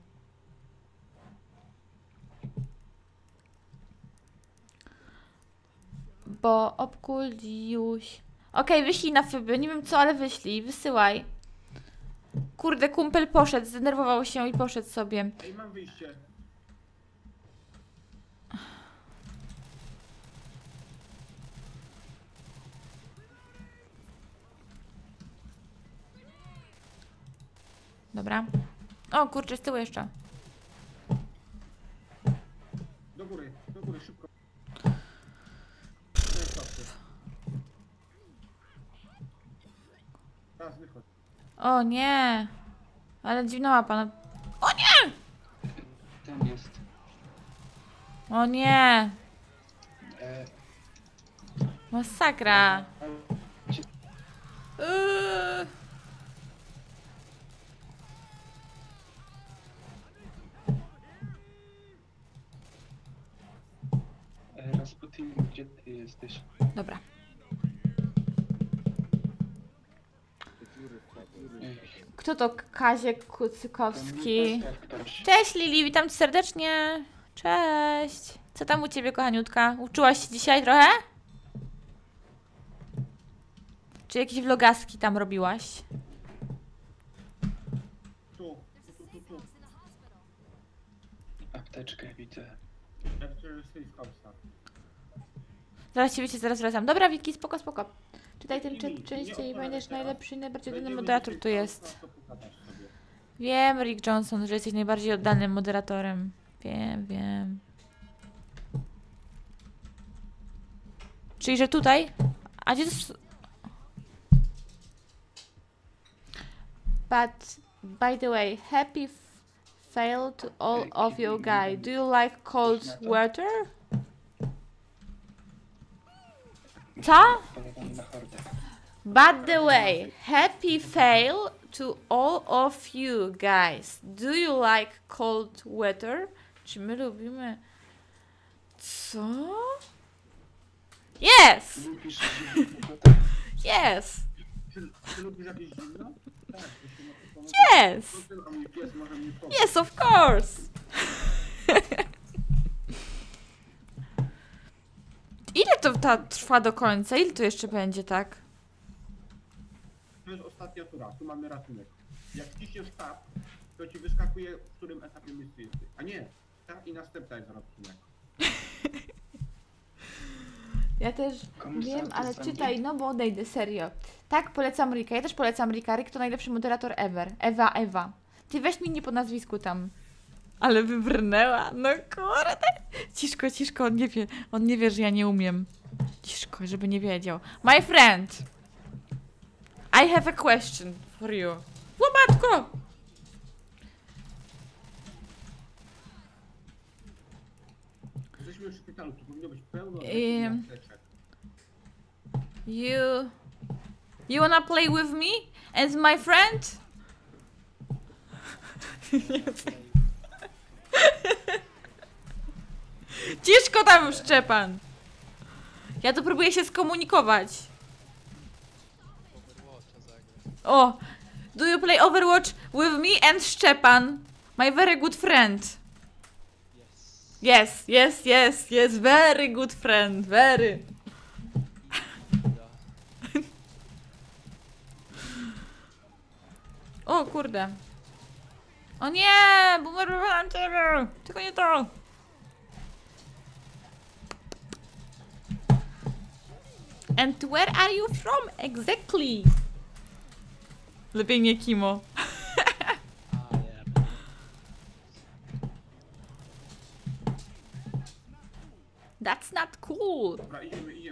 Bo obkuliuś. Okej, wyślij na Fyby. Nie wiem co, ale wyślij. Wysyłaj. Kurde, kumpel poszedł. Zdenerwował się i poszedł sobie. Ej, mam wyjście. Dobra. O, kurczę, z tyłu jeszcze. Do góry, szybko. Teraz wychodź. O nie. Ale dziwna łapa. Ten jest. O nie. E, Masakra. Rasputin, gdzie ty jesteś? Dobra. Ej, Kto to Kaziek Kucykowski? jak ktoś. Cześć Lili, witam cię serdecznie. Cześć. Co tam u ciebie, kochaniutka? Uczyłaś się dzisiaj trochę? Czy jakieś vlogaski tam robiłaś? Tu. Apteczkę widzę. After safe house'a. Zaraz cię wiecie, zaraz wracam. Dobra, Wiki, spoko. Czytaj ten Lili, czat częściej i nie pamiętasz, odpalaj najlepszy, najbardziej oddany Będziemy moderator safe tu jest. house'a, to pogadasz sobie. Wiem, Rick Johnson, że jesteś najbardziej oddanym moderatorem. Wiem. Czyli, że tutaj? A gdzie to jest... But, by the way, happy fail to all of you guys. Do you like cold water? Co? Polowamy na hordę. By the way, happy fail to all of you guys. Do you like cold weather? Czy my lubimy... Co? Yes! Lubisz zimną pogodę? Yes! Ty lubisz jakieś zimno? Tak, to się na to pomoże. Yes! A mój pies może mnie pomóc. Yes, of course! Ile to trwa do końca? Ile to jeszcze będzie, tak? To jest ostatnia tura, tu mamy ratunek. Jak wciśniesz tab, to ci wyskakuje, w którym etapie misji jesteś. A nie, tab i następna jest ratunek. Ja też Komuś wiem, serce ale zamknie? czytaj, no bo odejdę, serio. Tak, polecam Rika. Ja też polecam Rika. Rick to najlepszy moderator ever. Ewa. Ty weź mi nie po nazwisku tam. Ale wybrnęła. No kurde. Ciszko, on nie wie, że ja nie umiem. Ciszko, żeby nie wiedział. My friend. I have a question for you. Łomatko! Jesteśmy w szpitalu, tu powinno być pełno apteczek. You wanna play with me as my friend? Ciszko tam, Szczepan. Ja tu próbuję się skomunikować. Overwatcha zagrać. O! Do you play Overwatch with me and Szczepan? My very good friend. Yes. Yes, very good friend, very. Da. O kurde. O nie, bumerowałam ciebie. Tylko nie to. And where are you from exactly? Lepiej nie Kimo. A, ja. That's not cool. Dobra, idziemy.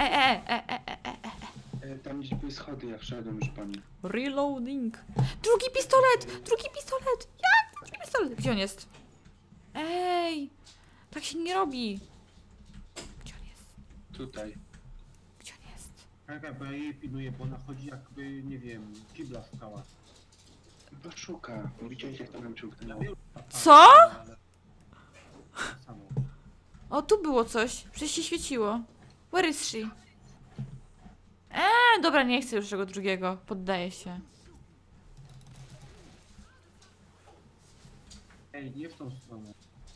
Tam gdzieś były schody, ja wszedłem już po nim. Reloading. Drugi pistolet! Jak? Drugi pistolet! Gdzie on jest? Ej! Tak się nie robi. Gdzie on jest? Tutaj. Gdzie on jest? Czekaj, bo ja jej pilnuję, bo ona chodzi jakby, nie wiem, kibla szukała. Chyba szuka. Widziałeś jak to nam ciągnęło. Co? Tak samo. O, tu było coś. Przecież się świeciło. Where is she? Dobra, nie chcę już tego drugiego. Poddaję się. Ej, nie w tą stronę.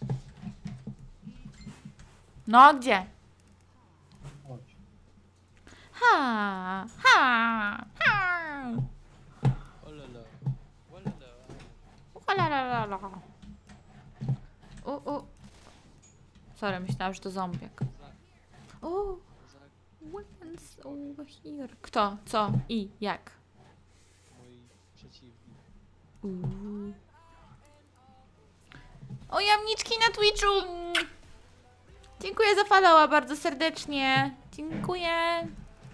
No, gdzie? Chodź. Ha! Olelo. Olelo. Ulalalala. Sorry, myślałam, że to zombiak. O! Weapons over here. Kto? Co? I? Jak? Mój przeciwnik. O, jamniczki na Twitchu! Dziękuję za followa bardzo serdecznie. Dziękuję.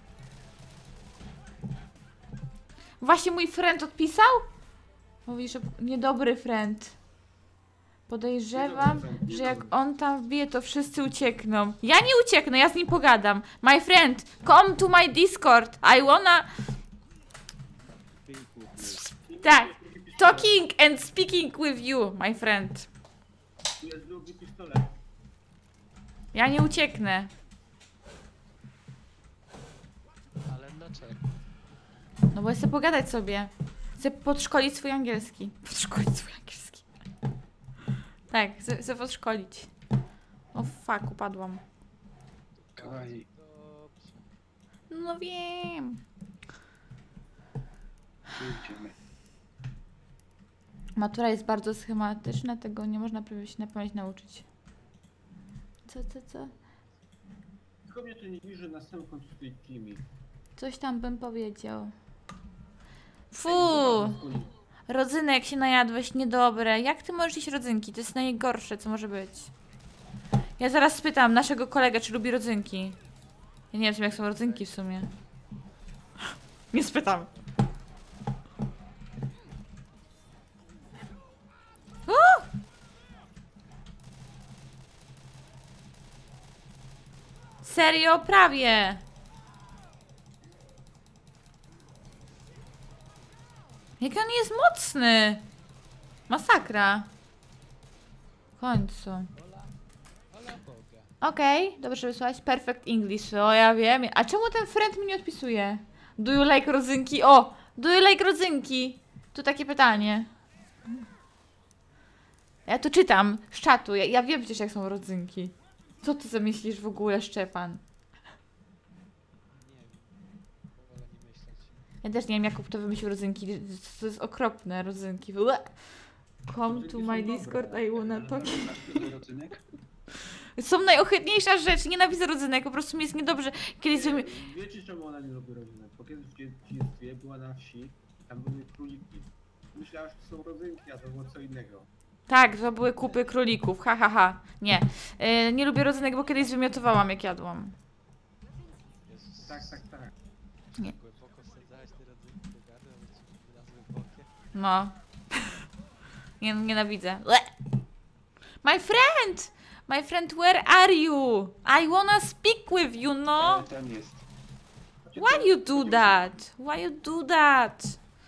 Właśnie mój friend odpisał? Mówi, że niedobry friend. Podejrzewam, że jak on tam wbije, to wszyscy uciekną. Ja nie ucieknę, ja z nim pogadam. My friend, come to my Discord. I wanna... Tak. Talking and speaking with you, my friend. Tu jest drugi pistolet. Ja nie ucieknę. Ale dlaczego? No bo chcę pogadać sobie. Chcę podszkolić swój angielski. Tak, chcę podszkolić. O fuck, upadłam. Kawaii. Dobrze. No wiem. Tu idziemy. Matura jest bardzo schematyczna, tego nie można się na pamięć nauczyć. Co? Tylko mnie to nie dziwi, że na samym końcu tej Kimi. Coś tam bym powiedział. Fu! Ej, Rodzynek się najadłeś, niedobre. Jak ty możesz jeść rodzynki? To jest najgorsze, co może być. Ja zaraz spytam naszego kolegę, czy lubi rodzynki. Ja nie wiem, jak są rodzynki w sumie. Nie spytam. O! Serio, prawie. Jak on jest mocny. Masakra. W końcu. Ola Boga. Okej, dobrze wysłałeś. Perfect English. O, ja wiem. A czemu ten friend mi nie odpisuje? Do you like rodzynki? O! Do you like rodzynki? Tu takie pytanie. Ja tu czytam z czatu. Ja wiem przecież, jak są rodzynki. Co ty zamyślisz w ogóle, Szczepan? Nie wiem. Wolę nie myśleć. Ja też nie wiem, Jakub to wymyślił rodzynki. To jest okropne, rodzynki. Ue. Come to my Discord, I wanna talk. Masz tego rodzynek? Są najohydniejsza rzecz. Nienawidzę rodzynek, po prostu mi jest niedobrze. Kiedyś sobie... Wiecie czemu ona nie lubi rodzynek? Bo kiedyś w dzieciństwie była na wsi, tam były króliki. Myślała, że to są rodzynki, a to było co innego. Tak, to były kupy królików. Ha, ha, ha. Nie. Nie lubię rodzynek, bo kiedyś wymiotowałam, jak jadłam. Jezus. Tak, tak, tak. Nie. Głęboko wsadzałaś te rodzynki do gardła, ale ci wylazły w bokie. No. Nienawidzę. Ue. My friend! My friend, where are you? I wanna speak with you, no? Tam jest. Why you do that? Why you do that?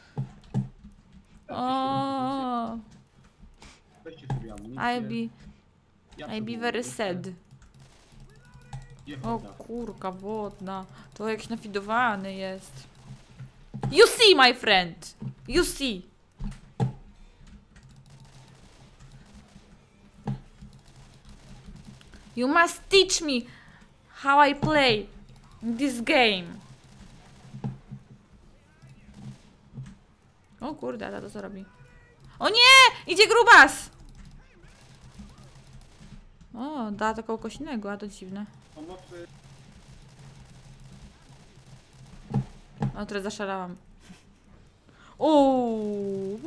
Oh, Weźcie sobie amunicję. I'll be very sad. Nie O woda. kurka wodna. To jakiś nafidowany jest. You see, my friend! You see! You must teach me how I play this game. O kurde, ale to co robi? O nie! Idzie grubas! O, da taką kośnego, a to dziwne. Pomocy. O, teraz zaszalałam. Uuu.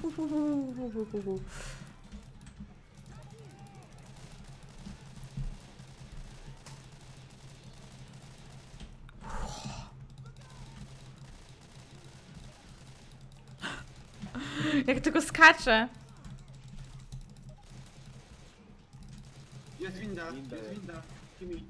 Jak tylko skacze. Jest winda, jest winda. Kimi.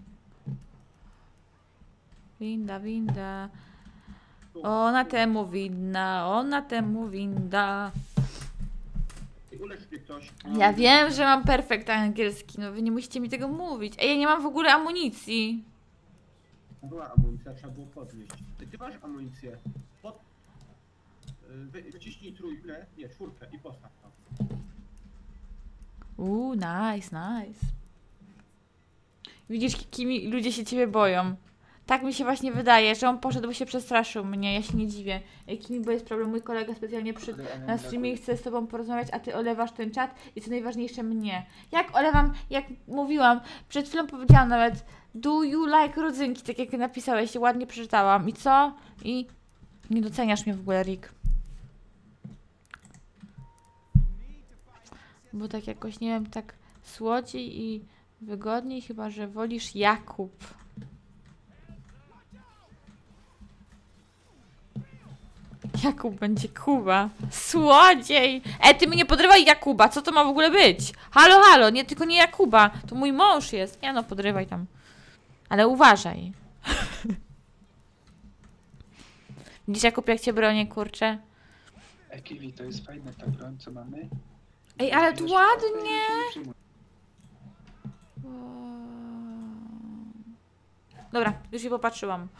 Winda, winda. Ona temu winna, ona temu winda. Ulecz mnie ktoś. Ja wiem, że mam perfekt angielski, no wy nie musicie mi tego mówić. Ej, ja nie mam w ogóle amunicji. Była amunicja, trzeba było podnieść. Ty masz amunicję. Wyciśnij trójkę, nie, czwórkę i postaw tam. Nice, nice. Widzisz, Kimi, ludzie się ciebie boją. Tak mi się właśnie wydaje, że on poszedł, bo się przestraszył mnie, ja się nie dziwię. Ej, Kimi, bo jest problem, mój kolega specjalnie przyszedł na streamie i chce z tobą porozmawiać, a ty olewasz ten czat i co najważniejsze mnie. Jak olewam, jak mówiłam, przed chwilą powiedziałam nawet do you like rodzynki, tak jak napisałeś, ładnie przeczytałam. I co? I nie doceniasz mnie w ogóle, Rick. Bo tak jakoś, nie wiem, tak słodziej i wygodniej, chyba że wolisz Jakub. Jakub będzie Kuba. Słodziej! Ty mi nie podrywaj Jakuba, co to ma w ogóle być? Halo, halo, nie, tylko nie Jakuba. To mój mąż jest. Ja no, podrywaj tam. Ale uważaj. Widzisz, Jakub, jak cię bronię, kurczę? Kiwi, to jest fajna ta broń, co mamy. Ej, ale tu ładnie! Dobra, już się popatrzyłam.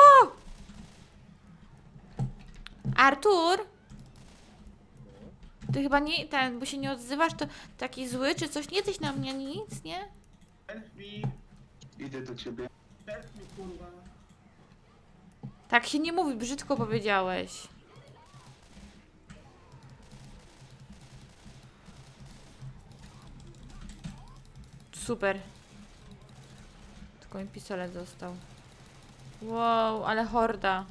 Artur? Ty chyba nie ten, bo się nie odzywasz, to taki zły czy coś? Nie jesteś na mnie nic, nie? Help me, Idę do ciebie. help me, kurwa. Tak się nie mówi, brzydko powiedziałeś. Super. Tylko mi pistolet został. Wow, ale horda.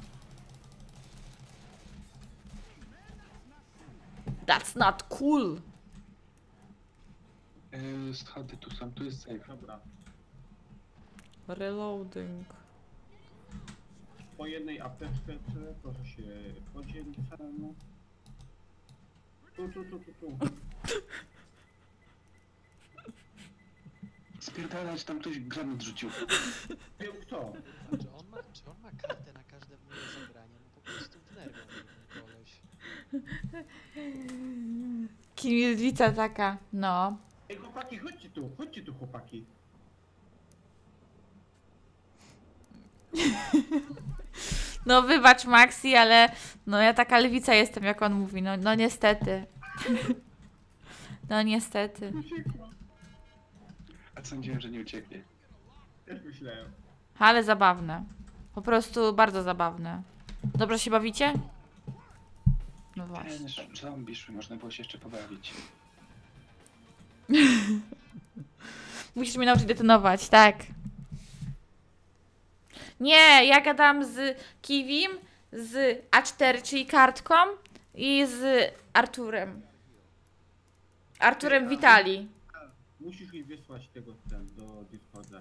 That's not cool. Schody tu są, tu jest safe. Dobra. Reloading. po jednej apteczce, proszę się podzielić samemu. Tu. Spierdalać, tam ktoś granat rzucił. Wiem kto. A czy on ma kartę na każde moje zagranie? No po prostu wnerwia mnie ten koleś. Kimielica taka, no. Ej chłopaki, chodźcie tu chłopaki. No wybacz Maxi, ale no ja taka lewica jestem, jak on mówi, no niestety. No niestety. Uciekła. A sądziłem, że nie ucieknie. Też myślałem. Ale zabawne. Po prostu bardzo zabawne. Dobrze się bawicie? No właśnie. Ten zombie szły, można było się jeszcze pobawić. Musisz mnie nauczyć detonować, tak. Nie, ja gadam z Kiwim, z A4, czyli kartką i z Arturem. Arturem Vitali. Musisz jej wysłać tego do Discorda.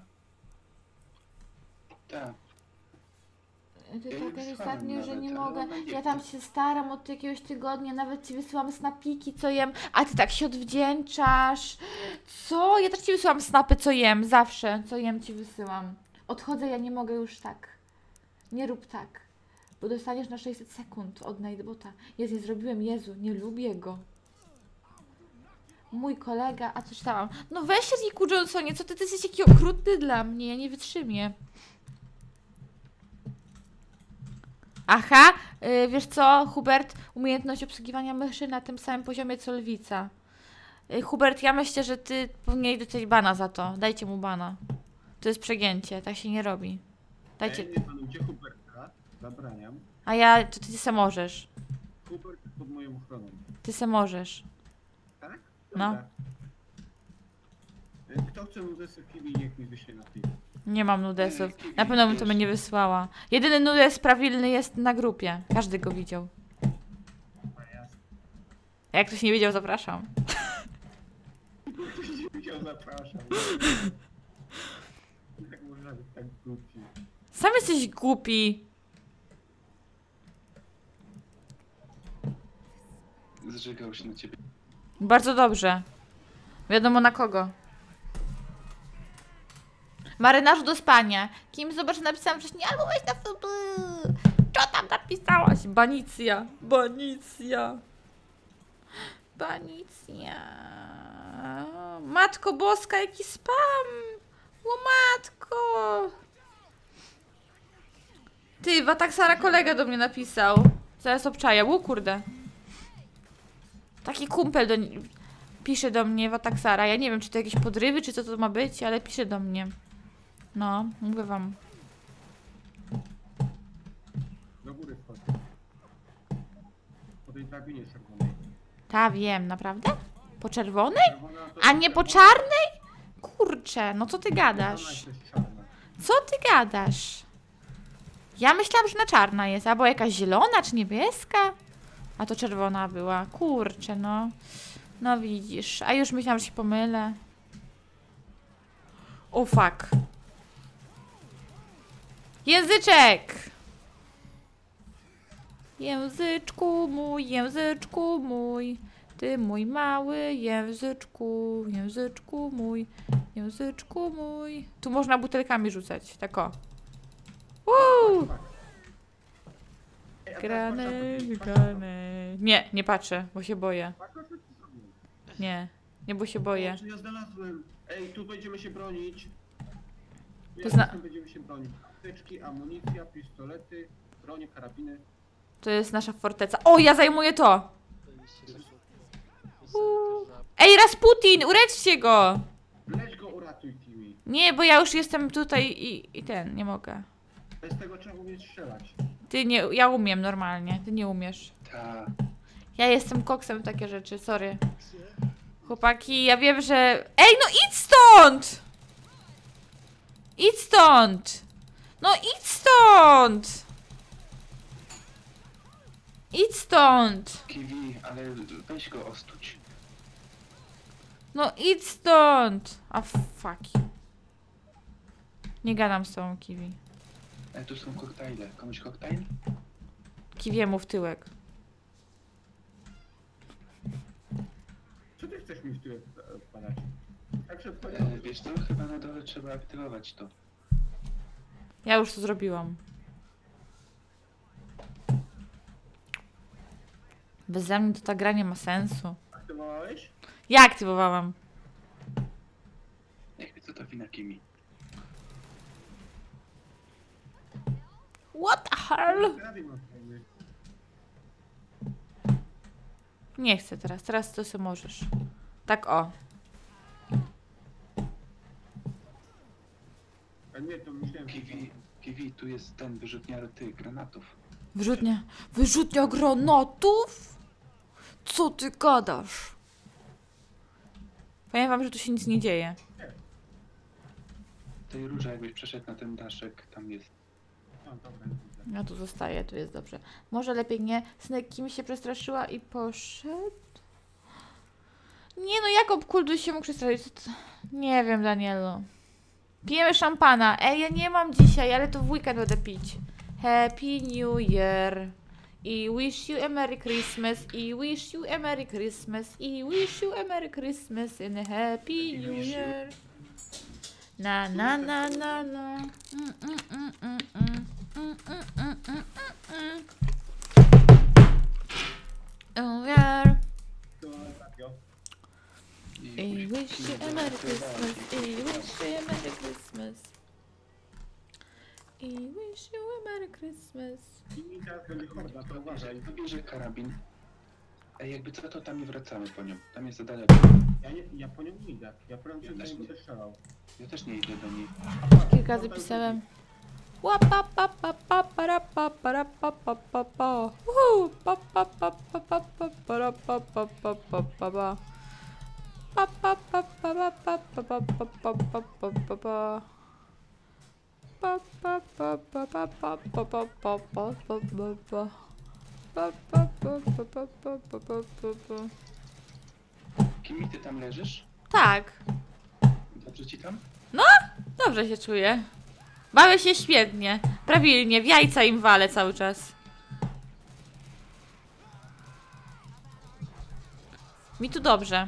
Tak. Ty Ja tak nie jest wysłałem ostatnio, że nawet, nie ale mogę. ona nie Ja chce. tam się staram od jakiegoś tygodnia, nawet ci wysyłam snapiki, co jem, a ty tak się odwdzięczasz. Co? Ja też ci wysyłam snapy, co jem, zawsze, co jem ci wysyłam. Odchodzę, ja nie mogę już tak. Nie rób tak, bo dostaniesz na 600 sekund od Nightbota. Jezu, nie zrobiłem, Jezu, nie lubię go. Mój kolega, a co czytałam? No weź Riku Johnsonie, co ty jesteś taki okrutny dla mnie, ja nie wytrzymię. Aha, wiesz co, Hubert, umiejętność obsługiwania myszy na tym samym poziomie co lwica. Hubert, ja myślę, że ty powinieneś dostać bana za to. Dajcie mu bana. To jest przegięcie, tak się nie robi. Dajcie. Nie panu, gdzie Huberta? Zabraniam. A ja, to ty se możesz. Hubert pod moją ochroną. Ty se możesz. Tak? No. Dobra. Kto chce mu zesypić, niech mi wyśle na film. Nie mam nudesów. Na pewno bym to nie wysłała. Jedyny nudes prawilny jest na grupie. Każdy go widział. A jasne. Jak ktoś nie wiedział, zapraszam. Ktoś nie widział, zapraszam. Jak można być tak głupi? Sam jesteś głupi. Zżygał się na ciebie. Bardzo dobrze. Wiadomo na kogo. Marynarzu do spania. Kim zobacz, napisałam wcześniej, albo weź na FB. Co tam napisałaś? Banicja. Banicja. Banicja. Matko boska, jaki spam. O matko. Ty, Wataksara kolega do mnie napisał. Zaraz obczaję. O kurde. Taki kumpel pisze do mnie Wataksara. Ja nie wiem, czy to jakieś podrywy, czy co to ma być, ale pisze do mnie. No, mówię wam. Do góry wchodź. Po tej drabinie czerwonej. Ta wiem, naprawdę? Po czerwonej? Czerwona to A jest nie po czerwona, czarnej? Kurczę, no co ty czerwona gadasz? to jest czarna. Co ty gadasz? Ja myślałam, że na czarna jest, albo jakaś zielona czy niebieska. A to czerwona była. Kurczę, no. No widzisz. A już myślałam, że się pomylę. O fuck. Języczek! Języczku mój, ty mój mały języczku, języczku mój, języczku mój. Tu można butelkami rzucać, tak o. Uuu! Ej, a teraz Grane, patrz na to, grane. Nie, nie patrzę, bo się boję. patrz na to, co ci zrobił. Nie, nie, bo się boję. O, co ja znalazłem? Ej, tu będziemy się bronić. To zna- Tu będziemy się bronić. Apteczki, amunicja, pistolety, bronie, karabiny. To jest nasza forteca. O, ja zajmuję to! Piosenka żab. Ej, Rasputin, ureczcie go! Leć go uratuj, Kimi. Nie, bo ja już jestem tutaj i ten, nie mogę. Bez tego trzeba umieć strzelać. Ty nie, ja umiem normalnie, ty nie umiesz. Ta. Ja jestem koksem w takie rzeczy, sorry. Chłopaki, ja wiem, że... Ej, no idź stąd! Idź stąd! No idź stąd! Idź stąd! Kiwi, ale weź go ostuć. No idź stąd! A fuck you. Nie gadam z tobą, Kiwi. Tu są koktajle. Komuś koktajl? Kiwiemu w tyłek. Co ty chcesz mi w tyłek wpadać? Tak się Wiesz co, chyba na dole trzeba aktywować to. Ja już to zrobiłam. Beze mnie to ta gra nie ma sensu. aktywowałeś? Ja aktywowałam. Jak co to wina Kimi? What the hell? Karabin masz fajny. Nie chcę teraz. Teraz to sobie możesz. Tak o. A nie, to myślałem, że... Kiwi, tu jest ten wyrzutniar tych granatów. Wyrzutnia. Wyrzutnia granatów? Co ty gadasz? Powiem wam, że tu się nic nie dzieje. Tej róże jakbyś przeszedł na ten daszek, tam jest. No, dobra, widzę. Ja tu zostaję, tu jest dobrze. Może lepiej nie. Synek Kim się przestraszyła i poszedł? Nie no, Jakub Kulduś się mógł przestraszyć. Nie wiem, Danielu. Pijemy szampana. Ej, ja nie mam dzisiaj, ale to w weekend będę pić. Happy New Year. I wish you a Merry Christmas. I wish you a Merry Christmas. I wish you a Merry Christmas and a Happy New Year. Na na na na na. Oh yeah. To ostatnio. I wish you a Merry Christmas. I wish you a Merry Christmas. I wish you a Merry Christmas. I mi teraz będzie horda, to uważaj. Bierze karabin. Ej, jakby co, to tam nie wracamy po nią. Tam jest za daleko. Ja po nią nie idę. Ja prędzej Ja do też niego nie. też strzelał. Ja też nie idę do niej. Kilka razy pisałem. Łapa pa pa pa para pa para pa pa pa pa. Pa pa pa pa pa pa para pa pa pa pa pa pa. Pa pa pa pa pa pa pa pa pa pa pa pa pa. Pa pa pa pa pa pa pa pa pa pa pa pa pa. Pa pa pa pa pa pa pa pa pa pa. Kimi, ty tam leżysz? Tak, Dobrze ci tam? dobrze się czuję. Bawię się świetnie. Prawilnie, w jajca im walę cały czas. Mi tu dobrze.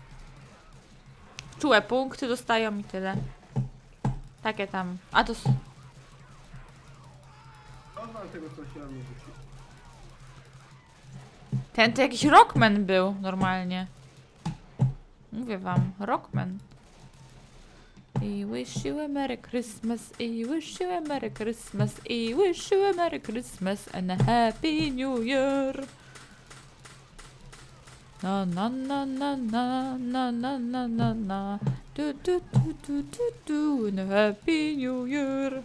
Czułe punkty dostają i tyle. Takie tam. A to... Rozwal tego, co się na mnie rzuci. Ten to jakiś rockman był normalnie. Mówię wam, rockman. I wish you a Merry Christmas, I wish you a Merry Christmas, I wish you a Merry Christmas and a Happy New Year. Na na na na na na na na na na du du du du du du and a Happy New Year.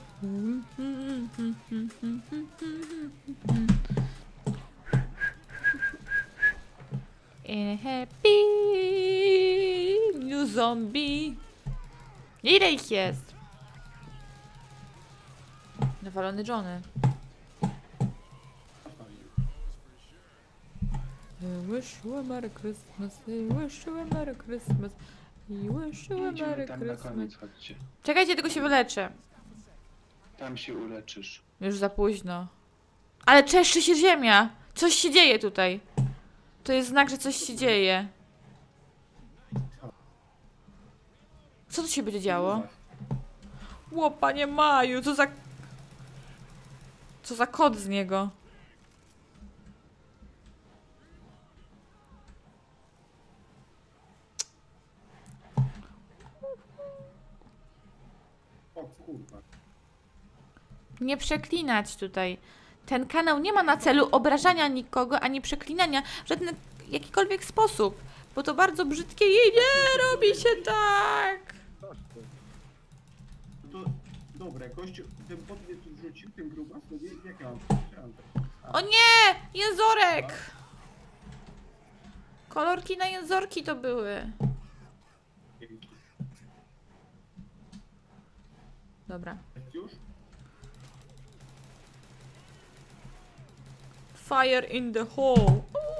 And a Happy New Zombie. Ile ich jest? Nawalony Johnny. I wish you a Merry Christmas, I wish you a Merry Christmas, I wish you a Idziemy Merry tam na Christmas. koniec, chodźcie. Czekajcie, tylko się wyleczę. Tam się uleczysz. Już za późno. Ale czeszczy się ziemia. Coś się dzieje tutaj. To jest znak, że coś się dzieje. Co tu się będzie działo? Ło, panie Maju, co za... Co za kot z niego? O kurwa. Nie przeklinać tutaj. Ten kanał nie ma na celu obrażania nikogo, ani przeklinania w żaden jakikolwiek sposób. Bo to bardzo brzydkie i nie robi się tak. No to dobre, gościu, ten bot mnie tu wrzucił, ten grubas, no nie, jak ja mam O nie! Jęzorek! Kolorki na jęzorki to były. Dobra. Jest już? Fire in the hole.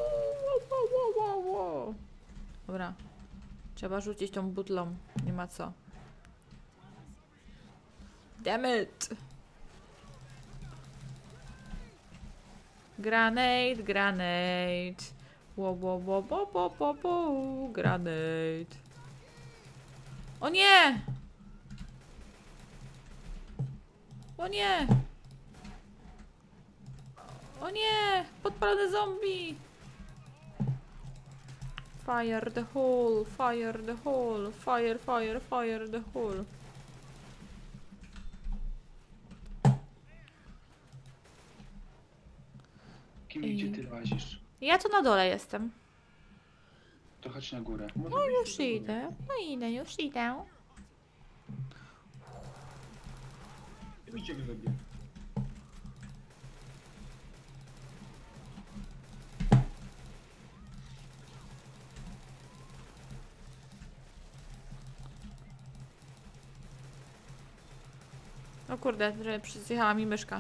Dobra. Trzeba rzucić tą butlą. Nie ma co. Damn it. Granate, granate. Wo, granate. O nie! O nie! O nie! Podpalony zombie! Fire the hole, fire the hole, fire, fire, fire the hole. Kimi, gdzie ty łazisz? Ja tu na dole jestem. To chodź na górę. Może No byś już się idę, no idę, już idę. Idźcie go zrobię. O kurde, że przyjechała mi myszka.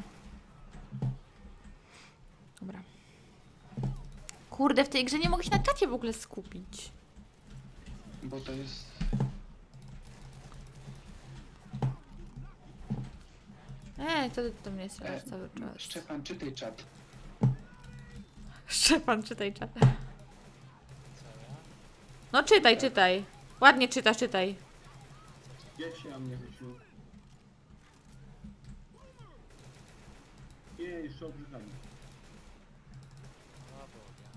Dobra. Kurde, w tej grze nie mogę się na czacie w ogóle skupić. Bo to jest... To do mnie strzelasz cały czas. Szczepan, czytaj czat. Szczepan, czytaj czat. Co ja? No czytaj, czytaj. Ładnie czytasz, czytaj. Jedź się na mnie wyślu. Jej, jeszcze obrzydami. O Boga.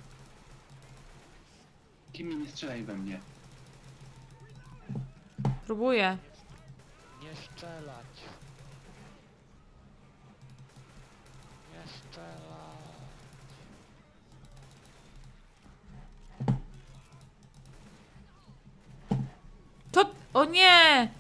Kimi, nie strzelaj we mnie. Próbuję. Nie strzelać. Nie strzelać. To... O nie!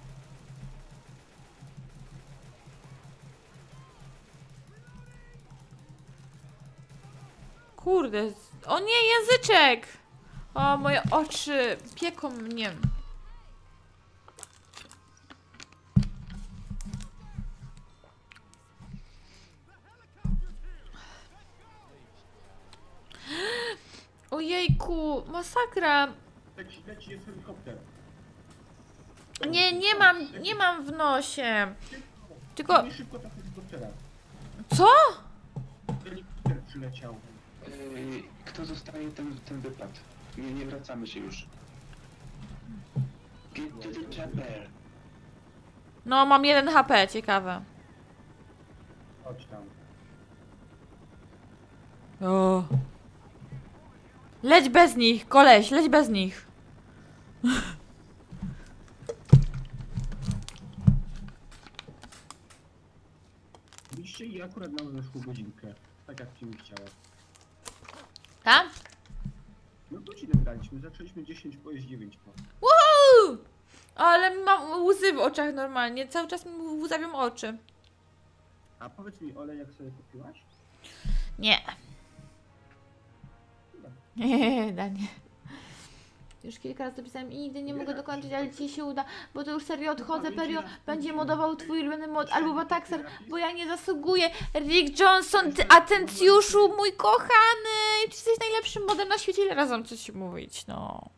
Kurde. O nie, języczek! O, moje oczy pieką mnie. Ojejku, masakra. Leci jest helikopter. Nie, nie mam w nosie. Tylko... Nie szybko tak helikoptera. Co? Helikopter przyleciał. Kto zostaje, ten wypad. Nie wracamy się już. Get to the chopper. No, mam 1 HP, ciekawe. Chodź tam. O. Leć bez nich, koleś, leć bez nich. Widzicie, i akurat nam weszło godzinkę. Tak jak Kimi chciała. Tak? No godzinę graliśmy, zaczęliśmy 10 po, jest 9 po. Woohoo! Ale mam łzy w oczach normalnie, cały czas mi łzawią oczy. A powiedz mi, olej, jak sobie kupiłaś? Nie. Nie, Danie. Już kilka razy dopisałem i nigdy nie mogę dokończyć, ale dzisiaj się uda, bo to już serio odchodzę, Perio będzie modował twój ulubiony mod, albo Wataxer, bo ja nie zasługuję. Rick Johnson, ty atencjuszu, mój kochany, ty jesteś najlepszym modem na świecie, ile razy mam coś mówić, no.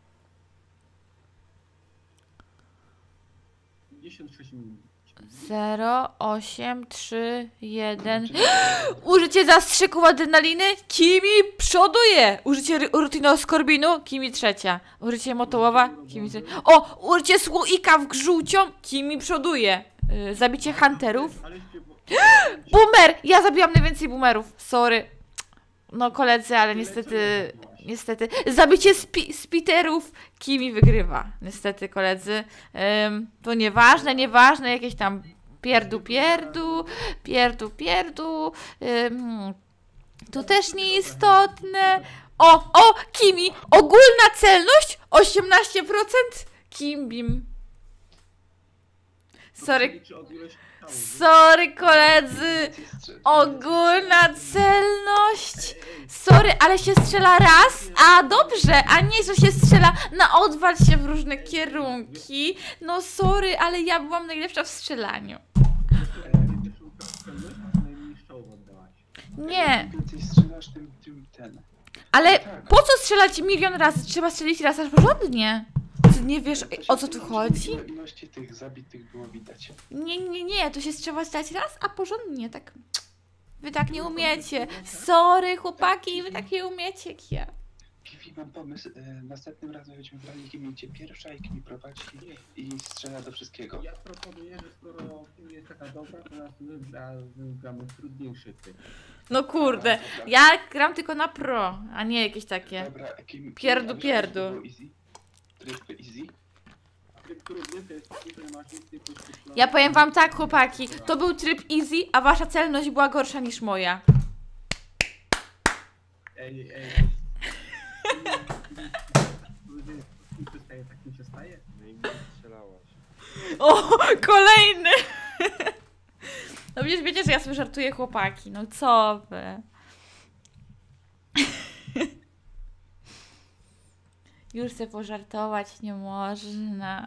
56 minut. 0, 8, 3, 1. Użycie zastrzyków adrenaliny, Kimi przoduje. Użycie rutinoskorbinu, Kimi trzecia. Użycie motołowa, Kimi trzecia. O! Użycie słoika w grzółcią, Kimi przoduje. Zabicie hunterów. Ale śpiewo... Boomer! Ja zabiłam najwięcej boomerów. Sorry. No koledzy, ale niestety. Zabicie spiterów, Kimi wygrywa. Niestety koledzy. To nieważne, jakieś tam pierdu. To też nieistotne. O, Kimi! Ogólna celność 18%. Kimbim. Sorry koledzy. Ogólna celność. Sorry, ale się strzela raz, a dobrze, a nie, że się strzela na odwal się w różne kierunki. No sorry, ale ja byłam najlepsza w strzelaniu. Nie. Więcej strzelasz, tym ten. Ale po co strzelać 1 000 000 razy? Trzeba strzelić raz aż porządnie. Ty nie wiesz, o co tu chodzi? Ilości tych zabitych było widać. Nie, to się trzeba strzelać raz, a porządnie, tak. Wy tak nie umiecie. Sorry, chłopaki, wy tak nie umiecie jak ja. Kiwi, mam pomysł. Następnym razem będziemy brali Kimi idzie pierwsza i Kimi prowadzi i strzela do wszystkiego. Ja proponuję, że skoro film jest taka dobra, to następnym razem gramy w trudniejszy typ. No kurde, ja gram tylko na pro, a nie jakieś takie. Dobra, Kimi, Pierdu, a wiesz, pierdu. co było easy? Tryb easy? A tryb trudny to jest taki, że masz nic nie podkreślone. Ja powiem wam tak, chłopaki, to był tryb easy, a wasza celność była gorsza niż moja. Ej. Tak mi się staje? No i mi strzelałaś. O, kolejny! No przecież wiecie, że ja sobie żartuję, chłopaki, no co wy. Już sobie pożartować nie można.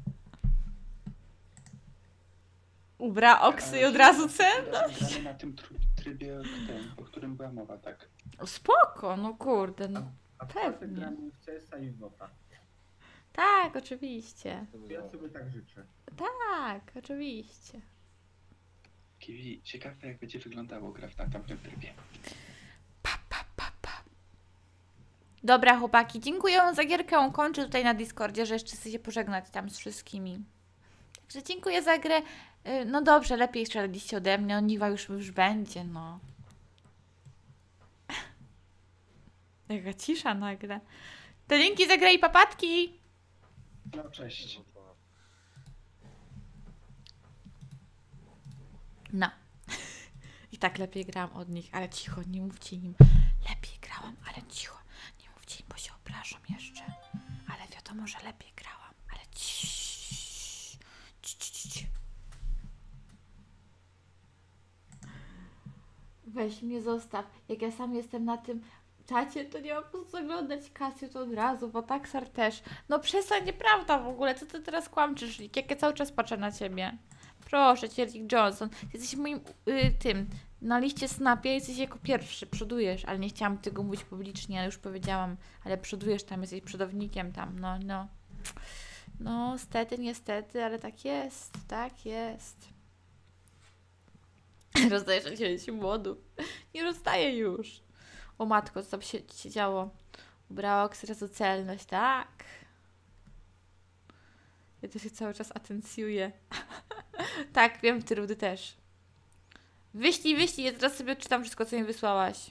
Ubra oksy i od razu cenność. Gramy na tym trybie, o którym była mowa, tak? Spoko, no kurde, no A w czwartek pewnie. gramy w CS-a i w WOTA. Tak, oczywiście. Ja sobie tak życzę. Tak, oczywiście. Kiwi, ciekawe jak będzie wyglądało gra na tamtym trybie. Dobra, chłopaki, dziękuję wam za gierkę. Kończę tutaj na Discordzie, że jeszcze chcę się pożegnać tam z wszystkimi. Także dziękuję za grę. No dobrze, lepiej strzelaliście ode mnie. Niwa już będzie, no. Jaka cisza nagle. To dzięki za grę i papatki. No cześć. No. I tak lepiej grałam od nich, ale cicho, nie mówcie im. Lepiej grałam, ale cicho. Nie mówcie im, bo się obrażą jeszcze. Ale wiadomo, że lepiej grałam, ale ciii. Weź mnie zostaw. Jak ja sam jestem na tym czacie, to nie mam po co oglądać Kasiu to od razu, bo Taksar też. No przestań, nieprawda w ogóle. Co ty teraz kłamczysz? Jak ja cały czas patrzę na ciebie. Proszę cię, Rick Johnson. Jesteś moim tym. Na liście Snapie jesteś jako pierwszy. Przodujesz, ale nie chciałam tego mówić publicznie, ale już powiedziałam. Ale przodujesz tam, jesteś przodownikiem tam. No. No, stety, niestety, ale tak jest. Tak jest. Rozdajesz na ciebie młodów. Nie rozdaję już. O matko, co tam się działo? Ubrała oksyrazu celność, tak. Ja to się cały czas atencjuję. Tak, wiem, ty Rudy też. Wyślij, ja teraz sobie czytam wszystko, co mi wysłałaś.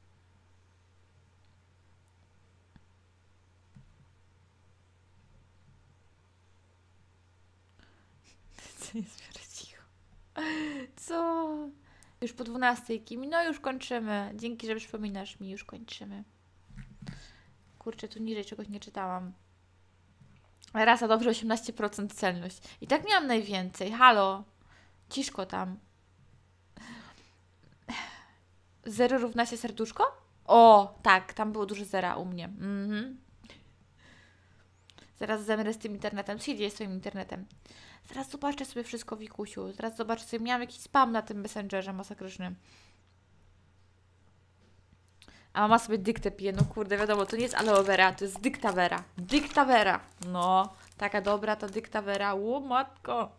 Co jest w miarę cicho. Co? Już po 12 Kimi. No już kończymy. Dzięki, że przypominasz mi. Już kończymy. Kurczę, tu niżej czegoś nie czytałam. Rasa dobrze, 18% celność. I tak miałam najwięcej. Halo. Ciszko tam. 0 równa się serduszko? O, tak. Tam było dużo zera u mnie. Zaraz zamrę z tym internetem. Co się dzieje z twoim internetem? Zaraz zobaczę sobie wszystko, Wikusiu. Zaraz zobaczę sobie. Miałam jakiś spam na tym Messengerze masakrycznym. A mama sobie dyktę pije. No kurde, wiadomo, to nie jest aloe vera, to jest dyktawera. Dyktawera. No, taka dobra ta dyktawera. O, matko.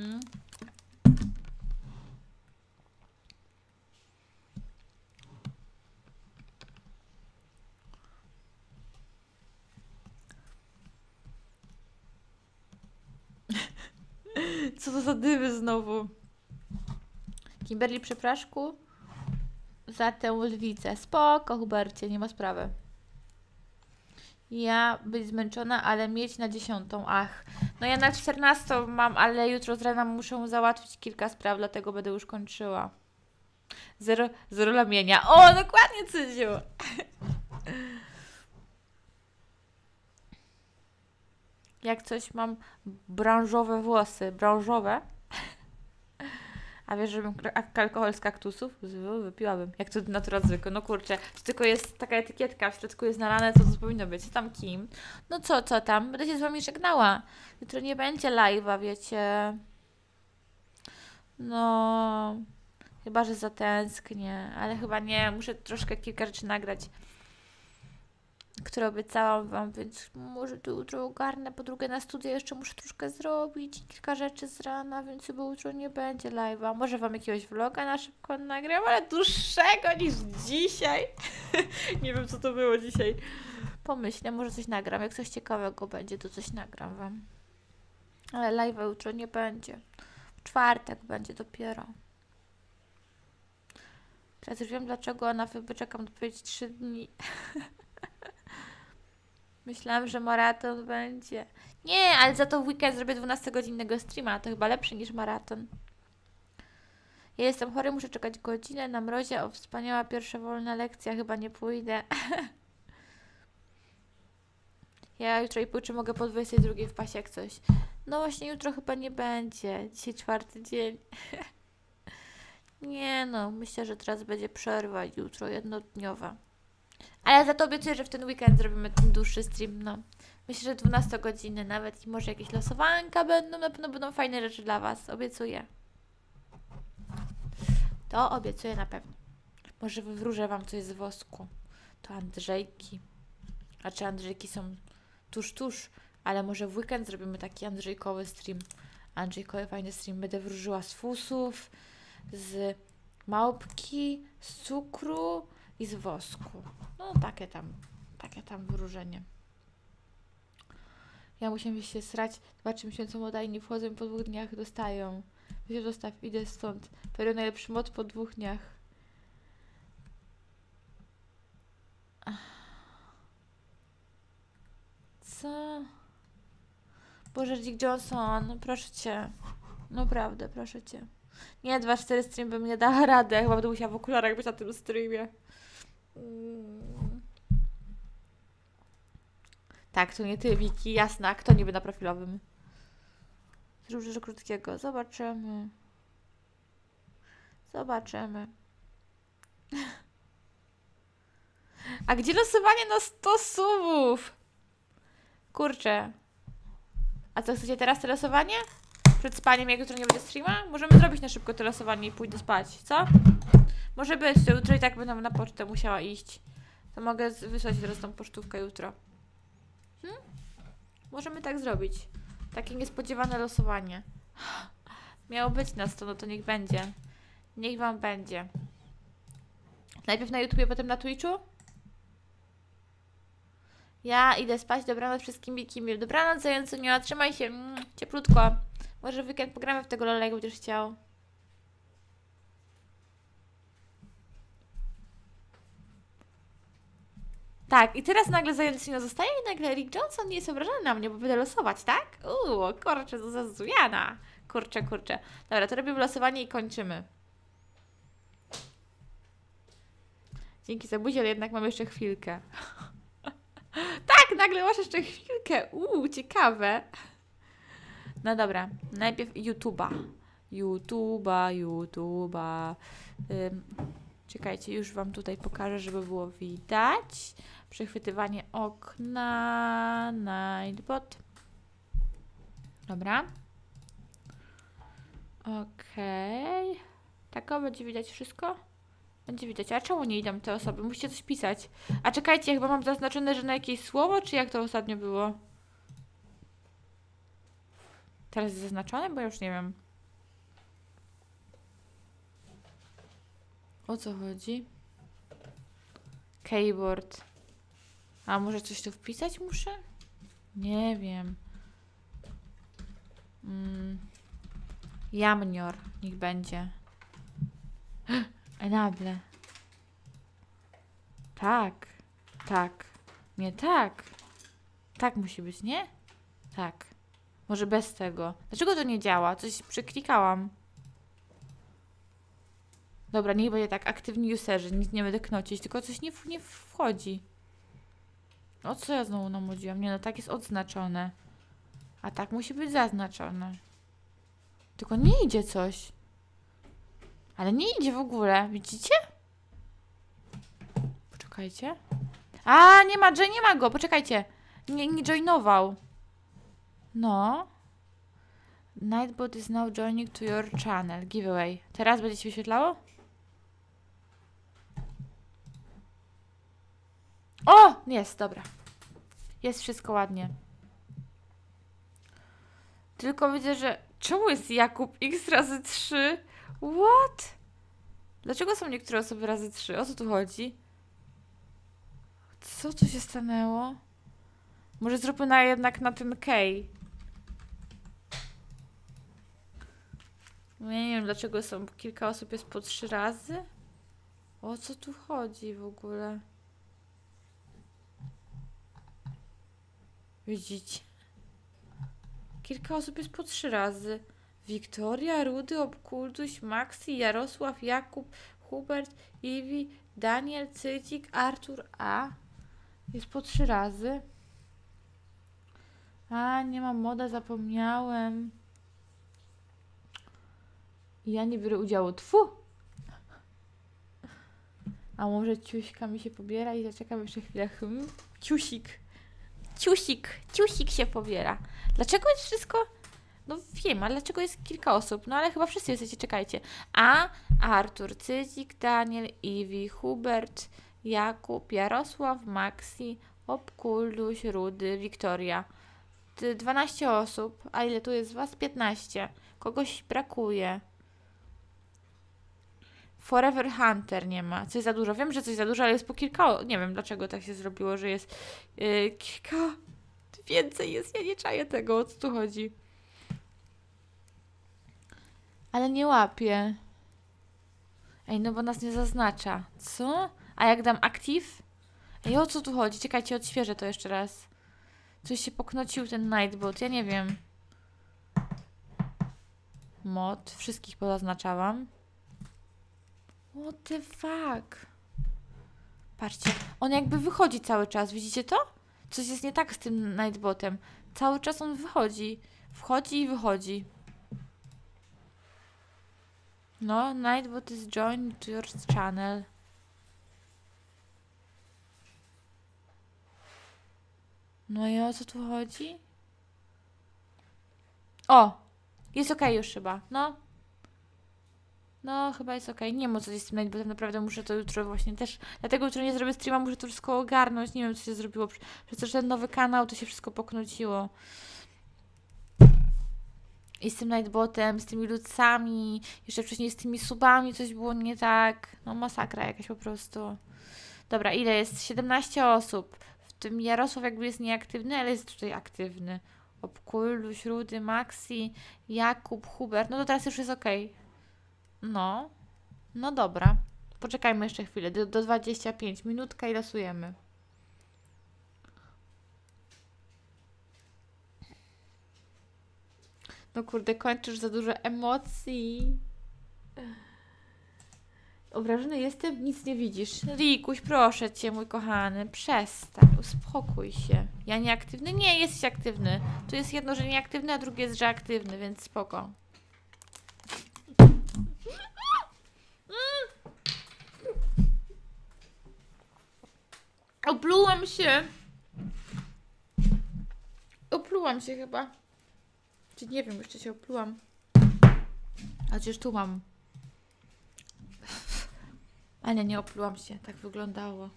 Co to za dywy znowu? Kimberly, przepraszku za tę lwicę. Spoko, Hubercie, nie ma sprawy. Ja być zmęczona, ale mieć na 10. Ach, no ja na 14 mam, ale jutro z rana muszę załatwić kilka spraw, dlatego będę już kończyła. Zero lamienia. O, dokładnie, Cydziu! Jak coś mam branżowe włosy. Branżowe? A wiesz, żebym alkohol z kaktusów wypiłabym. Jak to natura zwykła. No kurczę, to tylko jest taka etykietka, w środku jest nalane, to co powinno być. Co tam Kim? No co tam? Będę się z wami żegnała. Jutro nie będzie live'a, wiecie. No... Chyba, że zatęsknię. Ale chyba nie. Muszę troszkę kilka rzeczy nagrać. które obiecałam wam, więc może to jutro ogarnę. Po drugie na studia jeszcze muszę troszkę zrobić, kilka rzeczy z rana, więc chyba jutro nie będzie live'a. Może wam jakiegoś vloga na szybko nagram, ale dłuższego niż dzisiaj. Nie wiem, co to było dzisiaj. Pomyślę, może coś nagram. Jak coś ciekawego będzie, to coś nagram wam. Ale live'a jutro nie będzie. W czwartek będzie dopiero. Teraz już wiem, dlaczego na wyczekam odpowiedź 3 dni. Myślałam, że maraton będzie. Nie, ale za to w weekend zrobię 12-godzinnego streama. To chyba lepszy niż maraton. Ja jestem chory, muszę czekać godzinę na mrozie. O, wspaniała pierwsza wolna lekcja. Chyba nie pójdę. Ja jutro i pójdę, mogę po 22 wpaść jak coś. No właśnie jutro chyba nie będzie. Dzisiaj 4. dzień. Nie no, myślę, że teraz będzie przerwa jutro, jednodniowa. Ale za to obiecuję, że w ten weekend zrobimy ten dłuższy stream, no. Myślę, że 12 godziny nawet i może jakieś losowanka będą, na pewno będą fajne rzeczy dla was, obiecuję. To obiecuję na pewno. Może wywróżę wam coś z wosku. To Andrzejki. A czy Andrzejki są tuż, ale może w weekend zrobimy taki Andrzejkowy stream. Andrzejkowy fajny stream. Będę wróżyła z fusów, z małpki, z cukru i z wosku. No takie tam wróżenie. Ja musiałam się srać 2-3 miesiące modaj, nie wchodzę, po 2 dniach dostają. Wiecie, dostaw, idę stąd. Pewnie najlepszy mod po 2 dniach. Co? Boże, Dick Johnson, proszę cię. Naprawdę, proszę cię. Nie, 2-4 stream bym nie dała radę. Chyba będę musiała w okularach być na tym streamie. Tak, to nie ty, Wiki. Jasna, kto niby na profilowym? Zrób rzeczy krótkiego. Zobaczymy. Zobaczymy. A gdzie losowanie na 100 subów? Kurczę. A co, chcecie teraz te losowanie? Przed spaniem, jak jutro nie będzie streama? Możemy zrobić na szybko to losowanie i pójdę spać, co? Może być, to jutro i tak będę na pocztę musiała iść. To mogę wysłać teraz tą pocztówkę jutro. Możemy tak zrobić. Takie niespodziewane losowanie. Miało być na 100, no to niech będzie. Niech wam będzie. Najpierw na YouTubie, potem na Twitchu? Ja idę spać, dobranoc wszystkim Wiki. Dobranoc, zającunia, trzymaj się, cieplutko. Może w weekend pogramy w tego Lola, jak będziesz chciał. Tak, i teraz nagle zającunia zostaje i nagle Rick Johnson nie jest obrażony na mnie, bo będę losować, tak? Kurczę, to za zujana. Kurczę. Dobra, to robimy losowanie i kończymy. Dzięki za buzię, ale jednak mam jeszcze chwilkę. Tak, nagle masz jeszcze chwilkę. Ciekawe. No dobra, najpierw YouTube'a. Czekajcie, już wam tutaj pokażę, żeby było widać. Przechwytywanie okna, Nightbot. Dobra. Okej. Tak, będzie widać wszystko? Będzie widać. A czemu nie idą te osoby? Musicie coś pisać. A czekajcie, ja chyba mam zaznaczone, że na jakieś słowo, czy jak to ostatnio było? Teraz jest zaznaczone? Bo ja już nie wiem. O co chodzi? Keyboard. A może coś tu wpisać muszę? Nie wiem. Jamnior. Niech będzie. Enable. Tak. Nie tak. Tak musi być, nie? Tak. Może bez tego. Dlaczego to nie działa? Coś przeklikałam. Dobra, niech będzie tak. Aktywni userzy. Nic nie będę knocić, tylko coś nie wchodzi. O co ja znowu namodziłam? Nie no, tak jest odznaczone. A tak musi być zaznaczone. Tylko nie idzie coś. Ale nie idzie w ogóle. Widzicie? Poczekajcie. A, nie ma go. Poczekajcie. Nie joinował. No. Nightbot is now joining to your channel. Giveaway. Teraz będzie się wyświetlało? O! Jest, dobra. Jest wszystko ładnie. Tylko widzę, że... Czemu jest Jakub X razy 3? What? Dlaczego są niektóre osoby razy 3? O co tu chodzi? Co tu się stanęło? Może zróbmy jednak na ten K. Ja nie wiem, dlaczego są kilka osób jest po 3 razy. O co tu chodzi w ogóle? Widzicie? Kilka osób jest po 3 razy. Wiktoria, Rudy, Obkulduś, Maxi, Jarosław, Jakub, Hubert, Iwi, Daniel, Cycik, Artur, A. Jest po 3 razy. A, nie mam moda, zapomniałem. Ja nie biorę udziału. Tfu! A może ciuśka mi się pobiera i zaczekam jeszcze chwilę. Ciusik. Ciusik się pobiera. Dlaczego jest wszystko... No wiem, ale dlaczego jest kilka osób? No ale chyba wszyscy jesteście, czekajcie. A, Artur, Cycik, Daniel, Iwi, Hubert, Jakub, Jarosław, Maxi, Obkulduś, Rudy, Wiktoria. 12 osób. A ile tu jest was? 15. Kogoś brakuje. Forever Hunter nie ma. Coś za dużo. Wiem, że coś za dużo, ale jest po kilka... Nie wiem, dlaczego tak się zrobiło, że jest kilka... Więcej jest. Ja nie czaję tego, o co tu chodzi. Ale nie łapię. Ej, no bo nas nie zaznacza. Co? A jak dam active? Ej, o co tu chodzi? Czekajcie, odświeżę to jeszcze raz. Coś się poknocił ten Nightbot. Ja nie wiem. Mod. Wszystkich pozaznaczałam. What the fuck? Patrzcie. On jakby wychodzi cały czas. Widzicie to? Coś jest nie tak z tym Nightbotem. Cały czas on wychodzi. Wchodzi i wychodzi. No, Nightbot is joined to your channel. No i o co tu chodzi? O! Jest okej już chyba. No. No, chyba jest okej. Nie wiem, co jest z tym Nightbotem. Naprawdę muszę to jutro właśnie też... Dlatego jutro nie zrobię streama, muszę to wszystko ogarnąć. Nie wiem, co się zrobiło. Przez to, że ten nowy kanał, to się wszystko poknociło. I z tym Nightbotem, z tymi ludcami, jeszcze wcześniej z tymi subami coś było nie tak. No masakra jakaś po prostu. Dobra, ile jest? 17 osób. W tym Jarosław jakby jest nieaktywny, ale jest tutaj aktywny. Obkulduś, Rudy, Maxi, Jakub, Hubert. No to teraz już jest okej. No. No dobra. Poczekajmy jeszcze chwilę. Do 25. Minutka i losujemy. No kurde, kończysz za dużo emocji. Obrażony jestem? Nic nie widzisz. Rikuś, proszę cię, mój kochany, przestań, uspokój się. Ja nieaktywny? Nie, jesteś aktywny. Tu jest jedno, że nieaktywny, a drugie jest, że aktywny, więc spoko. Oplułam się. Oplułam się chyba. Czy nie wiem, jeszcze się oplułam. A przecież tu mam. Ale nie oplułam się. Tak wyglądało.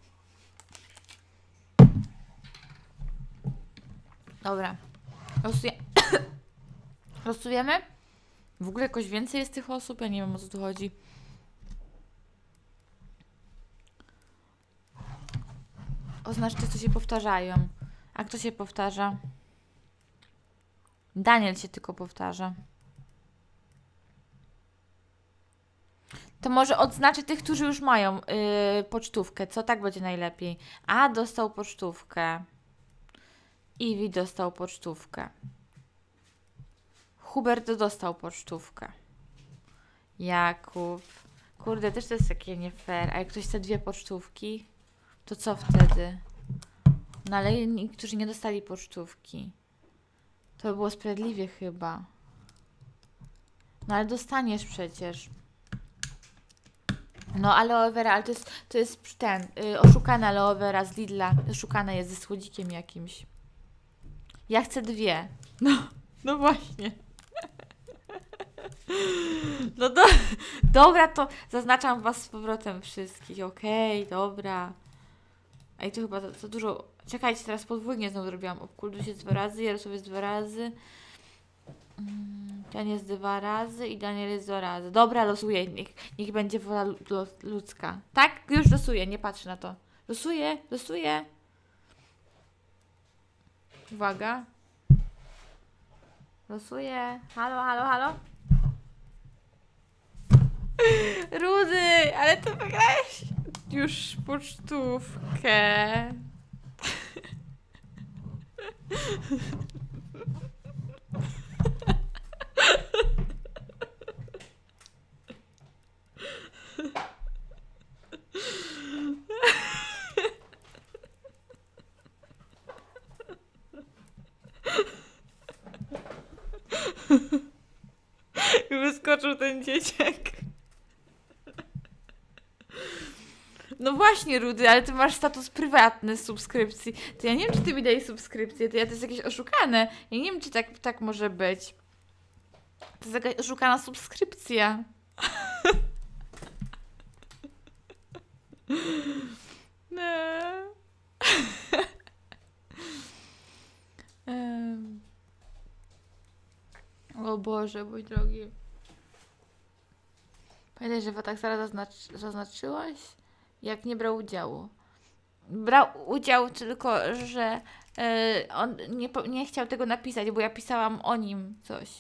Dobra. Losujemy? W ogóle jakoś więcej jest tych osób? Ja nie wiem, o co tu chodzi. Oznaczcie, co się powtarzają. A kto się powtarza? Daniel się tylko powtarza. To może odznaczę tych, którzy już mają pocztówkę. Co? Tak będzie najlepiej. A dostał pocztówkę. Iwi dostał pocztówkę. Hubert dostał pocztówkę. Jakub. Kurde, też to jest takie nie fair. A jak ktoś chce 2 pocztówki, to co wtedy? No ale niektórzy nie dostali pocztówki. To by było sprawiedliwie chyba. No ale dostaniesz przecież. No aloe vera, ale to jest ten, oszukana aloe vera z Lidla. Oszukana jest ze słodzikiem jakimś. Ja chcę 2. No właśnie. No dobra, to zaznaczam was z powrotem wszystkich. Okej, dobra. Ej, to chyba za dużo. Czekajcie, teraz podwójnie znowu zrobiłam. Obkuldus jest 2 razy, Jarosław jest 2 razy. Ten jest 2 razy i Daniel jest 2 razy. Dobra, losuję. Niech będzie wola ludzka. Tak? Już losuję, nie patrzę na to. Losuję. Uwaga. Losuję. Halo. Rudy, ale to wygrałeś już pocztówkę. Wyskoczył ten dzieciak. No właśnie, Rudy, ale ty masz status prywatny z subskrypcji. To ja nie wiem, czy ty mi dajesz subskrypcję, to jest jakieś oszukane. Ja nie wiem, czy tak może być. To jest jakaś oszukana subskrypcja. No. O Boże, mój drogi. Pamiętaj, że tak zaraz zaznaczyłaś? Jak nie brał udziału. Brał udział, tylko że on nie chciał tego napisać, bo ja pisałam o nim coś.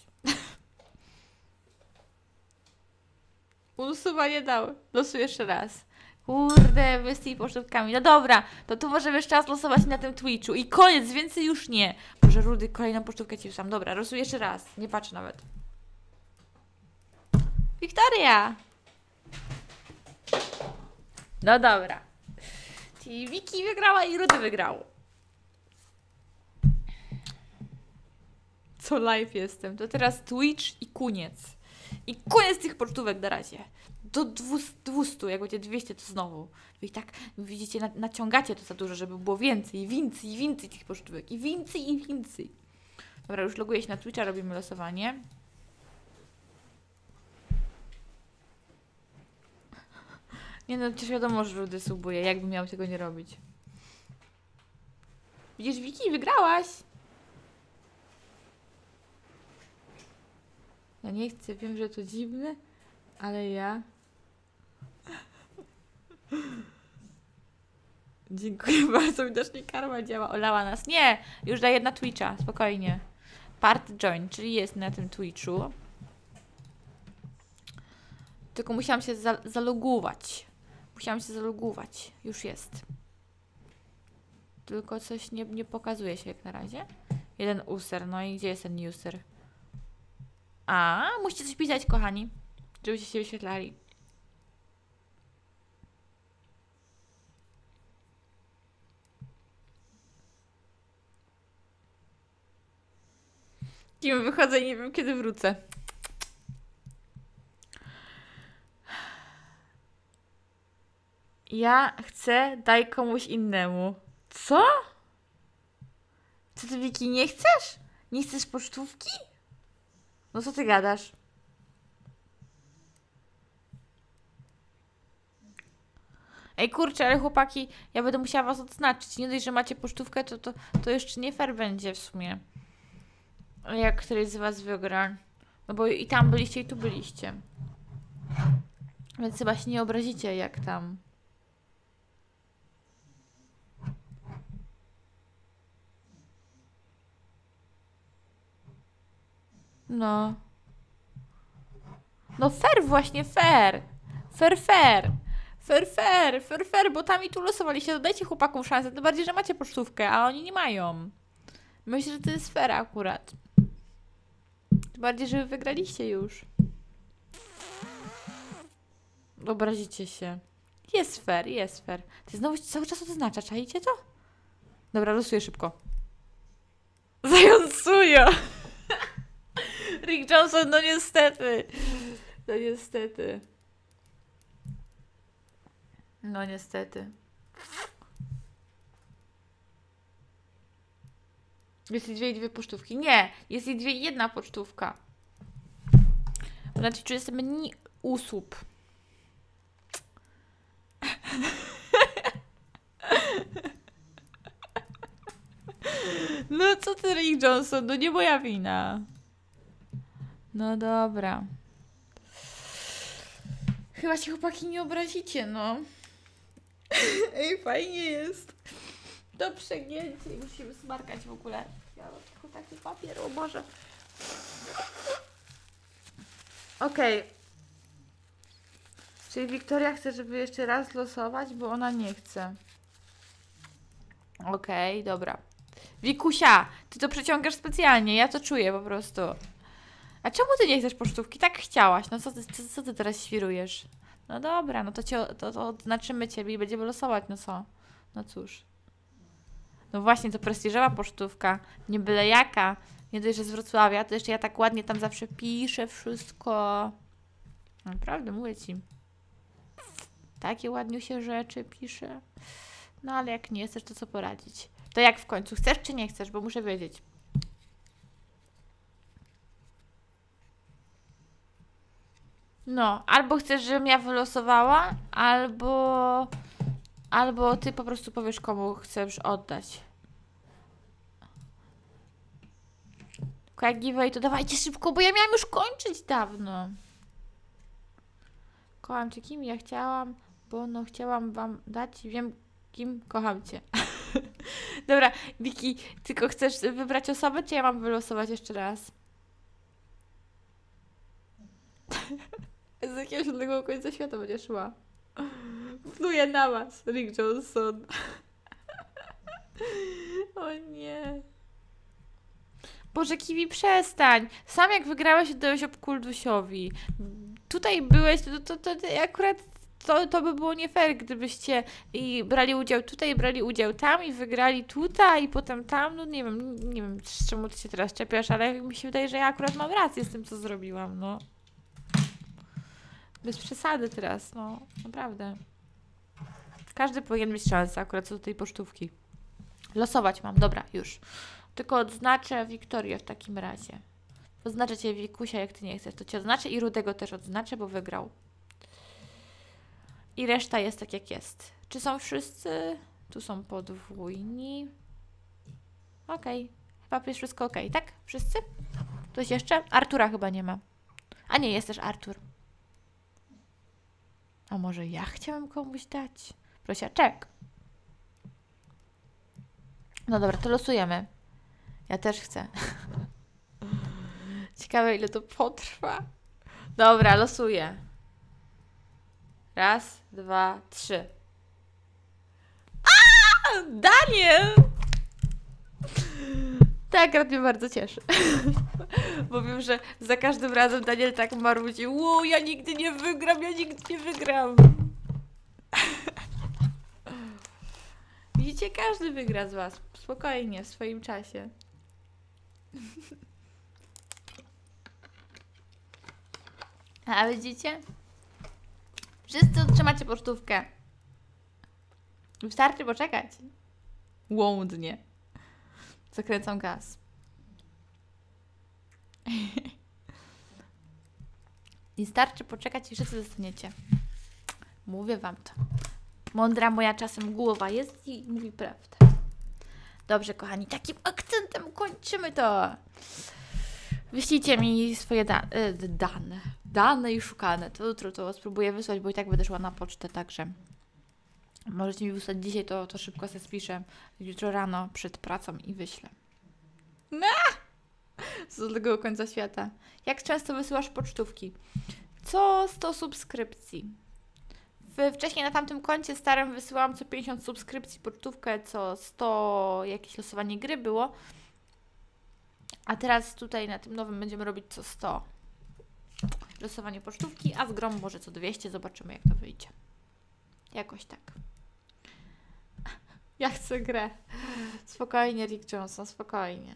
Usuwanie dał. Losuję jeszcze raz. Kurde, wy z tymi pocztówkami. No dobra, to tu możemy jeszcze raz losować na tym Twitchu. I koniec, więcej już nie. Boże, Rudy, kolejną pocztówkę ci wsam. Dobra, losuję jeszcze raz. Nie patrzę nawet. Wiktoria! No dobra. Czyli Wiki wygrała i Rudy wygrał. Co live jestem. To teraz Twitch i koniec. I koniec tych pocztówek na razie. Do 200, jak będzie 200 to znowu. Wy i tak, widzicie, naciągacie to za dużo, żeby było więcej tych pocztówek. I więcej. Dobra, już loguję się na Twitcha, robimy losowanie. Nie no, przecież wiadomo, że Rudy subuje, jakby miał tego nie robić. Widzisz, Wiki, wygrałaś! Ja nie chcę, wiem, że to dziwne, ale ja... Dziękuję bardzo, widocznie karma działa. Olała nas. Nie! Już daję na Twitcha, spokojnie. Part join, czyli jest na tym Twitchu. Tylko musiałam się zalogować. Już jest. Tylko coś nie pokazuje się jak na razie. Jeden user. No i gdzie jest ten user? A, musicie coś pisać, kochani. Żebyście się wyświetlali. Kim wychodzę i nie wiem, kiedy wrócę. Ja chcę, daj komuś innemu. Co? Co ty, Wiki, nie chcesz? Nie chcesz pocztówki? No co ty gadasz? Ej, kurczę, ale chłopaki, ja będę musiała was odznaczyć. Nie dość, że macie pocztówkę, to jeszcze nie fair będzie w sumie. Jak któryś z was wygra. No bo i tam byliście, i tu byliście. Więc chyba się nie obrazicie, jak tam. No. No fair właśnie, fair. Fair, bo tam i tu losowaliście. To dajcie chłopakom szansę. Tym bardziej, że macie pocztówkę, a oni nie mają. Myślę, że to jest fair akurat. Tym bardziej, że wy wygraliście już. Obrazicie się. Jest fair. Ty znowu cały czas odznacza, czaicie to? Dobra, losuję szybko. Zającujo! Rick Johnson, no niestety. No niestety. Jest i dwie pocztówki. Nie, jest i jedna pocztówka. Na Twitchu jest mniej usług. No co ty, Rick Johnson? No nie moja wina. No dobra. Chyba się chłopaki nie obrazicie, no. Ej, fajnie jest. Do przegięcia. Musimy smarkać w ogóle. Ja mam tylko taki papier, o Boże. Okej. Czyli Wiktoria chce, żeby jeszcze raz losować, bo ona nie chce. Okej, dobra. Wikusia, ty to przeciągasz specjalnie, ja to czuję po prostu. A czemu ty nie chcesz pocztówki? Tak chciałaś, no co ty teraz świrujesz? No dobra, no to odznaczymy ciebie i będziemy losować, no co? No cóż. No właśnie, to prestiżowa pocztówka, nie byle jaka. Nie dość, że z Wrocławia, to jeszcze ja tak ładnie tam zawsze piszę wszystko. Naprawdę, mówię ci. Takie ładniusie rzeczy piszę. No ale jak nie chcesz, to co poradzić? To jak w końcu? Chcesz czy nie chcesz? Bo muszę wiedzieć. No, albo chcesz, żebym ja wylosowała, albo ty po prostu powiesz, komu chcesz oddać. Jak giveaway, to dawajcie szybko, bo ja miałam już kończyć dawno. Kocham cię, kim ja chciałam, bo no chciałam wam dać, wiem kim, kocham cię. Dobra, Wiki, tylko chcesz wybrać osobę, czy ja mam wylosować jeszcze raz? Z jakiegoś odległego końca świata będzie szła. Pluję na was, Rick Johnson. O nie. Boże, Kiwi, przestań. Sam jak wygrałeś, oddałeś Obkuldusiowi. Tutaj byłeś, to akurat to by było nie fair, gdybyście i brali udział tutaj, brali udział tam i wygrali tutaj i potem tam. No nie wiem z czemu ty się teraz czepiasz, ale mi się wydaje, że ja akurat mam rację z tym, co zrobiłam, no. Bez przesady teraz, no. Naprawdę. Każdy powinien mieć szansę akurat co do tej pocztówki. Losować mam, dobra, już. Tylko odznaczę Wiktorię w takim razie. Odznaczę cię, Wikusia, jak ty nie chcesz. To cię odznaczę i Rudego też odznaczę, bo wygrał. I reszta jest tak, jak jest. Czy są wszyscy? Tu są podwójni. Okej. Chyba jest wszystko okej, tak? Wszyscy? Ktoś jeszcze? Artura chyba nie ma. A nie, jest też Artur. A może ja chciałam komuś dać? Prosiaczek. No dobra, to losujemy. Ja też chcę. Ciekawe, ile to potrwa. Dobra, losuję. Raz, dwa, trzy. A! Daniel! Tak, akurat mnie bardzo cieszy. Bo wiem, że za każdym razem Daniel tak marudzi. Ło, ja nigdy nie wygram, ja nigdy nie wygram. Widzicie, każdy wygra z was. Spokojnie, w swoim czasie. A widzicie? Wszyscy otrzymacie pocztówkę. Wystarczy poczekać. Łądnie. Zakręcam gaz. I starczy poczekać i wszyscy dostaniecie. Mówię wam to. Mądra moja czasem głowa jest i mówi prawdę. Dobrze, kochani, takim akcentem kończymy to. Wyślijcie mi swoje dane i szukane. To jutro to spróbuję wysłać, bo i tak będę szła na pocztę, także możecie mi wysłać dzisiaj, to szybko sobie spiszę. Jutro rano przed pracą i wyślę. Z odległego końca świata. Jak często wysyłasz pocztówki? Co 100 subskrypcji. Wcześniej na tamtym koncie starym wysyłałam co 50 subskrypcji pocztówkę, co 100 jakieś losowanie gry było. A teraz tutaj na tym nowym będziemy robić co 100 losowanie pocztówki, a z grom może co 200. Zobaczymy, jak to wyjdzie. Jakoś tak. Ja chcę grę. Spokojnie, Rick Johnson, spokojnie.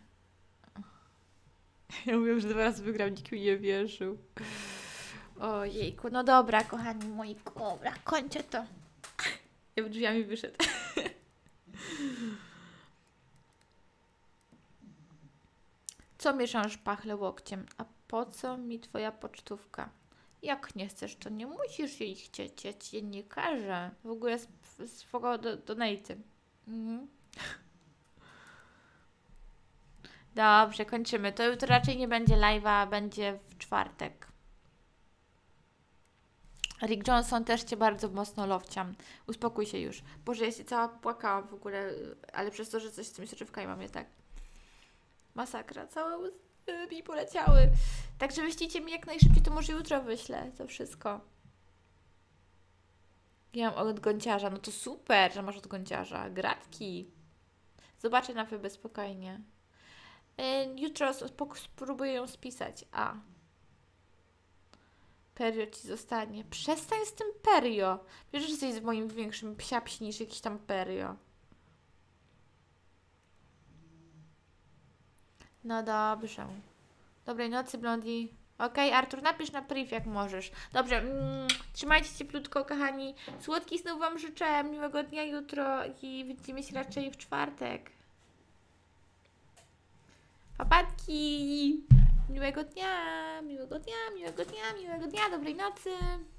Ja mówię, że 2 razy wygrał, nikt mi nie wierzył. Ojejku, no dobra, kochani moi, dobra, kończę to. Ja drzwiami wyszedł. Co mieszasz pachlę łokciem? A po co mi twoja pocztówka? Jak nie chcesz, to nie musisz jej chcieć, ja ci nie każę. W ogóle spoko donaty. Dobrze, kończymy. To jutro raczej nie będzie live'a, będzie w czwartek. Rick Johnson, też Cię bardzo mocno lowciam. Uspokój się już. Boże, ja się cała płakałam w ogóle, ale przez to, że coś z tymi soczewkami mam, tak. Masakra, całe łzy mi poleciały. Także wyślijcie mi jak najszybciej, to może jutro wyślę to wszystko. Ja mam od gąciarza, no to super, że masz od gąciarza. Gratki. Zobaczę na wybę spokojnie. Jutro spróbuję ją spisać. A. Perio ci zostanie. Przestań z tym perio. Wiesz, że jesteś moim większym psiapsi niż jakiś tam perio. No dobrze. Dobrej nocy, Blondie. Okej, Artur, napisz na priv jak możesz. Dobrze, trzymajcie się cieplutko, kochani. Słodkich snów Wam życzę. Miłego dnia jutro i widzimy się raczej w czwartek. Papatki! Miłego dnia, miłego dnia, miłego dnia, miłego dnia, dobrej nocy.